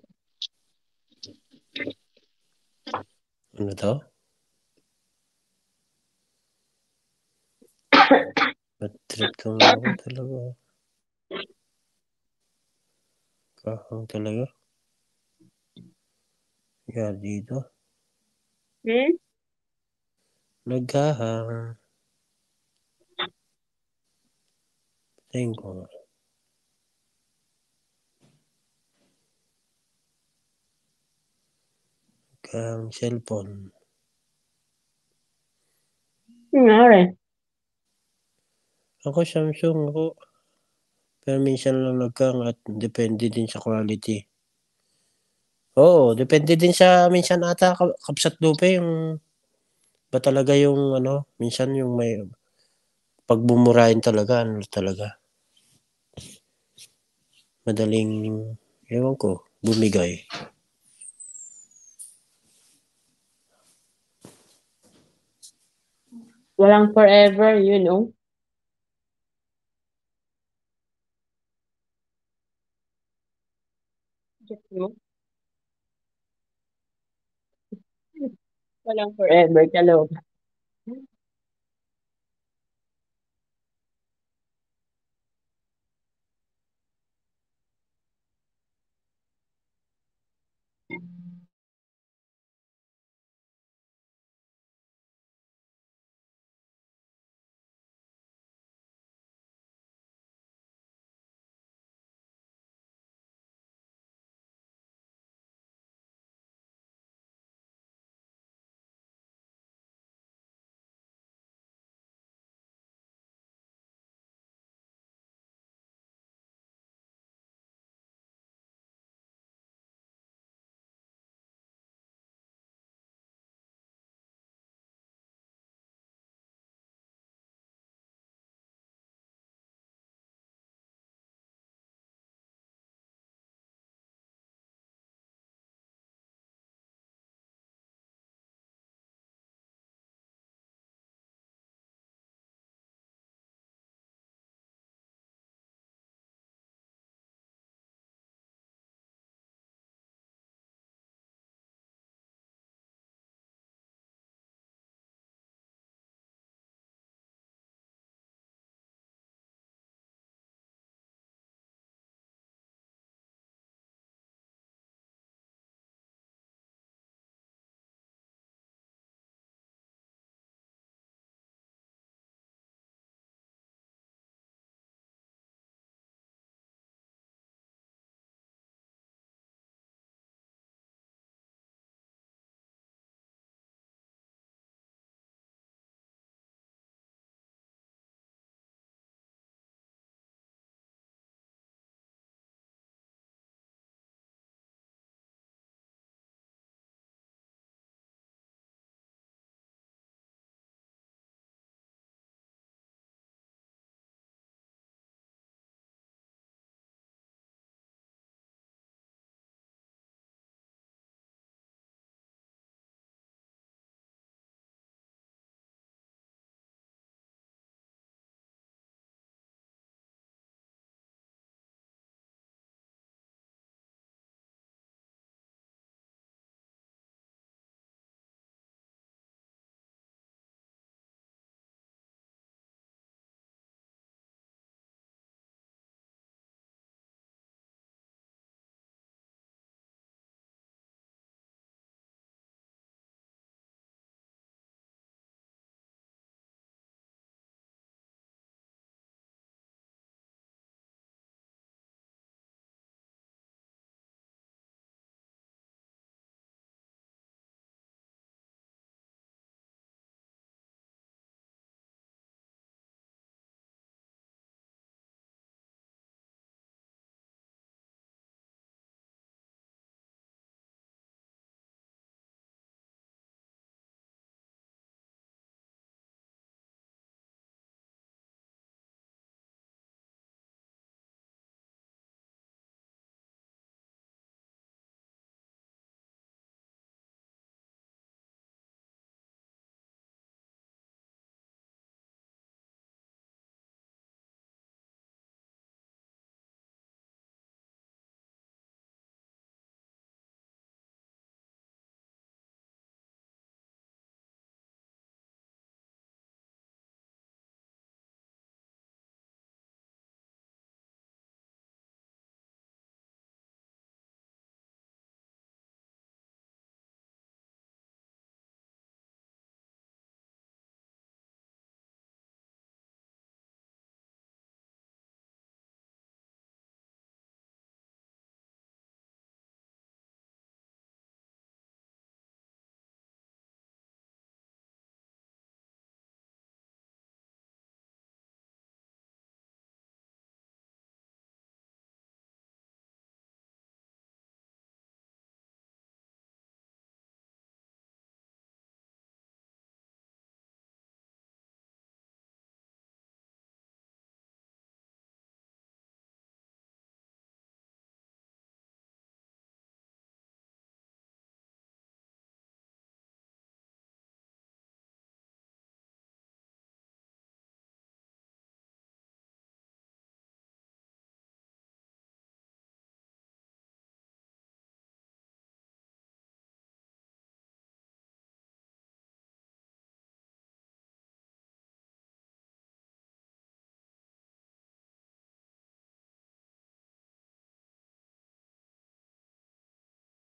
Ano to? Bad trip tong ako talaga. Kahang talaga. Yan dito. Hmm? Nagkahang. Tingin ko nga. Kahang cellphone. Nangyari? Ako Samsung ako. Pero minsan lang nagkahang at depende din sa quality. Oo, depende din sa minsan ata ka- kapsat lupa yung ba talaga yung ano, minsan yung may pag bumurahin talaga, ano talaga. Madaling, ewan ko, bumigay. Walang forever, you know. Get mo? Walang forever, kaloka.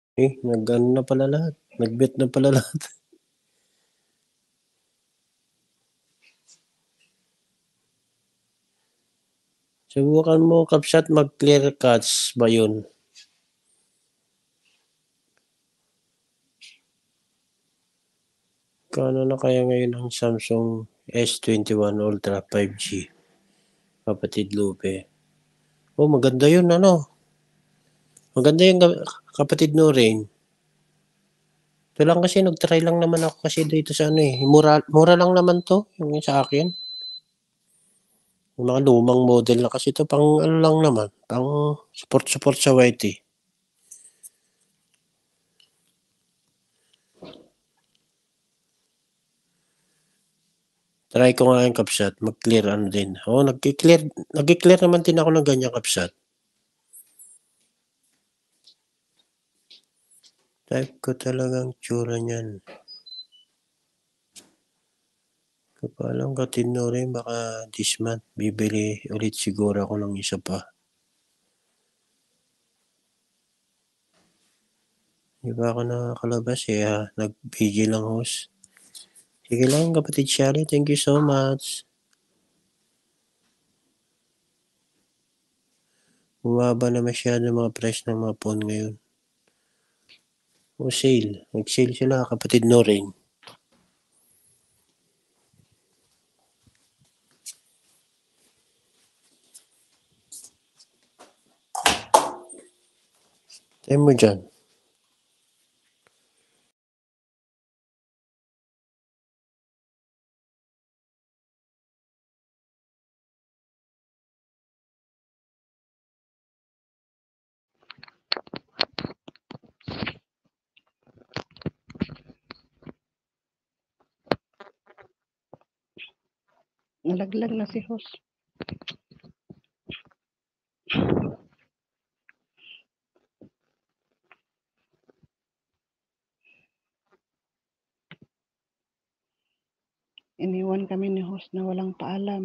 Eh, nag-ano na pala lahat, nag-bet na pala lahat. Subukan mo Kapsat mag-clear catch ba yun? Kano na kaya ngayon ang Samsung S twenty-one Ultra five G? Kapatid Lupe. Oh, maganda yun ano. Maganda yung kapatid Noreen. Ito lang kasi nag-try lang naman ako kasi dito sa ano eh. Mura, mura lang naman to yung sa akin. Yung mga lumang model na kasi ito pang ano lang naman. Pang support-support sa Y T. Try ko nga yung Kapsat. Mag-clear ano din. Oo, oh, nag-clear, nag-clear naman din ako ng ganyan Kapsat. Type ko talagang tsura niyan. Kapalang katino rin, baka this month, bibili ulit siguro ako ng isa pa. Di ba ako nakakalabas eh, ha? Nag-P G lang host. Sige lang kapatid Shari, thank you so much. Bumaba na masyado mga price ng mga phone ngayon. O sale, nag-sale sila kapatid Noreen. Tayo mo dyan. Nalaglag na si host. Iniwan kami ni host na walang paalam.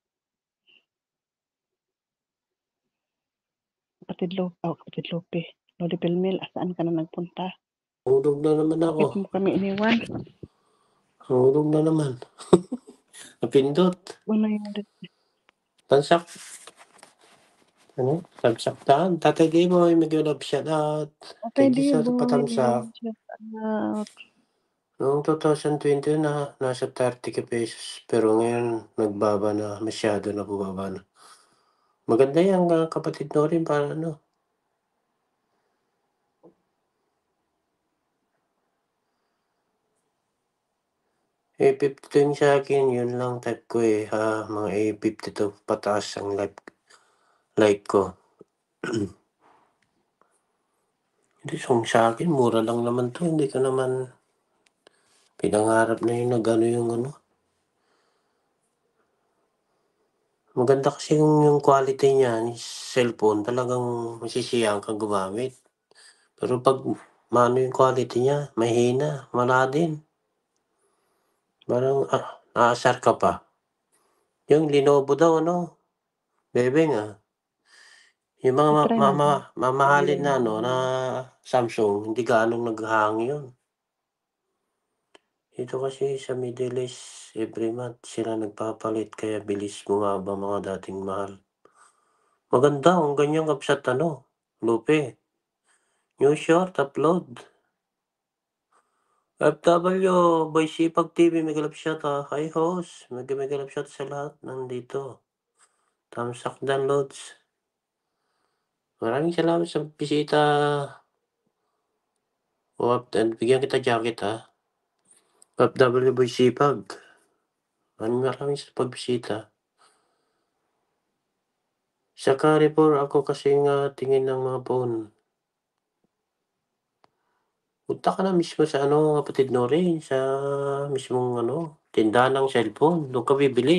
Kapatid Lupe, oh, kapatid Lupe. Lodi Pilmil, asaan ka na nagpunta? Hulog na naman ako. Bakit mo kami iniwan? Hulog na naman. Napindot. Ano yung Tansak. Ano? Tamsaktan. Tatay di mo, may mag-love shout out. Okay, Thank you di sa boy. patamsak. Shout out. Noong twenty twenty na nasa thirty ka pesos pero ngayon nagbaba na, masyado na bumaba na. Maganda yan ah, kapatid Noreen para ano. A fifty two yung sa'kin, yun lang type ko eh, ha, mga A fifty two pataas ang like like ko. Hindi, kung sa'kin mura lang naman 'to, hindi ko naman pinangarap na yung nag-ano yung ano. Maganda kasi yung yung quality niya, yung cellphone talagang masisiyahan kang gumamit. Pero 'pag maano yung quality niya, mahina, wala din. Parang, ah, aasar ka pa. Yung Lenovo daw ano, bebeng, ah. Yung mga ma I-try mo mama ba? mamahalin na ano, na Samsung, hindi gaanong nag-hang yun. Dito kasi sa Middle East, every month sila nagpapalit kaya bilis bumaba mga dating mahal. Maganda ang ganyang Kapsat ano, Lupe. New short upload. F W, Boy Sipag T V, mega love shout ah. Hi host, mega mega love shout sa lahat nandito. Tamsak downloads. Maraming salamat sa bisita. Wap, bigyan kita jacket ha. F W Boy Sipag. Maraming maraming sa pagbisita. Sa Carrefour ako kasi nga tingin ng mga phone. Punta ka na mismo sa ano, kapatid Noreen, sa mismong ano, tindahan ng cellphone. Doon ka bibili.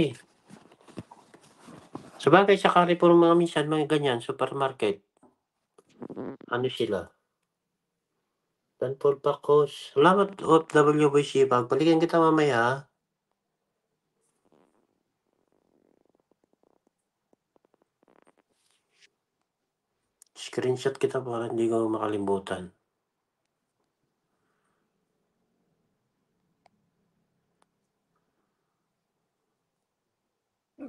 Sabagay sa Carrefour mga minsan, mga ganyan, supermarket. Ano sila? Danpol Pacos. Salamat O F W Boy Sipag. Balikan kita mamaya ha. Screenshot kita para hindi ko makalimutan.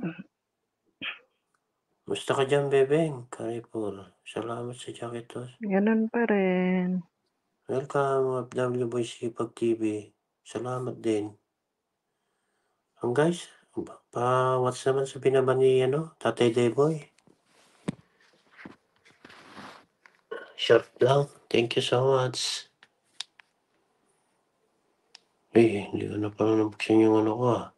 Musta ka diyan, Bebeng? Karipur. Salamat sa jacket toss. Ganun pa rin. Welcome, F W Boy Sipag T V. Salamat din. Ang guys, pa-watch naman sa pinaba ni ano, Tatay Deboy. Short lang. Thank you so much. Eh, hindi ko na pala nabuksan yung ano ko ah.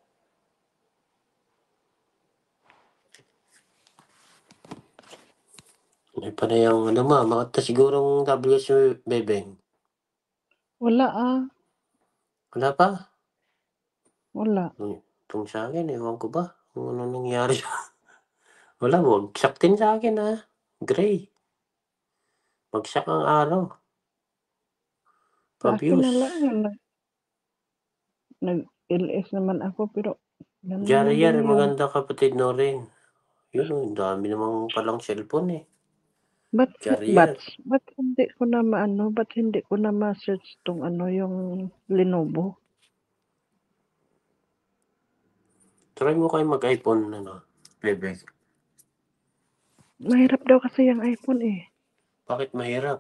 May pa na yung ano ma, makata sigurong W S yung Bebeng. Wala ah. Wala pa? Wala. Itong sa akin, ewan ko ba kung ano nangyari. Wala, wagsak din sa akin ha. Gray. Bagsak ang araw. Sa akin na Pa-views. lang. Nag, nag-L S naman ako pero ganun na Jarier, din yun. maganda kapatid no rin. Yun o, dami namang palang cellphone eh. Ba't, Jarier. ba't, ba't hindi ko na maano, ba't hindi ko na ma-search tong ano yung Lenovo? Try mo kayo mag-iPhone ano, Bebeng. Mahirap daw kasi yung iPhone eh. Bakit mahirap?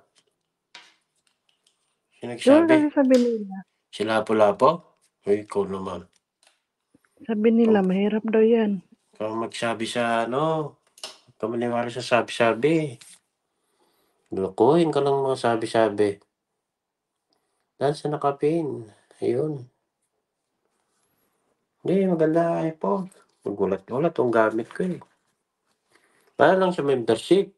Sino Doon nagsabi? kasi sabi nila, Si Lapo-Lapo? Ay, ikaw naman. sabi nila mahirap daw yan. Ikaw magsabi sa ano, ikaw maniwala sa sabi-sabi. Lukuhin ka lang mga sabi-sabi. Dahil sa nakapin. Ayun. Hindi, maganda iPhone. Magulat-gulat ang gamit ko eh. Para lang sa membership.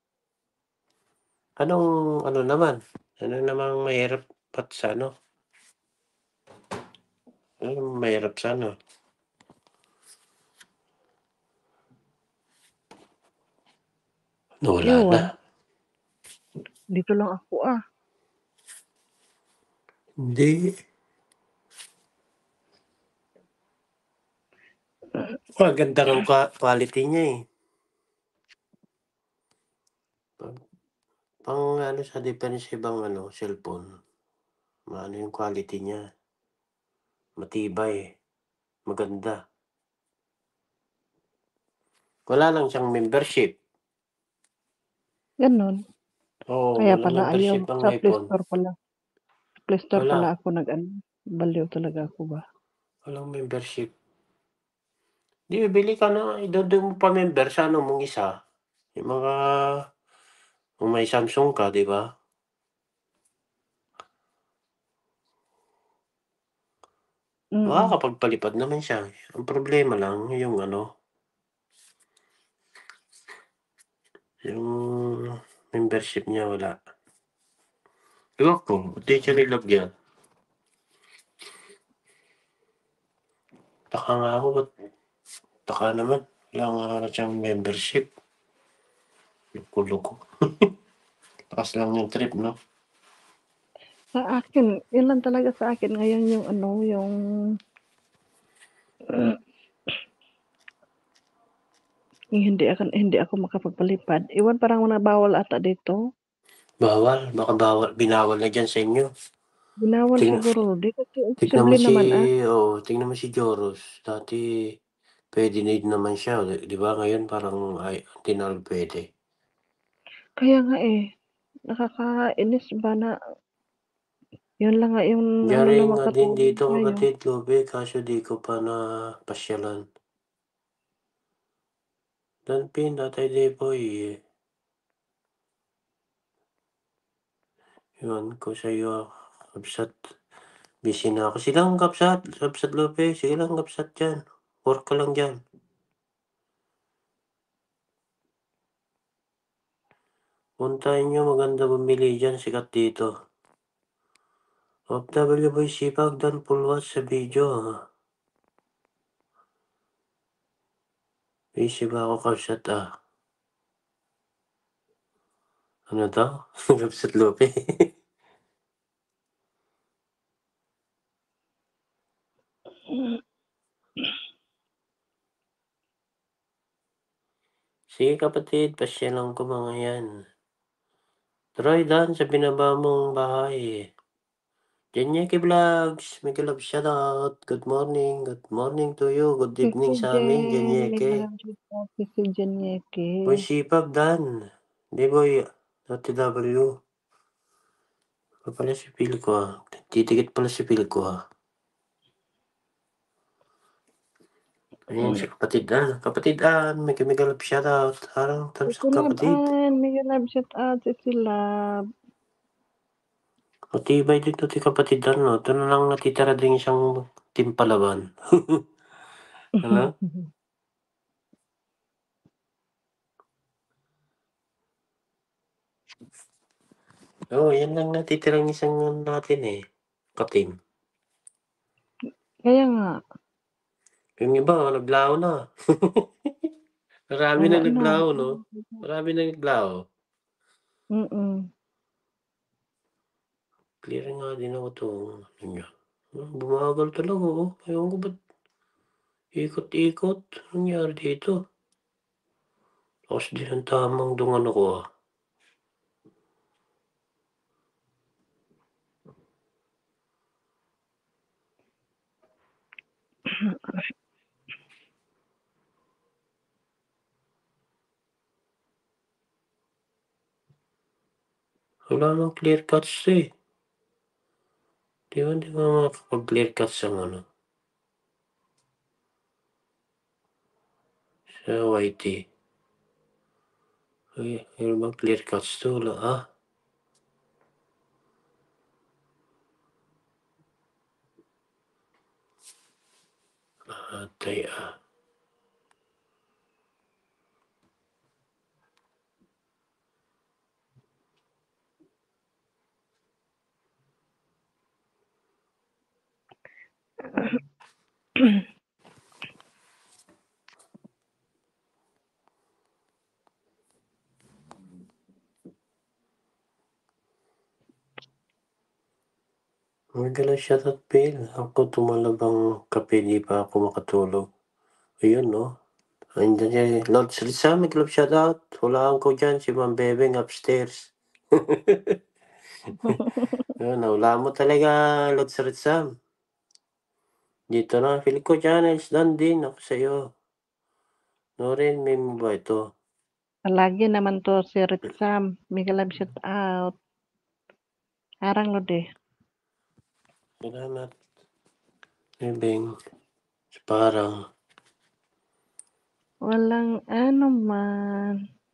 Anong, ano naman? Ano namang mahirap pat sa ano? Ano namang mahirap sa ano? Nawala Ewan. na. Dito lang ako ah. Hindi. Maganda ng kwa- quality niya eh. Pang, pang ano sa difference sa ibang ano, cellphone. Ano yung quality niya. Matibay. Maganda. Wala lang siyang membership. Ganon. Oo, Kaya walang pala ayaw membership ang sa Play iPhone. Store pala. Play Store Wala. pala ako nag ano. Baliw talaga ako ba? Walang membership. Di, bili ka na. Idodo mo pa member sa ano mong isa. Yung mga, kung may Samsung ka, di ba? Mm. Makakapagpalipad naman siya. Ang problema lang, yung ano, yung membership niya wala. Ewan ko, hindi siya nilagyan. Taka nga ako, ba't taka naman. Wala nga na siyang membership. Yung kulo ko. Takas lang yung trip, no? Sa akin, yun lang talaga sa akin ngayon yung ano, yung yung hindi ako hindi ako makapagpalipad. Iwan parang nabawal ata dito. Bawal, baka bawal, binawal na dyan sa inyo. Binawal Ting- siguro. Di kasi Tignan mo imposible si, naman ah. oh, tingnan mo si Joros. Dati, pwede need naman siya. Di ba ngayon parang, ay, hindi na rin pwede. Kaya nga eh, nakakainis ba na yun lang nga yung ano na Yari nga din makatulong dito tayo. kapatid, Lobe, kaso di ko pa na pasyalan. Danpin, Tatay Depoy, eh. Iwan ko sa iyo, kapsat. Busy na ako. Silang kapsat, kapsat Lobe, sige lang kapsat dyan. Work ka lang dyan. Puntahin nyo, maganda bumili dyan, sikat dito. F W Boy Sipag, dan full watch sa video. Busy ba ako kapsat ah? Ano daw? Kapsat Lobe. Sige kapatid, pasyalan ko mga yan. Troy, Dan, sa binaba mong bahay. Jenyeki Vlogs, mega love shoutout. Good morning, good morning to you. Good Si evening sa amin, Jen, mega Jenyeke. love shoutout kay si Jenyeke. Boy sipag Dan. Di boy, T W. Ano pala si Phil ko ah. Titikit pala si Phil ko ah. Ayun si kapatid Dan. Kapatid Dan, mega mega love shoutout. Harang Si thumbs up Silab kapatid. an, mega love shoutout si Silab. Matibay din to ti kapatid Dan no. Ito na lang natitira din isang timpalaban. Ano? Oo, oh, yan lang natitirang isang ano natin eh. Kating. Kaya nga, Yung iba, naglaho na. Marami wala na na. naglaho, no? Marami na naglaho. Mm. Clear nga din ako to. Ano niya? Ah, Bumagal talaga, oh. Ewan ko ba't ikot-ikot. Anong nangyari dito? Tapos din ang tamang dungan ako, ah. Wala nang clear cuts eh. Di ba, di ba makakapag-clear cuts ang ano? Sa Y T. Ay, mayroon bang clear cuts to? Wala, ah. Atay, ah. Magalang shoutout, Phil. Ako tumalabang kape, di pa ako makatulog. Ayun, no? Andiyan siya. Lord Salisa, may club shoutout. Hulaan ko dyan, si Ma'am Bebeng upstairs. Yun, nahulaan mo talaga, Lord Salisa. Dito na, Philico Channels, done din ako sa'yo. No rin, may mo ba ito? Lagi naman to si Ritsam, mega love shoutout. Harang lo de. Salamat. Bebeng. Parang, Walang ano man.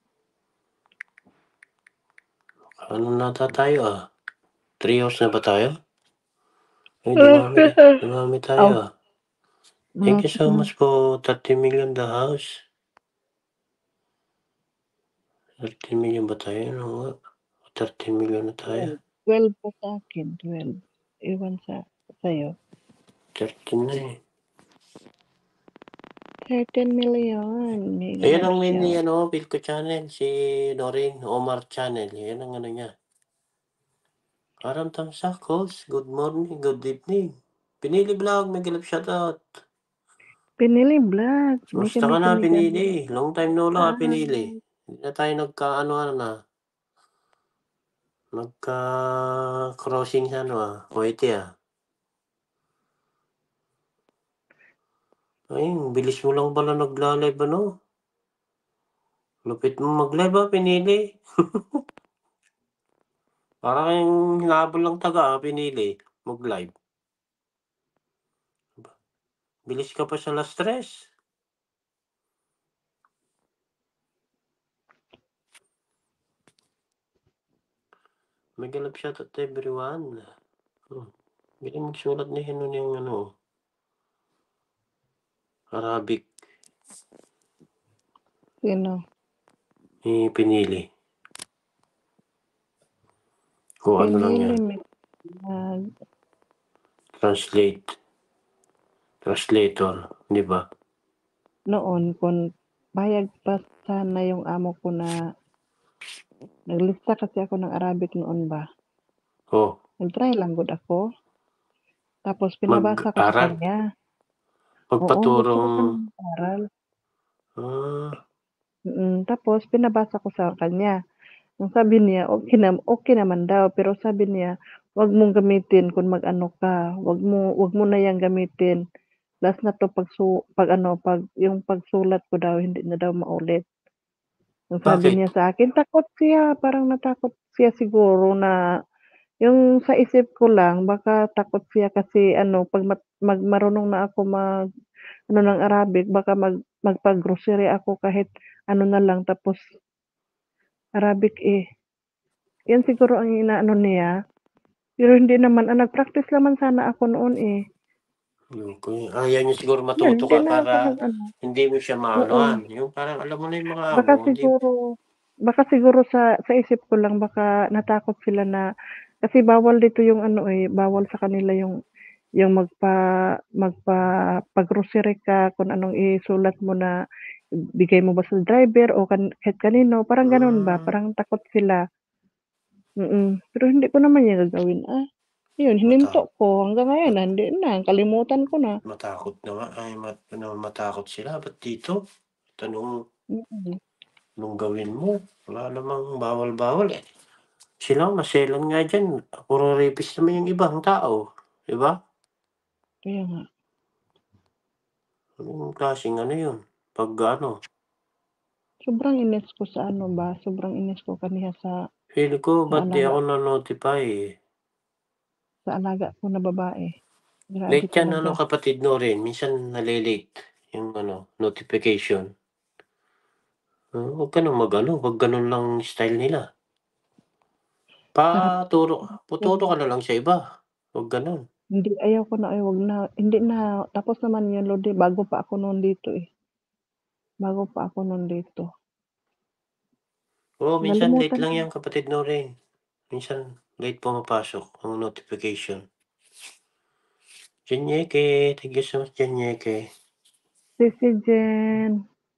ano nata tayo ah? Three hours na ba tayo? Ay, dumami, dumami tayo Oh. ah. Thank you so much po, thirty million the house. thirty million ba tayo? Ano nga? thirty million na tayo. twelve po sa akin, twelve. Iwan sa sa'yo. thirteen na eh. thirteen million. Mega Ayan love ang main ni shout. ano, Pilco Channel, si Noreen Omar Channel. Ayan ang ano niya. Aram Tamsakos, good morning, good evening. Pinili Vlog, may galap shoutout. Pinili vlog. Mega Musta ka mega na, mega. Pinili? Long time no lang, Ah. Pinili. Hindi na tayo nagka-ano na. Nagka-crossing sa ano ah. O ito ah. Ay, bilis mo lang pala nagla-live ano. Lupit mo mag-live ah, Pinili. Parang kayong hinabol lang taga ah, Pinili. Mag-live. Bilis ka pa sa last stress. Mega love shoutout to everyone. Hmm. Bilang magsulat ni Henon yung ano. Arabic. Sino? Ni Pinili. Kung ano lang Pinili yan. mega vlog. Translate. Translator. Di ba? Noon, kung bayag pa sana yung amo ko na naglista kasi ako ng Arabic noon ba. Oh. Nag-try lang good ako. Tapos pinabasa ko sa Mag-aral. kanya. Oo, gusto ko Magpaturong. sanang mag-aral. Ah. Mm, tapos pinabasa ko sa kanya. Ang sabi niya, okay, na, okay naman daw. Pero sabi niya, wag mong gamitin kung mag-ano ka, wag mo wag mo na 'yang gamitin. Last na 'to pagsu 'pag ano, 'pag yung pagsulat ko daw hindi na daw maulit. Ang sabi Bakit? niya sa akin, takot siya, parang natakot siya siguro na yung sa isip ko lang baka takot siya kasi ano 'pag mat mag marunong na ako mag ano ng Arabic baka mag magpa-grocery ako kahit ano na lang tapos Arabic, eh. 'Yan siguro ang inaano niya. Pero hindi naman, ah, nag-practice naman sana ako noon, eh. Ayoko, ayaw niyo siguro Yun, matuto hindi ka na ako para nag-ano, hindi mo siya oo. maanuhan, yung parang alam mo na yung mga Baka amo, hindi siguro baka siguro sa sa isip ko lang baka natakot sila na kasi bawal dito yung ano, eh, bawal sa kanila yung yung magpa magpapa-grocery ka kung anong isulat mo na bigay mo ba sa driver o kan kahit kanino, parang gano'n ba, hmm, parang takot sila. Mm, pero hindi ko naman 'yan gagawin, ah, yun mata hininto ko hanggang ngayon mat na hindi na, kalimutan ko na. matakot na nga ay mat ano, matakot sila ba't dito? Tanong Mm, anong gawin mo? Wala namang bawal-bawal, eh. Sila maselan nga diyan, puro rapist naman yung ibang tao, 'di ba? kaya nga. Anong klaseng ano yun, 'pag ano, Sobrang inis ko sa ano ba, sobrang inis ko kaniya sa feeling ko sa ba't 'di alaga ako na-notify, eh. sa alaga ko na babae. Grabe Late yan ano talaga. kapatid mo rin, minsan nale-late yung ano, notification. Ah, huwag ka ng mag-ano, 'wag gano'n lang style nila. Sarap Paturo paturo oo. ka na lang sa iba, 'wag gano'n. Hindi, ayaw ko na, ay wag na, hindi na, tapos naman yun Lodi bago pa ako no'n dito, eh, bago pa ako no'n dito. Oo, minsan late Nalimutan lang ko yan kapatid mo rin. Minsan late pumapasok ang notification. Chinyeke, thank you so much Chinyeke. si si Jen,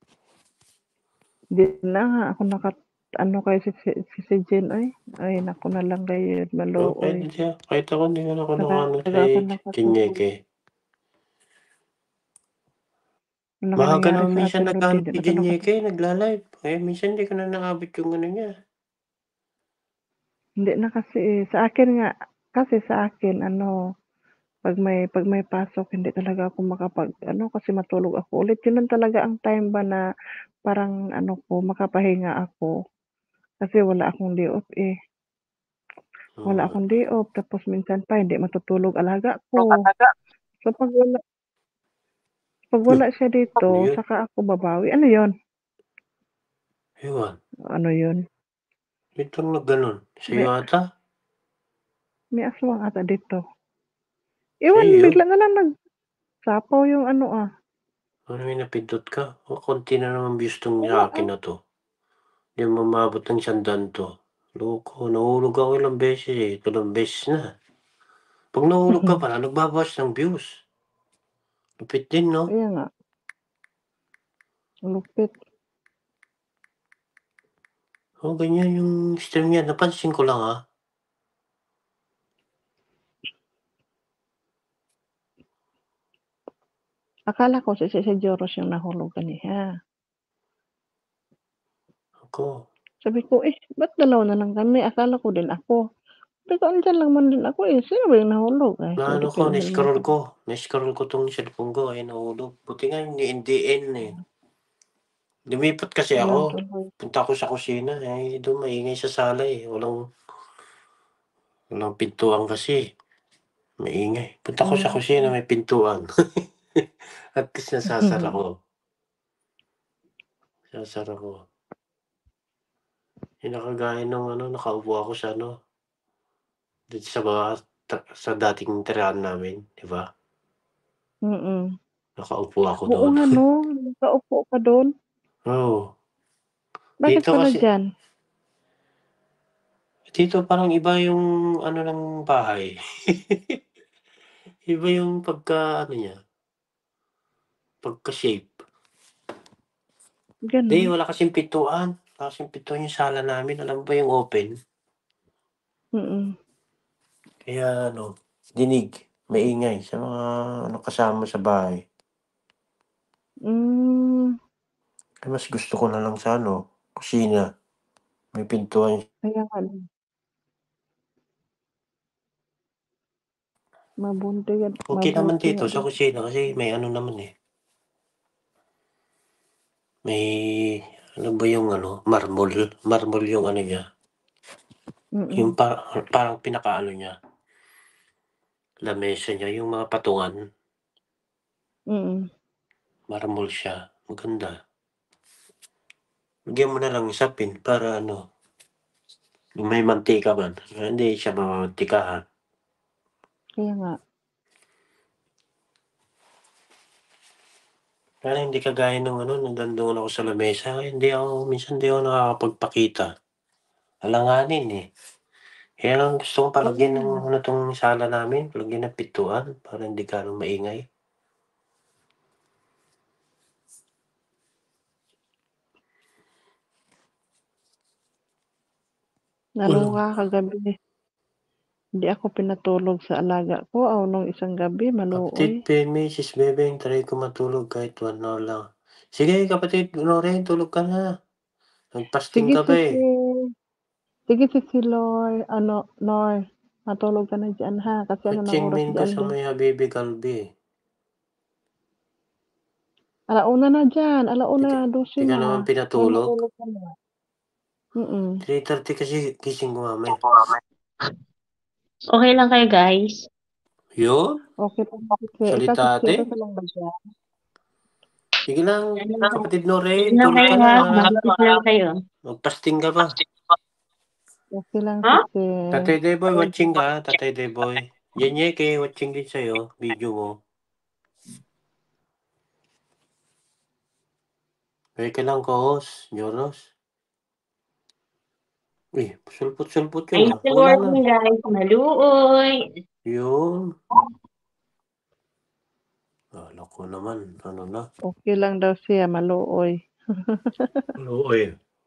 'di na nga ako naka-ano kay si si si si Jen ay, ay naku na lang gayud Oo, kahit maluoy. hindi siya kahit ako hindi naman ako naka-ano Talaga kay ako nakatulog. Chinyeke. Ano kaya Maaga nangyari naman sa minsan atin Lodi, nag-aano 'di si na ako Chinyeke, nakatulog. nagla-live. Kaya minsan hindi ko na naabot yung ano niya. Hindi na kasi, eh, sa akin nga kasi sa akin ano, 'pag may 'pag may pasok hindi talaga ako makapag-ano kasi matulog ako ulit. Yun lang talaga ang time ba na parang ano ko, makapahinga ako. Kasi wala akong day off, eh. Wala Hmm, akong day off tapos minsan pa hindi matutulog alaga ko. So 'pag wala 'pag hmm, wala siya dito ano yun? saka ako babawi. Ano yun? Ewan, Ano yun? biglang nag-gano'n. Sa'yo May ata? may aswang ata dito. Ewan Sa'yo? bigla na lang nagsapaw yung ano, ah. Ano may napindot ka? O konti na naman views 'tong Wala, sa'kin ah. na 'to. Di umabot ng isang daan 'to. Loko, nahulog ako ilang beses, eh, dalawang beses na. 'Pag nahulog ka pala nagbabawas ng views. Lupit din 'no? Kaya nga, ang lupit. Oo, ganyan yung stream niya napansin ko lang, ah. Akala ko si si si Joros yung nahulog kaniya. Naku, Sabi ko, "Eh, ba't dalawa na lang kami?" Akala ko din ako. Sabi ko, "Andiyan lang man din ako, eh, sino ba yung nahulog?" Ay, naano sorry ko, Phil naman na-scroll pala. ko, na-scroll ko 'tong cellphone ko, eh, nahulog. Buti nga hindi N D N, eh. Lumipat kasi ako, Ayun tuloy. punta ako sa kusina, eh, do'n maingay sa sala, eh, walang walang pintuan kasi, maingay. Punta ako sa kusina Hmm. may pintuan. At least nasasara ko, nasasara ko. Hindi na kagaya nung ano, nakaupo ako sa ano, dito sa mga ta sa dating tirahan namin, 'di ba? Mm. Nakaupo ako Oo do'n. nga 'no, nakaupo ka dun. Oo, Bakit dito pala kasi diyan? dito parang iba yung ano ng bahay. Iba yung pagka-ano niya, pagka-shape. Hindi, Gano'n? wala kasing pintuan, wala kasing pintuan yung sala namin, alam mo ba yung open? Mm. Kaya ano, dinig, maingay sa mga ano kasama sa bahay. Hmm, Kaya mas gusto ko na lang sa ano, kusina, may pintuan. kaya nga din. Mabunti yan Okey naman mabuti nga dito sa dito. kusina kasi may ano naman, eh. May ano ba yung ano, marmol, marmol yung ano niya. Yung Mm. pa parang pinakaano niya lamesa niya, yung mga patungan. Mm. Marmol siya, maganda. Lagyan mo na lang sapin para ano yung may mantika man, hindi siya mamamantikahan. Kaya nga. Para hindi kagaya nung ano, nung nandoon ako sa lamesa, hindi ako minsan hindi ako nakakapagpakita. Alanganin, eh. Kaya lang gusto kong palagyan ng ano 'tong sala namin, palagyan ng pintuan para hindi gaanong maingay. Nano'n Walang ka kagabi. Hindi ako pinatulog sa alaga ko o nung isang gabi Kapatid maluoy. pe Misis Bebeng, try ko matulog kahit one hour lang. Sige kapatid Loren, tulog ka na. Nag-fasting Sige ka ba, Sisi. eh. Sige Sisi Loy ano, Noy, matulog ka na diyan ha, kasi ano ng oras Watchingmin ko diyan sa din. may Habibi Calvi. Ala-una na diyan, ala-una, Di ka dose di ka na. naman Hoy pinatulog? matulog ka na. Mm. three thirty kasi gising ko mamaya. Okey lang kayo guys? Yun, Okey lang Sisi, ikaw salita Sisi, ate. okey ka lang ba diyan? Sige lang, kapatid Loren, Sige lang tulog kayo ka ha, na. mag-isip lang kayo. Mag-fasting ka ba? Okey lang Ha? Sisi. Tatay Deboy, watching ka, Tatay Deboy. Yenyeke, watching din sa'yo, video mo. Okey ka lang co-host, Joros? Uy, sulpot-sulpot yun, Ayos ah. sa Wala na. morning guys, maluoy. Yun. Akala ko naman ano na. Okey lang daw siya, maluoy. Maluoy.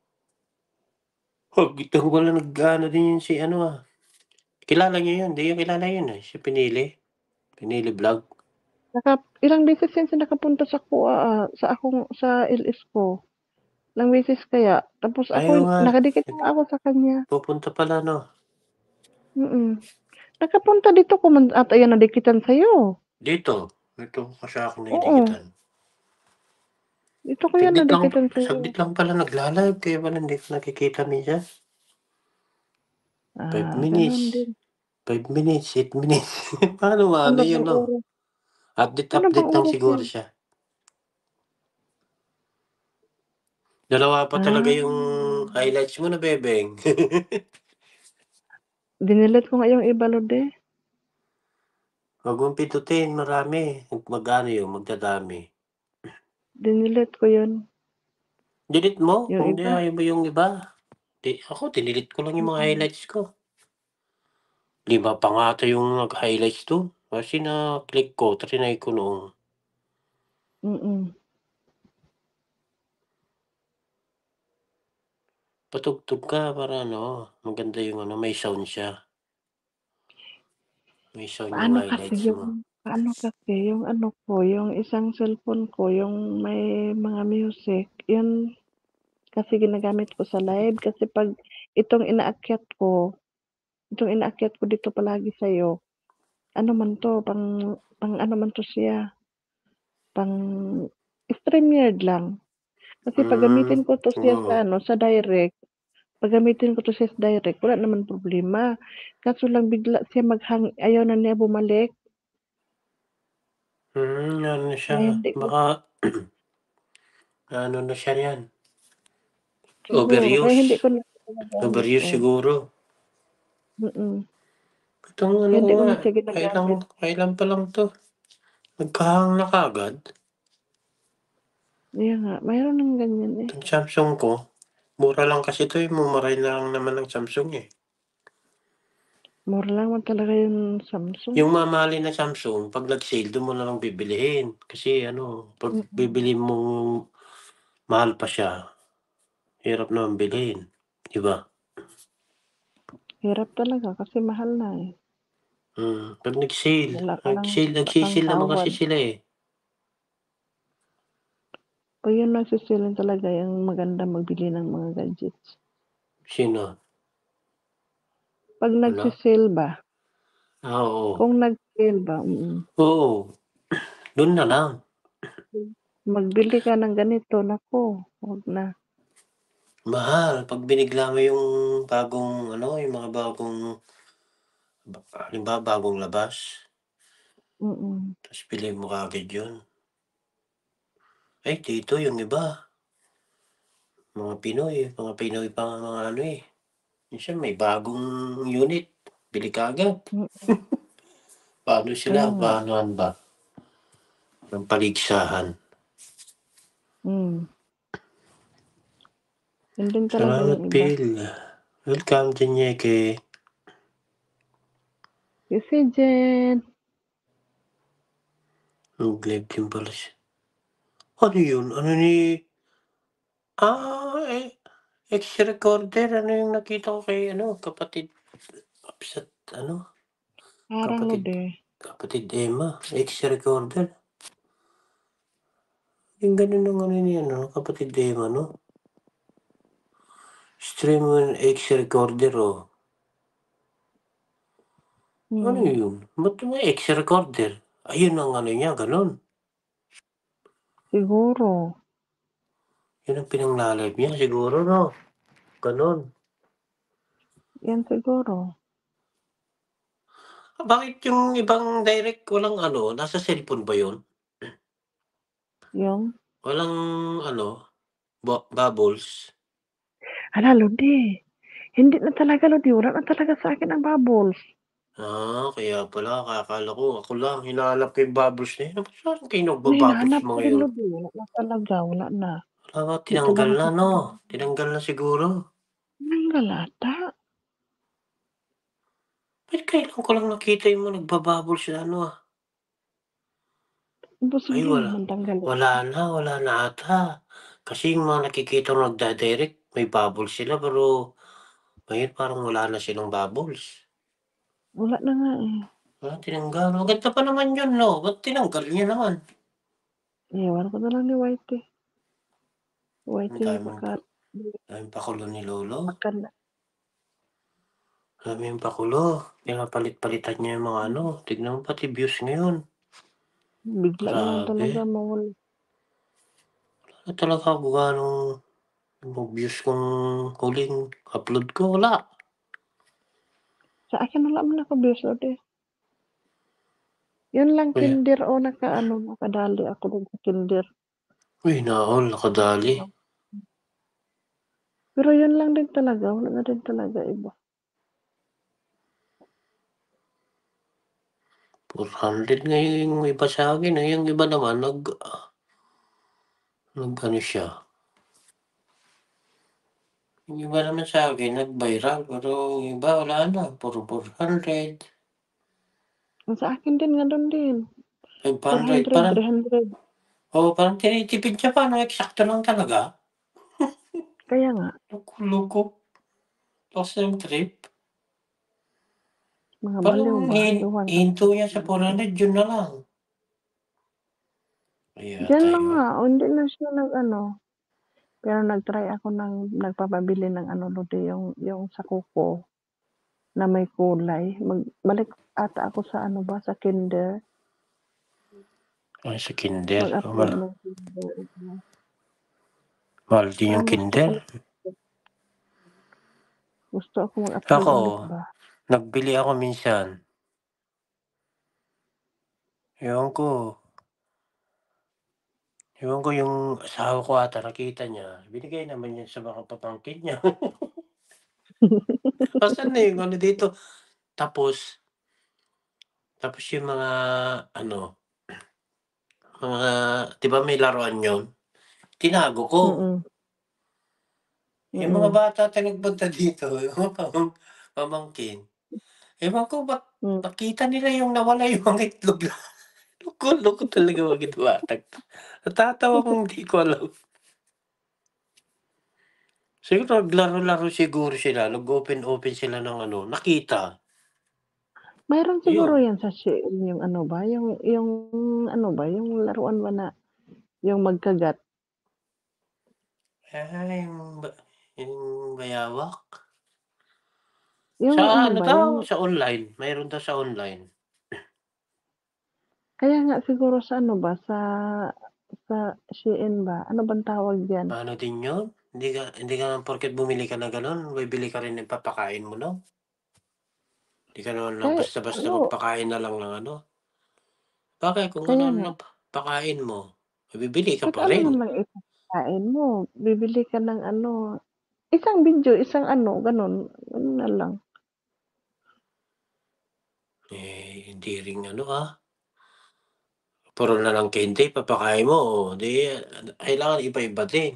Wag itong wala nag-aano din yun si ano, ah, kilala niyo yun, 'di niyo kilala yun, eh, si Pinili? Pinili Vlog? Naka ilang beses yan siya nakapunta sa kuwa, ah, sa akong sa L S ko. Ilang beses kaya, tapos Ay, oo ako'y nga. nakadikit nga ako sa kanya. Pupunta pala 'no? Mm. Nakapunta dito ko man ata yan nadikitan sa'yo. Dito, dito ko sa akin Oo. naidikitan. Dito ko yan Saglit lang nadikitan sa'yo. saglit lang pala nagla-live kaya pala hindi ko nakikita minsan. five Ah, minutes, gano'n din. five minutes, eight minutes. Paano maano Ano yun bang 'no? oras? Update, Ano bang update lang oras siguro yan? siya. Dalawa pa talaga Ah. yung highlights mo na Bebeng. Dinelete ko nga yung iba Lode. Wag mong pindutin, marami. Mag-aano yun, magdadami. Dinelete ko yun. Delete mo Yung kung di iba. ayaw mo yung iba. Di ako dinelete ko lang yung mga Mm. highlights ko. Lima pa nga ata yung nag-highlights dun. Kasi na-click ko, triny ko noong Mm. patugtog ka para ano, maganda yung ano, may sound siya. May sound yung Paano kasi highlights mo. yung paano kasi yung ano ko, yung isang cellphone ko, yung may mga music, yun kasi ginagamit ko sa live kasi 'pag itong inaakyat ko, itong inaakyat ko dito palagi sa'yo, ano man 'to, pang pang ano man 'to siya, pang StreamYard lang. Kasi 'pag Hmm, gamitin ko 'to siya sa oo. ano, sa direct, 'pag gamitin ko 'to siya sa direct, wala naman problema. Kaso lang bigla siya mag-hang, ayaw na niya bumalik. Hmm, ano siya, Kaya hindi ko baka ano na siya niyan, siguro, kaya overuse. hindi ko na siya ginagamit, Overuse oh. siguro. Mm. Itong ano Kaya ko hindi ko nga, na siya kailan ginagamit. kailan pa lang 'to, nagka-hang na kaagad. Kaya nga, mayroon ng ganyan, eh. Itong Samsung ko, mura lang kasi 'to, eh, mumurahin lang naman ng Samsung, eh. Mura lang naman talaga yung Samsung. Yung mamahalin na Samsung 'pag nag-sale dun mo na lang bibilhin. Kasi ano, 'pag Mm. bibilhin mong mahal pa siya, hirap naman bilhin, 'di ba? Hirap talaga kasi mahal na, eh. Mm, 'pag nag-sale, Wala ka lang nag-sale wala kang nagse-sale naman kasi tawad. sila, eh. 'Pag yung nagse-sale talaga yung maganda magbili ng mga gadgets. Sino? 'Pag Hala. nagse-sale ba, Ah, oo. kung nag Yun ba, mm. Oo. Dun na lang. Magbili ka ng ganito, naku, wag na. Mahal 'pag binigla mo yung bagong ano, yung mga bagong ba halimbawa bagong labas. Mm. Tas bilhin mo kaagad yun. Eh, dito yung iba mga Pinoy, mga Pinoy pa nga mga ano, eh. Minsan may bagong unit, bili kaagad. Mm. Paano Kaya sila, nga. paanohan ba? Ng paligsahan. Hmm. Yun din talaga Salamat, yung iba. Phil. Welcome, Chinyeke. Si si Jen. Nag-live din pala siya. Ano yun? Ano ni ah, eh, ex-recorder. Ano yung nakita ko kay ano, kapatid Upset ano, Parang kapatid Lode. kapatid Emma, ex-recorder. Yung ganun ang ano ni ano, kapatid Emma 'no? Stream mo ex-recorder, oh. Ano Hmm. yun? Ba't may ex-recorder? Ayun ang ano niya, gano'n. Siguro. Yun ang pinang-la-live niya siguro 'no? Gano'n. Yan siguro. Ah, bakit yung ibang direct walang ano, nasa cellphone ba yun? Yung? Walang ano, ba bubbles? Hala, Lode. Hindi na talaga, Lode. Wala na talaga sa akin ang bubbles. Ah, kaya pala. Akala ko ako lang hinahanap ko yung bubbles na yun. Ba't saan kayo Na nagba-bubbles hinahanap ko mga rin, yun? Lode. Wala na talaga, wala na. Akala ko Di tinanggal talaga na sa 'no? Tinanggal na siguro. Tinanggal ata. Ba't kailan ko lang nakita yung mga nagba-bubbles na ano, ah. Ay Imposibleng wala, matanggal yan. wala na, wala na ata. Kasi yung mga nakikita kong nagda-direct may bubbles sila pero ngayon parang wala na silang bubbles. Wala na nga, eh. Ah, tinanggal. Maganda pa naman yun 'no? Ba't tinanggal niya naman? Ewan ko na lang ni Whitey. Ang Whitey yung daming pagka daming pakulo ni lolo. pagkanda. Daming pakulo. Pinapalit-palitan niya yung mga ano, tignan mo pati views ngayon. Bigla na lang Grabe. talaga mawala. Wala talaga kung gaanong yung views kong huling upload ko, wala. Sa akin wala man naka-views, Lode. Yun lang Uy, Kinder o naka-ano, nakadali ako dun sa Kinder. uy naol, nakadali. Pero yun lang din talaga, wala na din talaga iba. four hundred nga yung iba sa'kin, eh, yung iba naman nag nag-ano siya. Yung iba naman sa'kin nag-viral pero yung iba wala na, puro four hundred. Ang sa akin din nga dun din. five four hundred hundred, parang three hundred. oo, parang tinitipid niya pa 'no, eksakto lang talaga. Kaya nga, Loko-loko. Lakas ng trip. mga baliw Parang ba? hin Ewan ko. hihinto niya sa four hundred yun na lang. Kaya Diyan lang tayo nga, o hindi na siya nag-ano. Pero nag-try ako ng nagpapabili ng ano, Lode, yung yung sa kuko na may kulay. Mag balik ata ako sa ano ba, sa Kinder. ay sa Kinder, oh, Mag-upload ma ng Kinder, mm. mahal din yung Parang gusto ko Kinder. gusto ako mag-upload Ako, ulit ba. nagbili ako minsan. Ewan ko. Ewan ko yung asawa ko ata nakita niya, binigay naman niya sa mga pamangkin niya. Asan na yung ano dito, tapos tapos yung mga ano, mga 'di ba may laruan yun, tinago ko. Mm. Yung mga Mm. bata talagang nagpunta dito, yung mga pamang pamangkin, ewan ko ba't Hmm. nakita nila yung nawala yung mga itlog na loko-loko talaga mga batang 'to. Natatawa kung hindi ko alam. Siguro naglaro-laro siguro sila, nag-open-open sila ng ano, nakita. Mayro'n siguro Yun. yan sa Shein yung ano ba, yung yung ano ba, yung laruan ba na yung magkagat. Ah, yung ba yung bayawak? Yung Sa ano ano ba, daw, yung sa online, mayro'n daw sa online. Kaya nga siguro sa ano ba, sa sa Shein ba, ano bang tawag diyan? Ano din yun? Hindi ka hindi ka naman porket bumili ka ng gano'n, bibili ka rin ng papakain mo 'no? Hindi ka naman lang Kaya basta-basta ano magpakain na lang ng ano. Bakit kung Kaya gano'n nga. ang pakain mo, eh, bibili ka Kahit pa ano rin. naman ipapakain mo, bibili ka ng ano, isang video, isang ano, gano'n, gano'n na lang. Eh, hindi rin ano, ah. Puro na lang candy papakain mo, oh, 'di kailangan iba-iba din.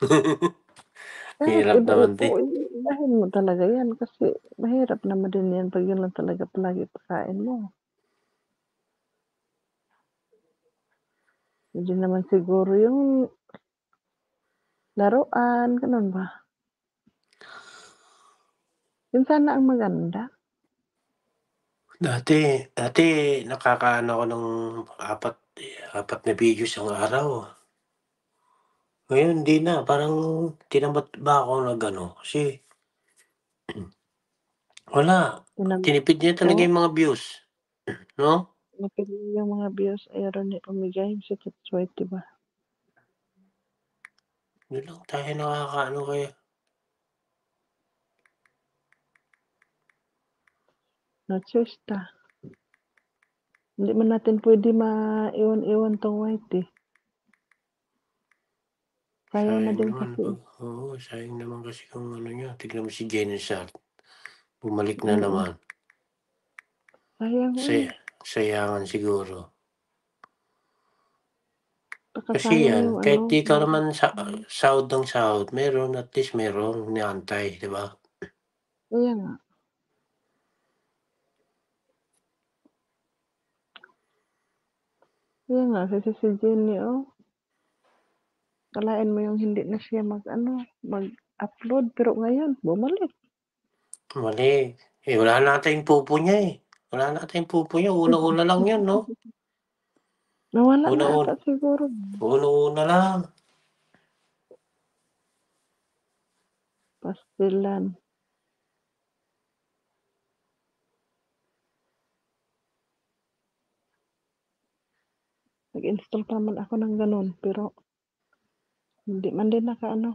Kahit Hirap naman iba-iba, din. ibahin mo talaga 'yan kasi mahirap naman din 'yan 'pag 'yun lang talaga palagi pagkain mo. Hindi naman siguro yung laruan, gano'n ba? 'Yun sana ang maganda. Dati dati nakakaano ako ng apat, apat na video isang araw. Ngayon hindi na, parang tinamad ba ako nag-ano kasi wala, Tinamad tinipid niya talaga po. yung mga views, 'no? Tipid yung mga views, ayaw ni pamigay si Titsoy, 'di ba? Hindi lang tayo nakakaano kaya. Natsista. Hindi man natin puwede maiwan-iwan 'tong white, eh. Sayang na Sayang din naman kasi, eh. 'pag oo, sayang naman kasi kung ano niya, tignan mo si Genesaret, bumalik na Mm. naman. Sayang, Saya eh. sayangan siguro. Tsaka Kasi sayang 'yan, yung ano, kahit 'di ka yung naman sa hmm. sahod ng sahod, meron at least meron inaantay, 'di ba? Kaya nga. Kaya nga kasi si Jenny, oh. Akalain mo yung hindi na siya mag-ano, mag-upload, pero ngayon bumalik. Bumalik, eh, wala na ata yung pupo niya, eh. Wala na ata yung pupo niya, una-una lang 'yun 'no? Nawala na Una-un ata siguro. una-una lang. Pastilan. Nag-install pa naman ako ng gano'n, pero hindi man din nakaano.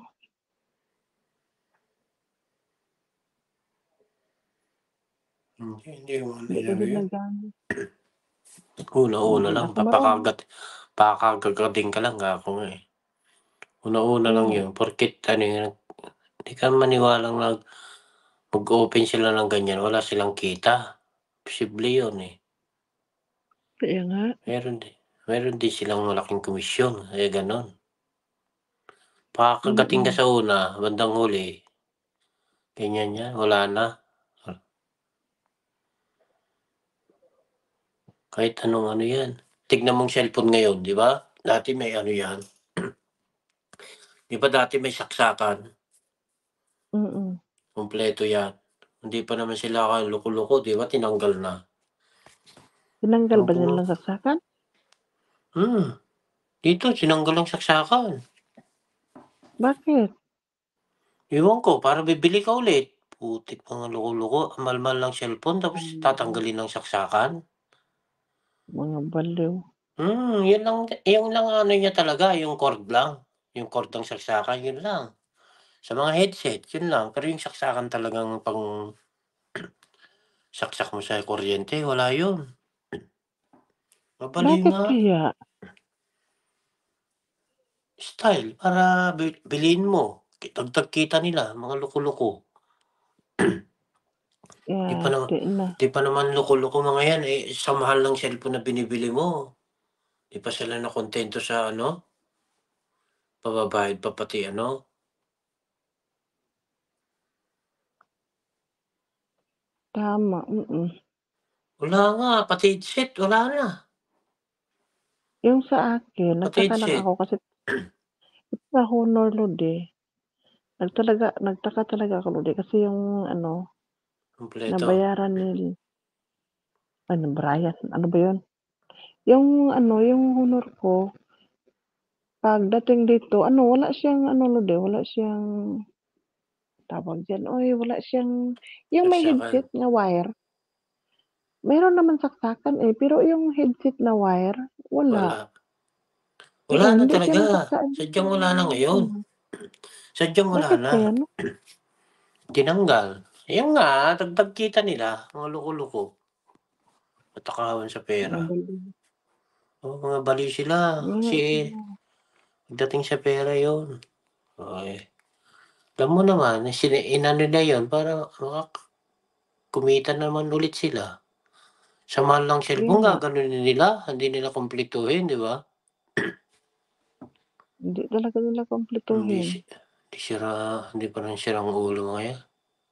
Hindi, hindi mo Hindi ko inano din 'yun. nagamit. Hindi Una-una din lang, ako marunong. papakagat pakakagagading ka lang, kako nga, eh. Una-una Kaya lang nga. 'yun, porket ano 'yun, hindi ka maniwalang nag mag-o-open sila ng ganiyan, wala silang kita. Posible 'yun, eh. Kaya nga. Meron din meron din silang malaking komisyon, kaya gano'n. Pakakagatin ka Mm. sa una, bandang huli ganiyan 'yan, wala na. Ah. Kahit anong ano 'yan. Tignan mong cellphone ngayon, 'di ba? Dati may ano 'yan. 'Di ba dati may saksakan? Mm. Kumpleto 'yan. Hindi pa naman sila loko-loko, 'di ba tinanggal na. Tinanggal Ewan ba ko nga. nilang saksakan? Hmm, dito tinanggal ang saksakan. Bakit? Ewan ko, para bibili ka ulit. Putik mga loko-loko, ang mahal-mahal ng cellphone tapos Hmm. tatanggalin ang saksakan? Mga baliw. Hmm, 'yun lang 'yun lang ang ano niya talaga, yung cord lang, yung cord ng saksakan, 'yun lang. Sa mga headset, 'yun lang. Pero yung saksakan talagang pang saksak mo sa kuryente, wala 'yun. Babaliw Bakit nga. kaya? Style para bi bilhin mo, dagdag kita nila, mga loko-loko. 'Di pa naman Yati na. 'di pa naman loko-loko mga 'yan, eh, sa mahal ng cellphone na binibili mo. 'Di pa sila nakontento sa ano, pababayad pa pati ano. Tama, mm. Wala nga, pati headset wala na. Yung sa akin, Pati nagtaka lang headset. ako kasi sa Honor Lode, nagtalaga nagtaka talaga ako Lode kasi yung ano, Kumpleto. nabayaran ni ano, Brian, ano ba 'yun? Yung ano, yung Honor ko, pagdating dito ano, wala siyang ano Lode, wala siyang tawag diyan, uy, wala siyang yung may Saksakan. headset na wire. Meron naman saksakan, eh, pero yung headset na wire, wala. Wala. Wala Oo, na hindi siya talaga. nasaksakan Sadyang ng wala na ngayon. ano. Sadyang wala Bakit na. kaya 'no? Tinanggal. Ayun nga, dagdag kita nila, mga loko-loko. Patakawan sa Mga pera. baliw. Oo, mga baliw sila. Yun nga Kasi sila. pagdating sa pera yun. Okey. Alam mo naman, sini inano nila yun para makak kumita naman ulit sila. Sa mahal ng Yun cellphone nga. gaganunin nila, hindi nila kumpletuhin, 'di ba? Hindi talaga nila Hindi kumpletuhin. si hindi sira hindi parang sirang ulo mga 'yan.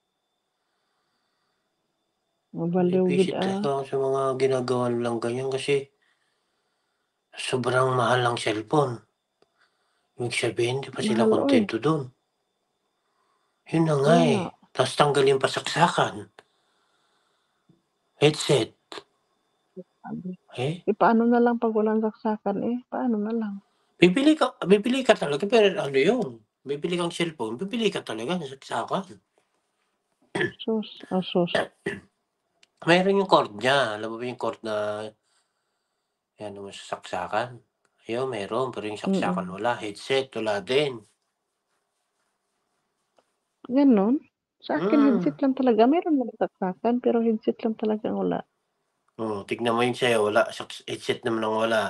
Mga baliw gid, Nabibisit ah. talaga ako sa mga ginagawa nilang ganyan kasi sobrang mahal ng cellphone. Ibig sabihin hindi pa sila Mahal, oy. kuntento dun. Yun na nga, Kaya eh, nga. ta's tanggalin pa saksakan. Headset. Sabi. Eh, Eh, paano na lang 'pag walang saksakan, eh, paano na lang? bibili ka bibili ka talaga pero ano yun, bibili kang cellphone, bibili ka talaga ng saksakan. Sus, ah, sus. Meron yung cord niya, alam mo ba yung cord na i-ano mo sa saksakan? Ayun meron, pero yung saksakan Mm. wala, headset wala din. Gano'n? Sa akin headset Mm. lang talaga, meron naman saksakan pero headset lang talaga ang wala. Oh, tignan mo yung sa'yo wala, saks headset naman ang wala.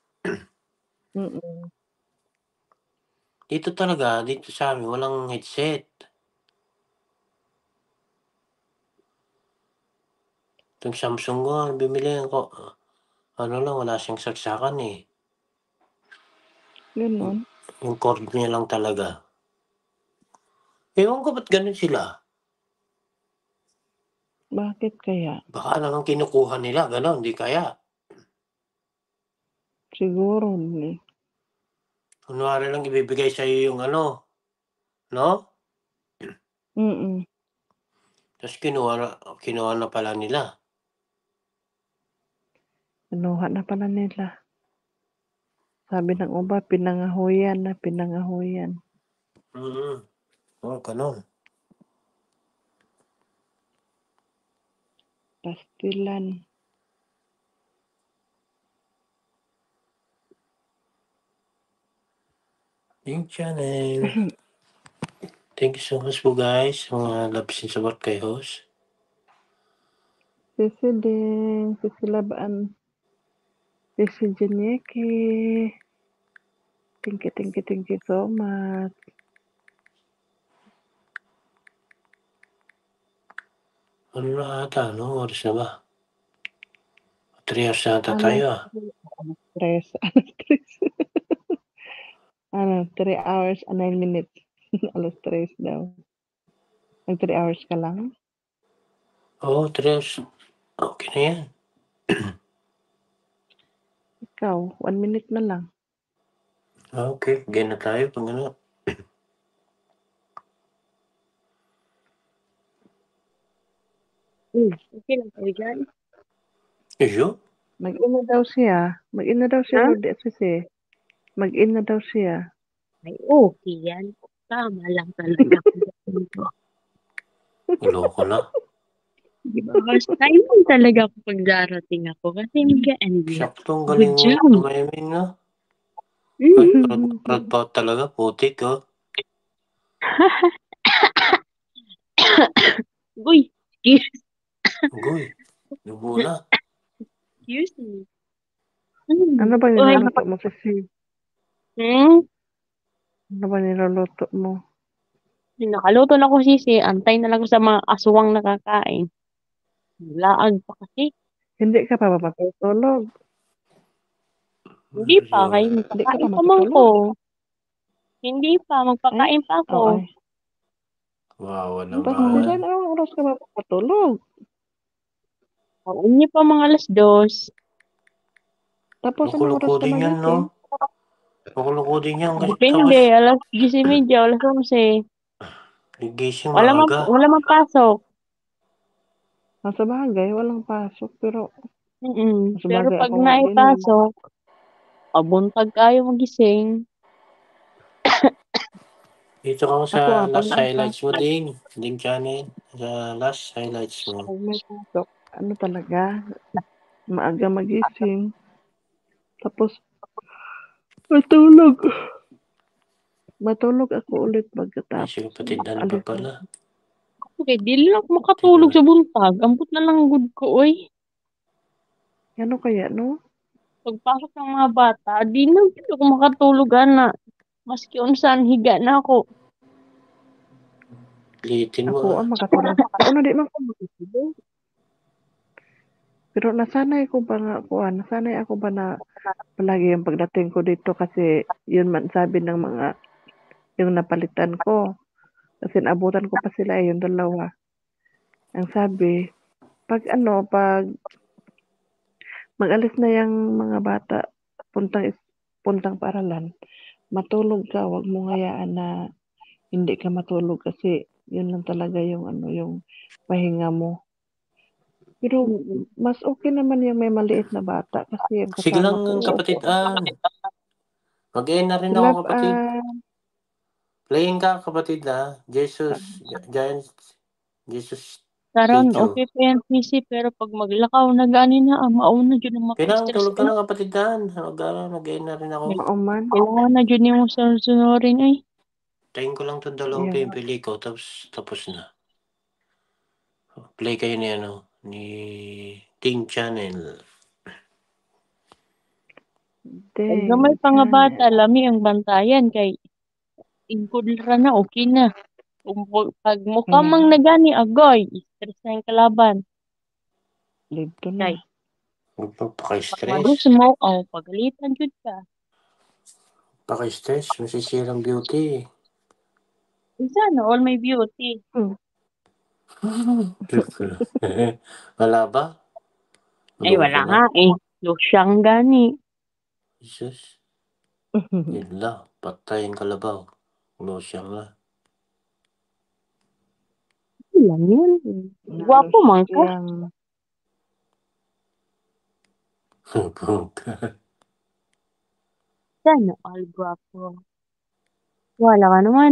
Mm. Dito talaga, dito sa'min walang headset. Itong Samsung ko nga bumili ako, ano lang wala siyang saksakan, eh. Yung Gano'n? yung cord niya lang talaga. Ewan ko ba't gano'n sila. Bakit kaya? Baka naman kinukuha nila gano'n, 'di kaya? Siguro, eh. Kunwari lang ibibigay sa'yo yung ano, 'no? Mm. Ta's kinuha na kinuha na pala nila. Kinuha na pala nila. Sabi ng iba pinangahuyan na, pinangahuyan. Mm. Oo, gano'n. Pastilan. Yung channel. Thank you so much po guys, sa mga loves and support kay host. Sisi din, Sisi Labaan. Sisi Jenieke. Thank you, thank you, thank you so much. Ano na ata, anong oras na ba? three hours na ata Alas tayo, ah. alas tres, alas tres. Ano, three hours and nine minutes. alas tres daw. Nag three hours ka lang? Oo, three hours. Okey na 'yan. Ikaw, one minute na lang. Ah, okey, game na tayo 'pag ano. Hmm, okey lang kayo diyan? Iyo? Mag-in na daw siya. Mag-in na daw siya, Ha? Lodi at Sisi. Mag-in na daw siya. Ay, okey yan. Tama lang talaga ako dito. Loko na. 'Di ba, first time lang talaga kapag darating ako kasi mag-e-end na. Saktong Good galing mo job. tumiming, ah. Ay, Mm. proud na proud pa ako talaga, putik, oh. Uy, excuse Agoy, dugo na. excuse me. Hmm, Ano ba uy, niluluto mo, Sisi? hmm? Ano ba niluluto mo? Nakaluto na ako, Sisi, antay na lang ako sa mga aswang na kakain. Laag pa kasi. Hindi ka pa ba matutulog? Hindi pa, kaya Hindi ka magpakain pa pa man ko. matutulog? Hindi pa, Ay, magpakain pa ako. oo, ay. Wawa Pastilan, naman. anong oras ka ba matutulog? Pauwi pa mga alas dos. Tapos anong Loko-loko oras ka din 'yan, 'no? magising? Loko-loko din 'yan kasi Depende, tapos alas diyes y media, alas onse. gigising Wala man maaga. wala man pasok. Ah, sabagay walang pasok pero Mm. Pero sabagay 'pag ako nga din, eh. naipasok, pabuntag kayo magising. Dito ka Ako sa nga 'pag last highlights mo naipasok, ding, ding channel, sa last highlights mo. 'pag may pasok, ano talaga, maaga magising. Tapos, matulog. Matulog ako ulit Ay, pagkatapos. si kapatid, ano ba Alis pala? Okay, di lang ako makatulog sa buntag. Ambot na lang good ko, oy. Ano kaya, no? Pagpasok ng mga bata, di na gid ako makatulog, ana. Maski unsan, higa na ako. Litin mo Ako ah. ang makatulog. Ako na di man ko makatulog. Pero nasanay ko ba nga ako, ah, nasanay ako ba na palagi yung pagdating ko dito kasi yun man sabi ng mga yung napalitan ko. Kasi naabutan ko pa sila eh, yung dalawa. Ang sabi, pag ano, pag mag-alis na yung mga bata, puntang is- puntang paaralan, matulog ka, wag mo ngayaan na hindi ka matulog kasi yun lang talaga yung ano, yung pahinga mo. Pero Mm-mm. mas okay naman yung may maliit na bata kasi yung Sige kasama lang, ko. kapatid Ann. Mag-end na rin Sila, ako, kapatid. ah, Playing ka, kapatid ah. Jesus, Gi- Giants, Jesus, Karon, Statue. okay pa yan, P C, pero pag maglakaw na gani na, ah, mauna dyan ang Kailangan maka-stress. tulog ka na, kapatid Ann. Mag- Mag-end na rin ako. mauman. Kailangan na dyan yung sunurin, ay. Tayin ko lang itong dalawang Yeah. pinipili ko, tapos tapos na. Play kayo ni ano, ni Ting Channel. Pag gamay pa nga bata, lami ang bantayan, kay ingkudra na, okay na. Kung po- pag mukha Kaya mang nagani, agoy, stress na yung kalaban. Dito na. Kay, Huwag pag pagpaka-stress. mo, oh, pagalitan jud ka. Paka-stress, masisirang beauty. Isa na, all my beauty. Wala ba? Ay, Loko wala na. nga eh. Lusyang gani. Jesus. Yun lang. Patayin kalabaw. Losyang lang. Ilan yun? Gwapo man ka. Yang Sana, all gwapo. Wala ka naman.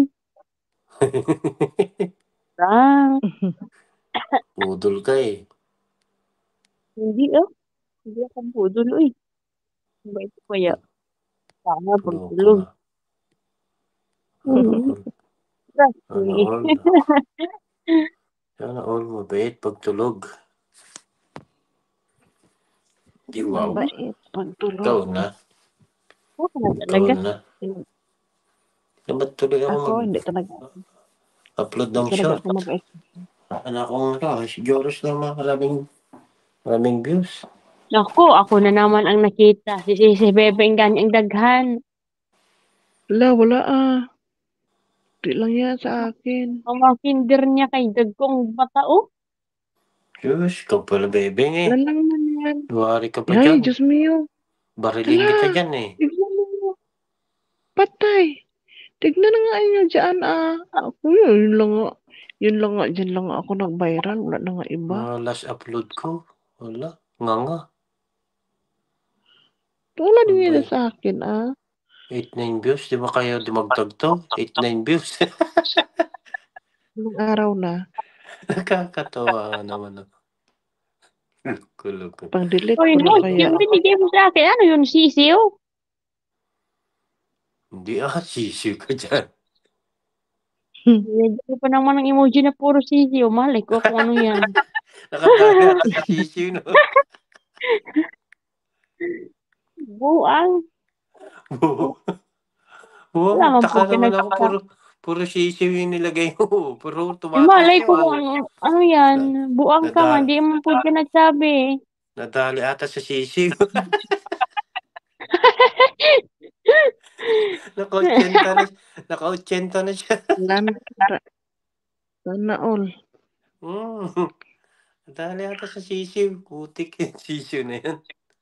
Prank. Budol ka eh. Hindi oh. Hindi ako budol eh. Bait ko kaya. Sana Loko pagtulog. na. Hmm. Trust Sana me. all. Sana all mabait pagtulog. Di wow. mabait pagtulog. Ikaw na. Oo na Ikaw talaga. na. Dapat tuloy ako Ako, hindi talaga. mag-upload ng Hindi talaga short. ako mabait. Anak kong ano, si Joros lang mga maraming, maraming views. Naku, ako na naman ang nakita. Si Sisi Bebeng ganyang daghan. Wala, wala ah. Di lang yan sa akin. Ang mga kinder niya kay dagkong batao. Diyos, ikaw pala bebeng eh. Wala lang man yan. Duwari ka pa Ay, dyan. Diyos mio. Barilin Tala. kita dyan eh. Tignan mo. Patay. Tignan na nga inyo dyan ah. Ako yun, yun lang nga. Yun lang nga, dyan lang nga ako nag-viral. Wala na nga iba. Mga last upload ko. Wala. Nga nga. Wala din Abay. yan sa akin ah. eight nine views. Di ba kayo dumagdag to? eight nine views. Ilang araw na. Nakakatawa nga naman ako. Kulog ko. Pang-delete Oy, ko no, na kaya. yung binigay mo sa akin, ano yun, sisiyo? Hindi ah, sisiw ka dyan. Nilagay ko pa naman ng emoji na puro sisiyo. Malay ko kung ano yan. Nakadali ata sa sisiw no. Buang. Oo. Oo, Wala man magtaka po naman ako. pinagtaka. Puro, puro sisiw yung nilagay mo. Puro Eh, tumakas malay ko yun. kung ano, ano yan. Buang ka nga, Nada- hindi mo po ka nagsabi. Nadali ata sa sisiw. Naka-ochenta na, naka-ochenta na siya. Sana, sana all. Mm. Nadali ata sa sisiw. Putik yung sisiw na yan.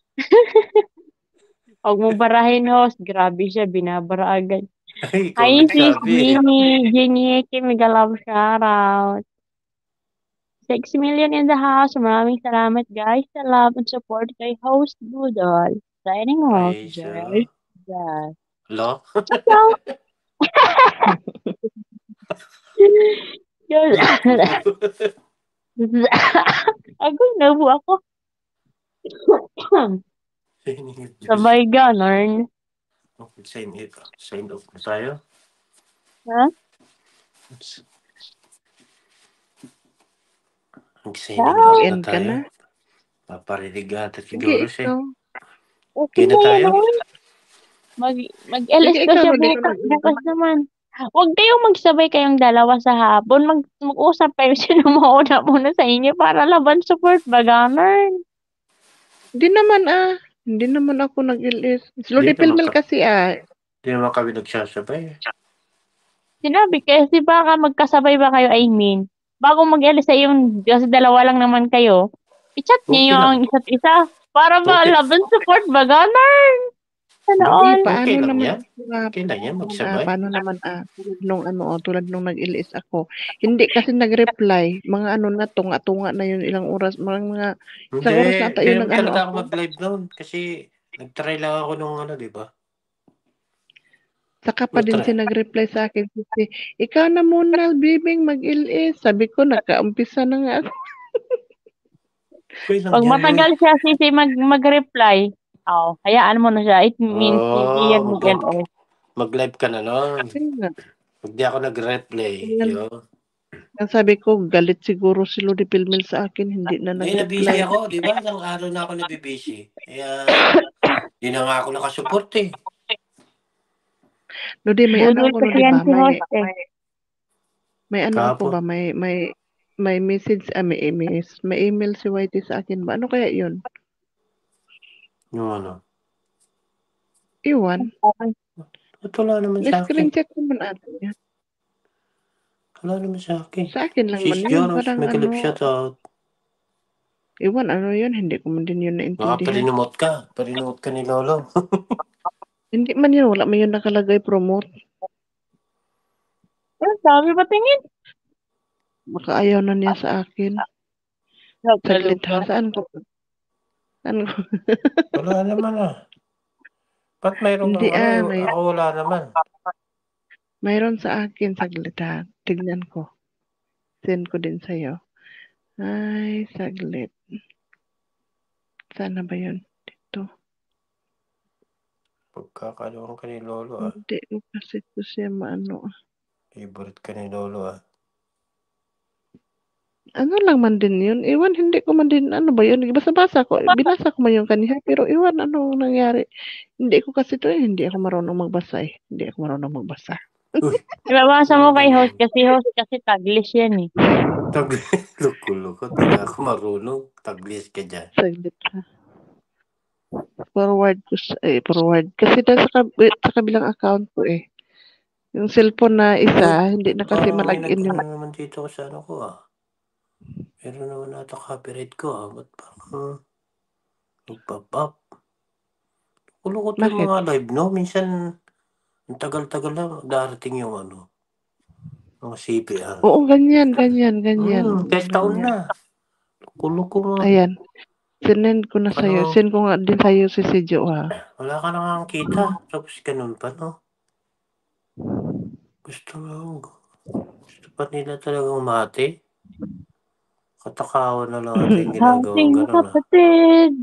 Huwag mo barahin, host. Grabe siya, binabara agad. Ay, ikaw Hi, sis nagsabi. Jenny. Jenny, mega love shoutout. six million in the house. Maraming salamat, guys, sa love and support kay host Budol. Signing off, Ay, siya. Jerry. Yes. Hello? Ciao. Yun. Agoy na. Naubo ako. Sabay ganun. Okay, sign it. Sign off na tayo. Ha? Mag-signing out na End ka tayo. na? Paparinig ata Sige, siguro siya. ikaw. Okay Okay na na tayo? yun, oy. Mag, mag-L S Sige, daw ikaw, siya Rudy, ikaw bukas. mag- Bukas naman. Huwag kayong magsabay kayong dalawa sa hapon. Mag, mag-usap kayo sino mauna muna sa inyo para laban support ba, ganun? Hindi naman ah. Hindi naman ako nag-L S. Slowly Hindi naman Pilmel ka- kasi ah. Hindi naman kami nagsasabay. Sinabi kasi baka magkasabay ba kayo, I mean. Bago mag-L S sa yung, kasi dalawa lang naman kayo, i-chat Okay niyo lang. ang isa't isa para ba Okay. laban support ba, ganun? Sana Okay, all. paano okay lang naman yan. ah, Okay lang yan, paano, ah, magsabay. paano naman ah, tulad nung ano, oh, tulad nung nag-L S ako. Hindi kasi nag-reply. Mga ano na, tunga-tunga na yun ilang oras. Mga, mga isang Hindi, oras na ata hindi yun naman nag-ano talaga ako ako. mag-live noon. Kasi nag-try lang ako nung ano, di ba? Saka pa din Nag-try. siya nag-reply sa akin kasi, ikaw na muna, bibing, mag-L S. Sabi ko, nagka-umpisa na nga ako. Okay lang Pag yan, matagal uy. siya sisi mag mag-reply, oh, hayaan mo na siya. It means hindi Oh, yan mag-live, mag-L S. mag-live ka na noon. Ayun nga. Pag di ako nag-replay, Ayun. yo. Ang sabi ko, galit siguro si Lodi Pilmel sa akin, hindi na Ngayon na busy nag-reply. ako, di ba? Isang araw na ako nabibusy. Kaya, di na nga ako nakasupport eh. Lodi, may ano Budol ako, kasi Lodi yan ba? si May, host eh. may ano ako Kahapon. ba? May, may, may message, ah, may email, may email si Y T sa akin ba? Ano kaya yun? Yung ano. Iwan. At wala naman sa akin. Na-screenshot naman atin yan. Wala naman sa akin. Sa akin lang man Sis yun. Joros, Parang may ano, kalip shout out. iwan, ano yun? Hindi ko man din yun Baka naintindihan. parinumot ka. Parinumot ka ni Lolo. Hindi man yun. Wala man yun nakalagay promote. Ano sabi ba tingin? Baka ayaw na niya sa akin. Saglit ha. Saan ko? Saan ko? Wala naman ah. Ba't mayroon Hindi kang ano? ah. eh, May, Ako wala naman. mayroon sa akin. Saglit ha. Tignan ko. Send ko din sa'yo. Ay, saglit. Sana ba yun? Dito. Pagkakaloon ka ni Lolo ah. Hindi ko kasi ko siya maano. Favorite ka ni Lolo ah. Ano lang man din yun. Iwan, hindi ko man din, ano ba yun? Basta-basa ko. Binasa ko man yung kaniya. Pero iwan, ano nangyari? Hindi ko kasi to eh. Hindi ako marunong magbasa eh. Hindi ako marunong magbasa. Uy, Ibabasa mo ano kay host ganyan? kasi host kasi taglish yan eh. Tag- Loko-loko. Di na ako marunong. Taglis ka dyan. Saglit ha. Forward ko siya, eh, forward. Kasi dahil sa, kab- sa kabilang account ko eh. Yung cellphone na isa, hindi na kasi Parang may malagin yung... nag-ano naman dito sa ano ko ah. Meron naman nata copyright ko ah. Ba't parang nagpa-pop? Kulukot yung Bakit? mga live no. Minsan, ang tagal-tagal lang darating yung ano. Mga C P R. Oo, ganyan, ganyan, ganyan. Hmm, kahit taon ganyan. na. Kulo ko nga. Ayan. Sinend ko na sa'yo. Ano? Send ko nga din sa'yo si Sijo ha. Wala ka na nga kita. Tapos ganun pa no. Gusto lang. Gusto pa nila talagang mati. Katakawan na lang ata yung ginagawang Ating gano'n ah. kapatid.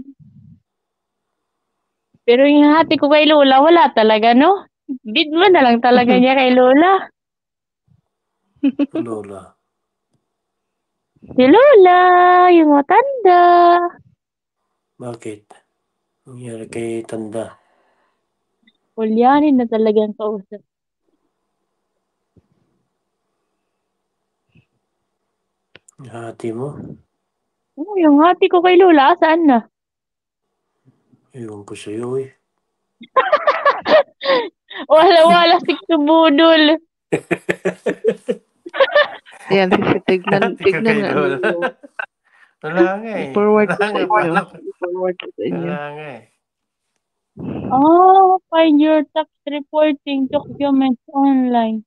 Pero yung hati ko kay Lola, wala talaga, no? Bid mo na lang talaga niya kay Lola. Lola. Si Lola, yung matanda. Bakit? Nangyari kay Tanda. Ulyanin na talagang kausap. Hati mo. Oh, yung hati ko kay Lola, saan na? Ewan ko sa'yo eh. Wala-wala si Kubudol. Ayan, sisi, tignan, Hati ko tignan kay nga ano Lola. yun. Wala nga eh. I-forward ko Wala sa nga. inyo. Wala, I-forward ko sa inyo. wala nga eh. Oh, find your tax reporting documents online.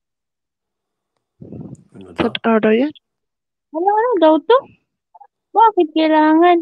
Ano Sa daw? order yan? Wala ano daw to? Bakit kailangan?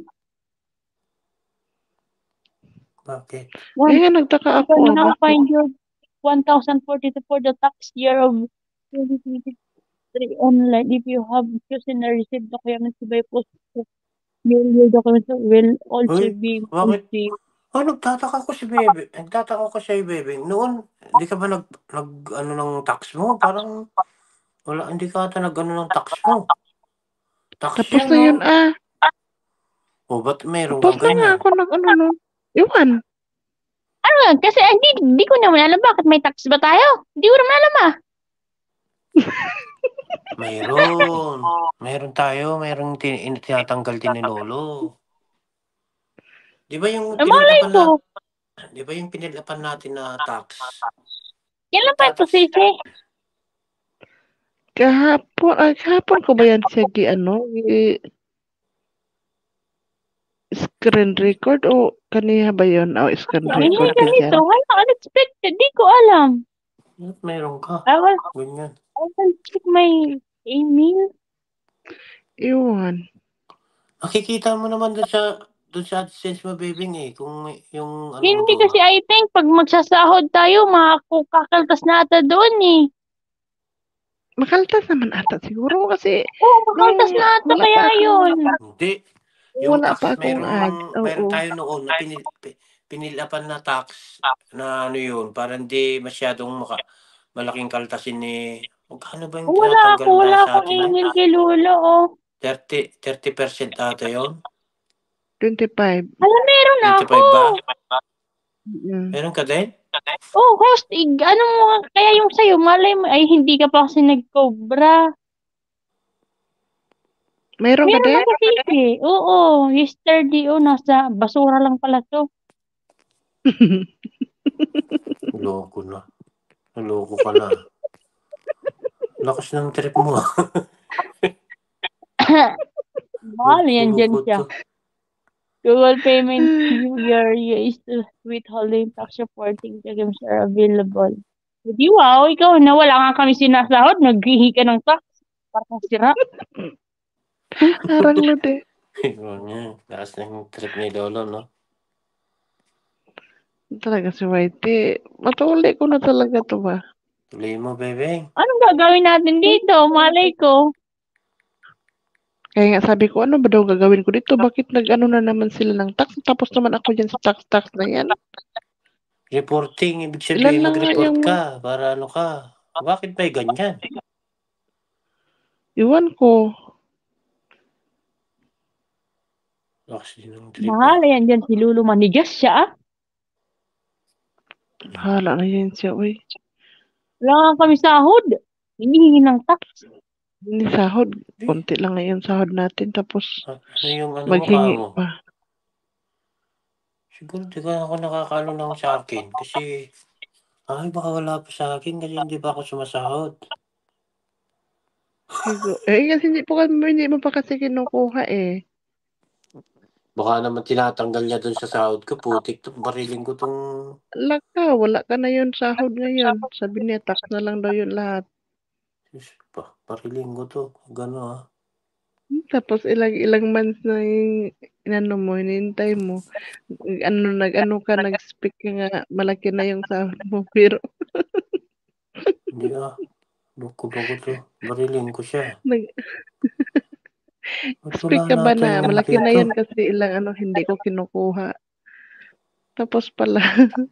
Bakit? Kaya nga nagtaka You ako. can Ah, now bakit? find your one thousand forty-two for the tax year of twenty twenty-three online if you have chosen a received documents by post Will documents will also Uy, be bakit? received. Ah, nagtataka ko si Bebe. Nagtataka ko sa'yo, Bebe. Noon, hindi ka ba nag, nag ano ng tax mo? Parang, wala, hindi ka ata nag ano ng tax mo. Tax Tapos yan, na yun no? ah. O, ba't meron Tapos kang na nga ganyan? ako ng ano no. Iwan. Ano nga, kasi ah, hindi, hindi ko naman alam bakit may tax ba tayo. Hindi ko naman alam ah. Mayroon. Meron tayo, merong tin in- tinatanggal din ni Lolo. Di ba yung Eh, malay pinilapan na, ko. di ba yung pinilapan natin na tax? Kailan ba ito, Nagtatax. Sisi? Kahapon, ay kahapon ko ba yan siya gi ano? Gi, screen record o kaniya ba yun? O screen Ay, record hindi ka ganito. dyan. Wala, unexpected. Di ko alam. Ba't meron ka? I will, Ganyan. I will check my email. Iwan. Makikita mo naman doon sa, doon sa AdSense mo, Bebing, eh. Kung yung ano mo Hindi doon. kasi I think pag magsasahod tayo, makakaltas na ata doon eh. Makaltas naman ata siguro kasi Oo, makaltas nung na ata wala kaya pa akong, yun. Hindi. Yung wala tax, pa akong meron, ads. meron Oo. tayo noon na pinil, pi- pinilapan na tax na ano yun, para hindi masyadong maka, malaking kaltasin ni, magkano ba yung Wala tinatanggal ako, wala dahil sa akong atin yun? email kay Lolo, oh. thirty, thirty percent ata yun? twenty-five. Alam, meron ako. twenty-five ba? Mm. Meron ka din? Oh, host, ig, ano mo, kaya yung sa'yo, malay mo, ay hindi ka pa kasi nag-cobra. Meron ka Meron din? ako kasi. Oo, yesterday, oh, nasa basura lang pala to. Loko na. Loko ka na. Lakas ng trip mo. Mahal, yan dyan Loko siya. to. Google payment, your is to withholding tax reporting documents are available. Hindi, wow, ikaw na wala nga kami sinasahod, naghihi ka ng tax. Parang sira. Parang lode. Yun nga. Lakas ng trip ni Lolo, no? Talaga si Whitey. Matuli ko na talaga to ba? Tuloy mo, Bebeng. Anong gagawin natin dito? Malay ko. Kaya nga sabi ko, ano ba daw gagawin ko dito? Bakit nag-ano na naman sila ng tax? Tapos naman ako dyan sa tax-tax na yan. Reporting, ibig Ilan sabihin lang nga mag-report yung- ka para ano ka. Bakit may ganyan? Iwan ko. Lakas din ng trip. Mahal, yan dyan si Lulu Manigas siya, ah. Bahala na yan siya, uy. Wala nga kami sahod. Hinihingi ng tax. Hindi sahod. Konti lang ngayon sahod natin. Tapos Ah, ano yung ano mo ka maghingi mo? pa. Siguro di ka ako nakakaano lang sa akin. Kasi, ay baka wala pa sa akin kasi hindi pa ako sumasahod. Siguro. Eh, kasi hindi po kami, hindi mo pa kasi kinukuha eh. Baka naman tinatanggal niya dun sa sahod ko. Putik to. Bariling ko tong... Wala ka, wala ka na yun sahod ngayon. Sabi niya, tax na lang daw yun lahat. Sus, pa, bariling ko to. Gano ah. Tapos ilang ilang months na yung inano mo, hinihintay mo. Ano, nag-ano ka, nag-speak ka nga, malaki na yung sahod mo. Pero, Hindi ah. Loko ba ko to? Bariling ko siya. nag, Ba't speak wala ka ba natin na, yung malaki na dito? yun kasi ilang ano, hindi ko kinukuha. Tapos pala,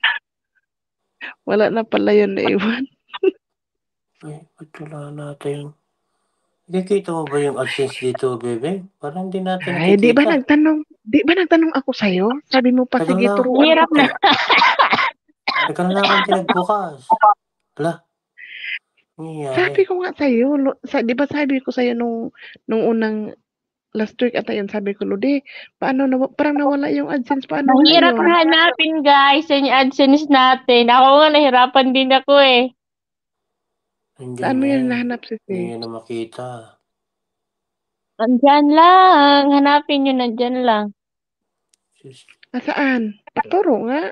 wala na pala yun na iwan. Ay, ba't wala natin yung... Nakikita mo ba yung AdSense dito, bebe? Parang hindi natin Ay, di ba nakikita. nagtanong, di ba nagtanong ako sa'yo? Sabi mo pa, Tagal sige, na. turuan Hirap ko. na. Tagal na akong pinagbukas. Hala. Nangyayari. Sabi ko nga sa'yo, lo- sa, di ba sabi ko sa'yo nung, nung unang last week ata yun, sabi ko, Lodi, paano, na, parang nawala yung AdSense, paano nga Mahirap yun? na hanapin, guys, yung AdSense natin. Ako nga, nahirapan din ako eh. Nandiyan Saan mo yan. yun nahanap, Hindi Sisi? nyo na makita. Nandyan lang. Hanapin nyo, nandyan lang. Sus. Ah, saan? Paturo nga.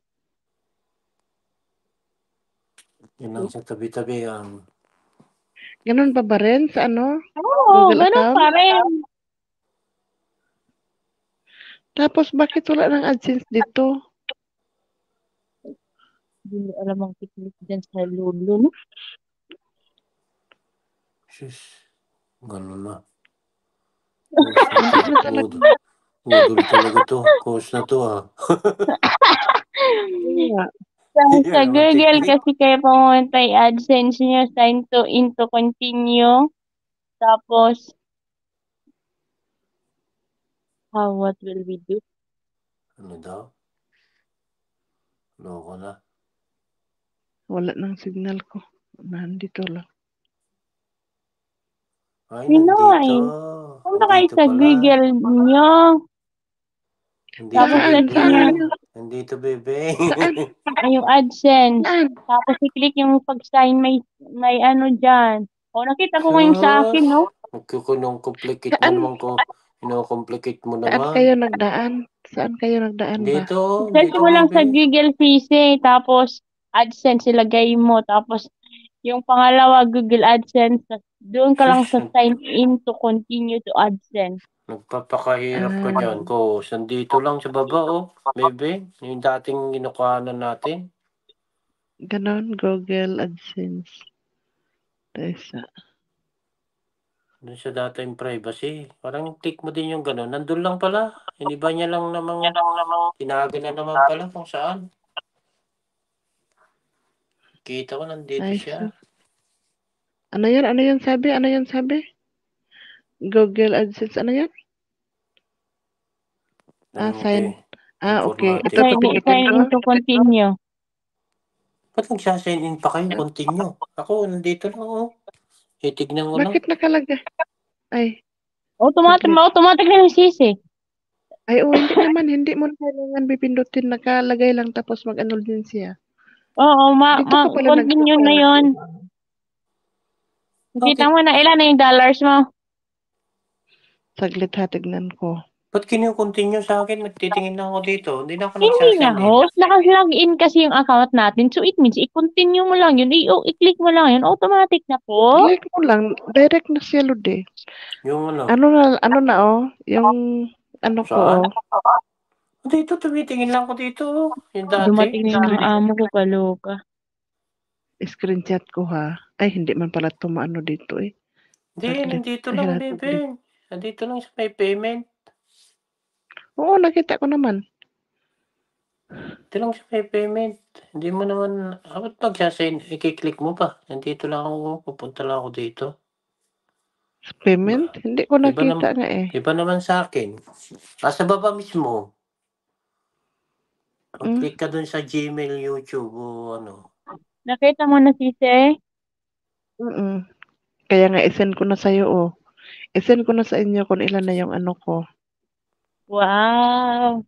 Yun lang sa tabi-tabi. Um, Ganun pa ba rin sa ano? Oo, Google ganun account? pa rin. Tapos bakit wala ng AdSense dito? Hindi alam ang tiklik dyan sa Lulu, no? sus. Ganun na. Sus, Hindi na natakot. talaga. Noodle talaga 'to. Course na 'to, ah. Oo nga. Sa Hindi sa ka naman Google kiklik. kasi kayo pumunta yung AdSense niyo, sign to into continue. Tapos, ah, what will we do? Ano daw? Loko na. Wala ng signal ko. Nandito lang. Ay, Yun na nga nandito. eh. Punta kayo Nandito sa pala. Google niyo. Nandito, Tapos Saan? search Saan? niyo Ano yun? Nandito, bebeng. Saan? ah, yung AdSense. Saan? Tapos i-click yung pag-sign may may ano dyan. O nakita ko ngayon sa akin, Sus! no? Nagkukunong-complicate mo Saan? naman ko. Ino-complicate mo Saan naman. kayo nagdaan? Saan kayo nagdaan ba? Dito, Search dito, mo lang sa bebe. Google P C, tapos AdSense ilagay mo, tapos yung pangalawa Google AdSense, doon ka lang Sus, sa nag- sign in to continue to AdSense. nagpapakahirap ka Ah, dyan. Ko, sandito lang sa baba, oh. Bebe, yung dating inukuhanan natin. ganon. Google AdSense. Tesa. Doon sa data and privacy. Parang click mo din yung gano'n. Nandun lang pala. Iniba niya lang namang tinago na naman pala kung saan. Kita ko nandito Ay, siya. sus. Ano yan? Ano yan sabi? Ano yan sabi? Google AdSense. Ano yan? Ah, Anong sign. okay? Ah, okay. Ito, Informatic. Sign, pipindutin sign ko. in to continue. Ba't nagsasign in pa kayo? Continue. Ako, nandito lang, oh. Titignan ko lang. Bakit nakalagay? Ay, Automatic, saglit. automatic na yung sisi. Ay, oh, hindi naman. Hindi mo na kailangan pipindutin. Nakalagay lang tapos mag-annul din siya. Oo, ma, Dito ma, ko pala continue na nag-apply. yun. Kita Bakit? mo na ilan na yung dollars mo. Saglit ha, tignan ko. Ba't kinu-continue sa akin? Nagtitingin lang ako dito. Hindi na ako Hindi nga, nagsasign in. host. Naka-log in kasi yung account natin. So, it means, i-continue mo lang yun. I- I-click mo lang yun. Automatic na po. Like mo lang. Direct na siya, Lude. Yung ano? Ano na, ano na, oh. Yung, ano ko, Saan? oh. Dito, tumitingin lang ako dito. oh. Yung dati. Dumating na yung amo ko, kaloka. Screenshot ko, ha. Ay, hindi man pala tumaano dito, eh. Hindi, Saglit. nandito Ay, lang, hanapin ko din. bebe. Nandito lang sa may payment. Oo, nakita ko naman. Dito lang sa may payment. Hindi mo naman, dapat magsasign, i-click mo pa. Nandito lang ako, pupunta lang ako dito. Payment? Hindi ko Iba nakita naman, nga, eh. iba naman sa akin. Nasa baba mismo. Mm. Mag-click ka dun sa Gmail, YouTube o ano. Nakita mo na, sisi? Mm. Kaya nga, isend ko na sa'yo, oh. Isend ko na sa inyo kung ilan na yung ano ko. Wow.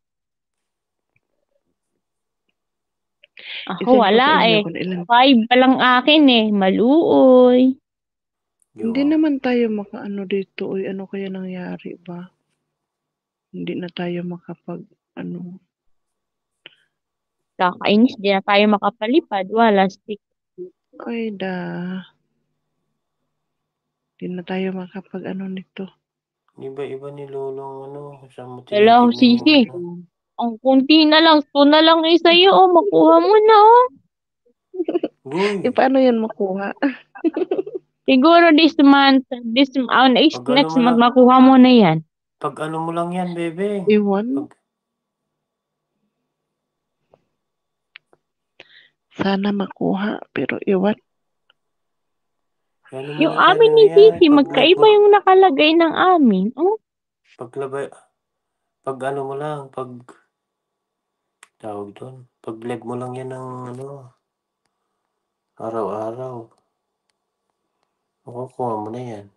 Ako Isend ko sa wala inyo eh. kung ilan. Five pa lang akin eh. Maluoy. Hindi Yung, naman tayo makaano dito, uy. Ano kaya nangyari ba? Hindi na tayo makapag, ano. Kakainis, di na tayo makapalipad. Wala, stick. Ay, da. Hindi na tayo makapag, ano nito. iba-iba ni Lolong ano, saan mo Wala ko, tinitignan sisi. yung ano. Ang kunti na lang. Ito na lang eh sa'yo. Oh, makuha mo na oh. Uy, Eh, paano yan makuha? Siguro this month, this uh, next, pag ano next mo month, lang, makuha mo na yan. pag ano mo lang yan, bebe. Iwan? Pag, Sana makuha, pero iwan. ano mo Yung lang amin ano ni yan, Sisi, pag live magkaiba mo, yung nakalagay ng amin. Oh, paglabay, pag ano mo lang, pag, tawag doon, pag live mo lang yan ng ano, araw-araw. Makukuha mo na yan.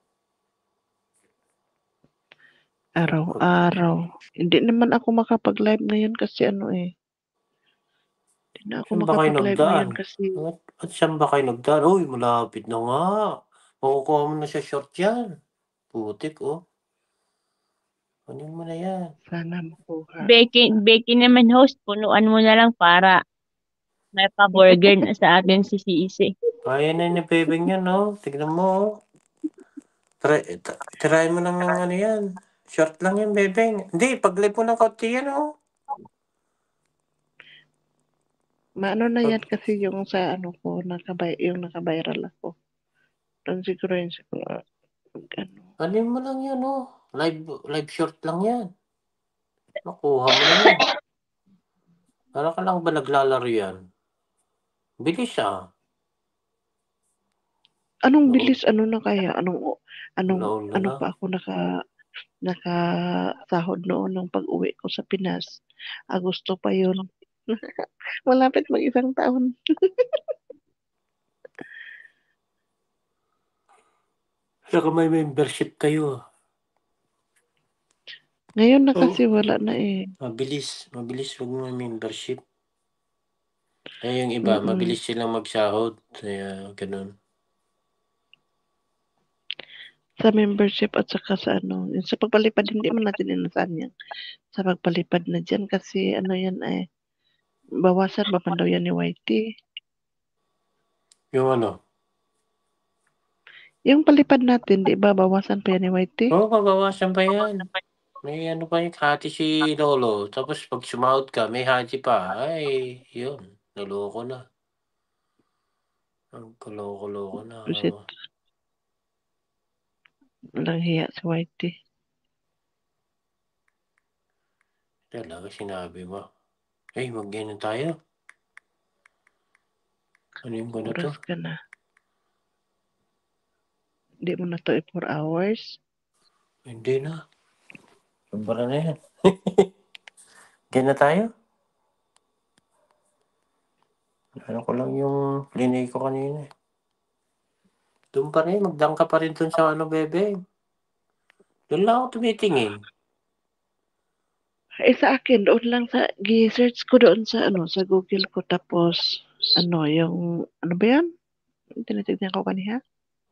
Araw-araw. Hindi naman ako makapag-live ngayon kasi ano eh. Hindi na ako Saan ba kayo makapag-live nagdaan? ngayon kasi At, at saan ba kayo nagdaan? Uy, malapit na nga. Makukuha mo na sa short yan. Putik, oh. Ano mo na yan? sana makuha. Becky, Becky naman host, punuan mo na lang para may pa-burger na sa atin si Sisi. Kaya na ni Bebeng yan, no? Tignan mo, oh. Try, t- try mo lang ng ano yan. Short lang yan, Bebeng. Hindi, pag-live mo ng kaunti yan, oh. Maano na Pag, yan kasi yung sa ano ko, nakabay, yung nakaviral ako. Doon siguro yun siguro. Ano. ano mo lang yan, oh. Live, live short lang yan. Nakuha mo na yan. Para ka lang ba naglalaro yan? Bilis ah. Anong Oo. bilis? Ano na kaya? Anong, anong, Nauna ano na. pa ako naka, nakasahod noon nung pag-uwi ko sa Pinas. Agosto pa yun. Malapit mag isang taon. Saka may membership kayo. Ngayon na Oo. kasi wala na eh. Mabilis. Mabilis wag mo may membership. Eh yung iba, Mm-mm. mabilis silang magsahod. Kaya ganun. Sa membership at saka sa ano, yung sa pagpalipad, hindi man natin inasahan yan. Sa pagpalipad na dyan kasi ano yan eh, bawasan ba man daw yan ni Y T? Yung ano? Yung palipad natin, di ba bawasan pa yan ni Y T? Oo, mabawasan pa yan. May ano pa yung hati si Lolo. Tapos pag sumahod ka, may hati pa. Ay, yun. Naloko na. Ang kuloko-loko na. Bullshit. Walang hiya si Y T. Talaga sinabi mo. Ay, mag-ganun tayo. Ano yung ano to? Oras ka na. Hindi mo na to eh, four hours. Hindi na. Sombra na yan. Ganun na tayo. Ano ko lang yung plinay ko kanina. Doon pa rin. Magdang ka pa rin doon sa ano, bebe. Doon lang ako tumitingin. Eh sa akin, doon lang sa, gi-search ko doon sa ano, sa Google ko. Tapos, ano, yung, ano ba yan? Tinitignan ko kaniha.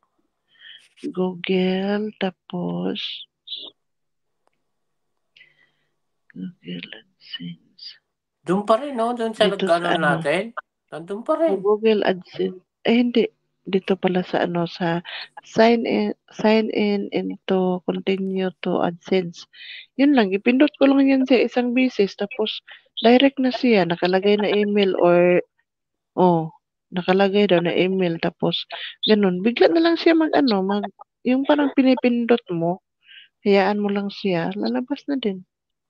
Google, tapos, Google AdSense. Doon pa rin, no? Doon sa Dito nag-ano sa ano, natin. Nandun pa sa rin. Google AdSense. Eh hindi, dito pala sa ano, sa sign in, sign in into continue to AdSense. Yun lang, ipindot ko lang yan sa isang bisis. Tapos, direct na siya, nakalagay na email or, oh, nakalagay daw na email. Tapos, ganun, bigla na lang siya mag ano, mag, yung parang pinipindot mo, hayaan mo lang siya, lalabas na din.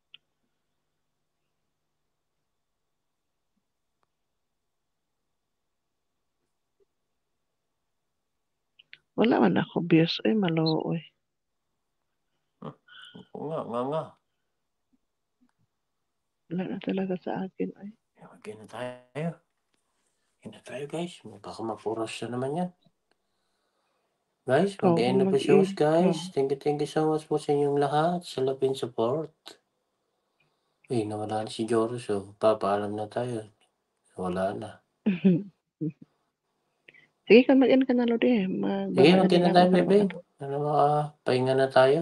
Wala man ako views. Ay, malo eh. Oo nga, nga nga. Wala na talaga sa akin. Ay. Magkano tayo? Magkano tayo, guys? Baka mapuros na naman yan. Guys, Ikaw, mag-end na kung po si host, mag-in guys. ka. Thank you, thank you so much po sa inyong lahat sa love and support. Uy, nawala na si Joros, oh. Papaalam na tayo. Wala na. Sige ka, mag-in ka na, Lodi. Sige, Magbaba na magkano din ako tayo, para bebe. makano. Ano mga pahinga na tayo.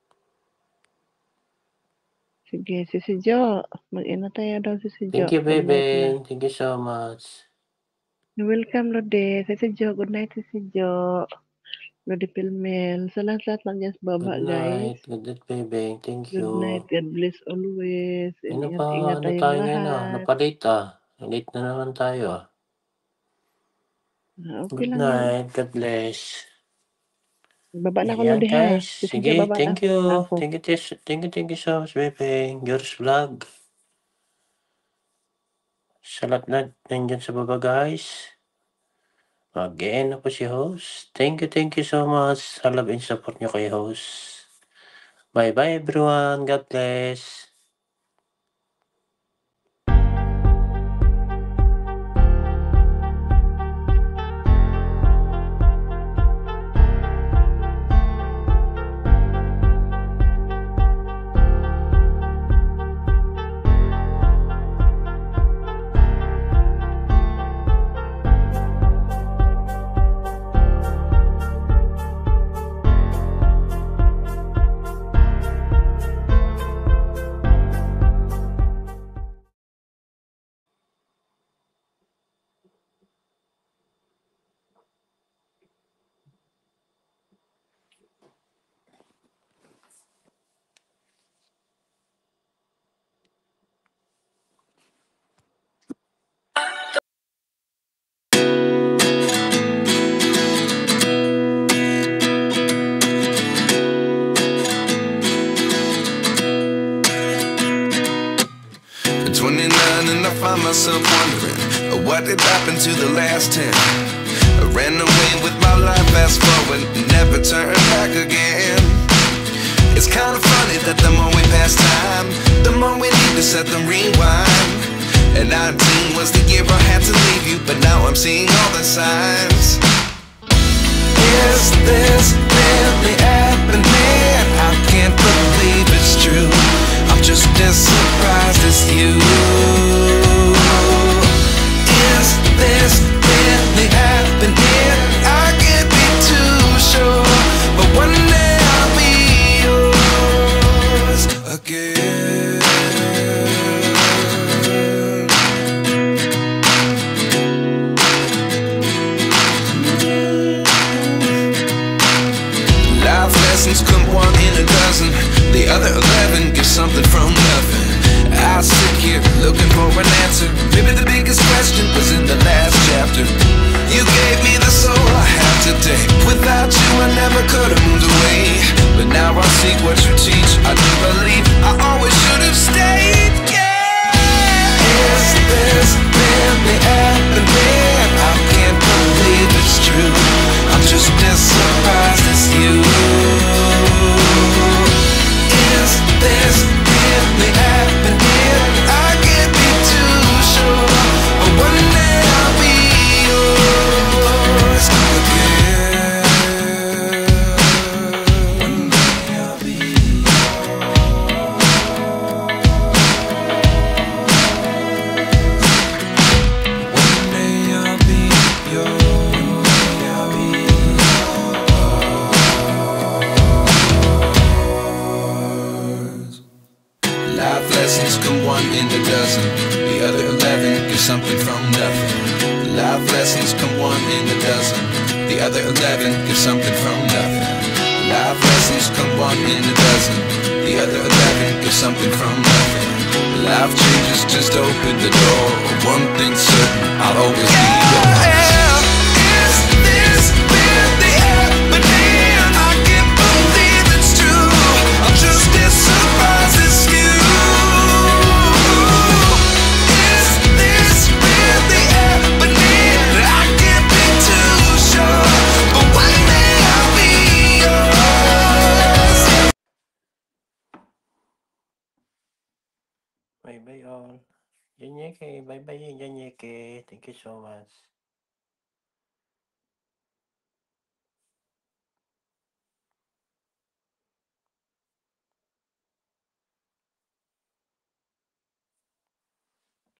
Sige, si si Jo. Mag-in na tayo daw si si Jo. Thank you, Good night na. bebe. Thank you so much. Welcome, Lodi. Si si Jo. Good night, si si Jo. Lodi Pilmel. Sa lahat-lahat lang dyan sa baba, Good guys. night. Good night, bebe. Thank Good you. night. God bless always. And Ano pa, ingat-ingat ano tayong tayo ngayon, ah? lahat. Napalit, ah. Late na naman tayo, ah. Ah, Okay Good lang yan. night. God bless. Baba na ako, Ayan, Lodi, ha? guys. Si si Jo, Sige, baba na thank you. ako. Thank you, tis- thank you, thank you so much, bebe. Yours vlog. Sa lahat na nandyan sa baba, guys. Again na po si host. Thank you, thank you so much sa love and support nyo kay host. Bye-bye, everyone. God bless. myself wondering, uh, what did happen to the last ten? I ran away with my life, fast forward, never turn back again. It's kind of funny that the more we pass time, the more we need to set the rewind. And nineteen was the year I had to leave you, but now I'm seeing all the signs. Is this really happening? I can't believe it's true. I'm just as surprised as you. Is this really happening? I can't be too sure, but one day I'll be yours again. Life lessons come one in a dozen, the other eleven give something from nothing. I sit here looking for an answer. Maybe the biggest question was in the last chapter. You gave me the soul I have today. Without you I never could have moved away. But now I see what you teach. I do believe I always should have stayed. Yeah. Is this really happening? I can't believe it's true. I'm just as surprised as you. Is this really happening? I can't be too sure, but one day I'll be yours again. One day I'll be yours. One day I'll be yours. I'll be yours. Life lessons come one in a dozen, the other eleven give something from nothing. Life lessons come one in a dozen, the other eleven give something from nothing. Life lessons come one in a dozen, the other eleven give something from nothing. Life changes just open the door. One thing's certain, I'll always be yours. Is this really happening? I can't believe it's true. I'm just as surprised as you. Is this really happening? I can't be too sure, but one day I'll be yours. Bye bye all. Janyeke, bye bye Janyeke. Thank you so much.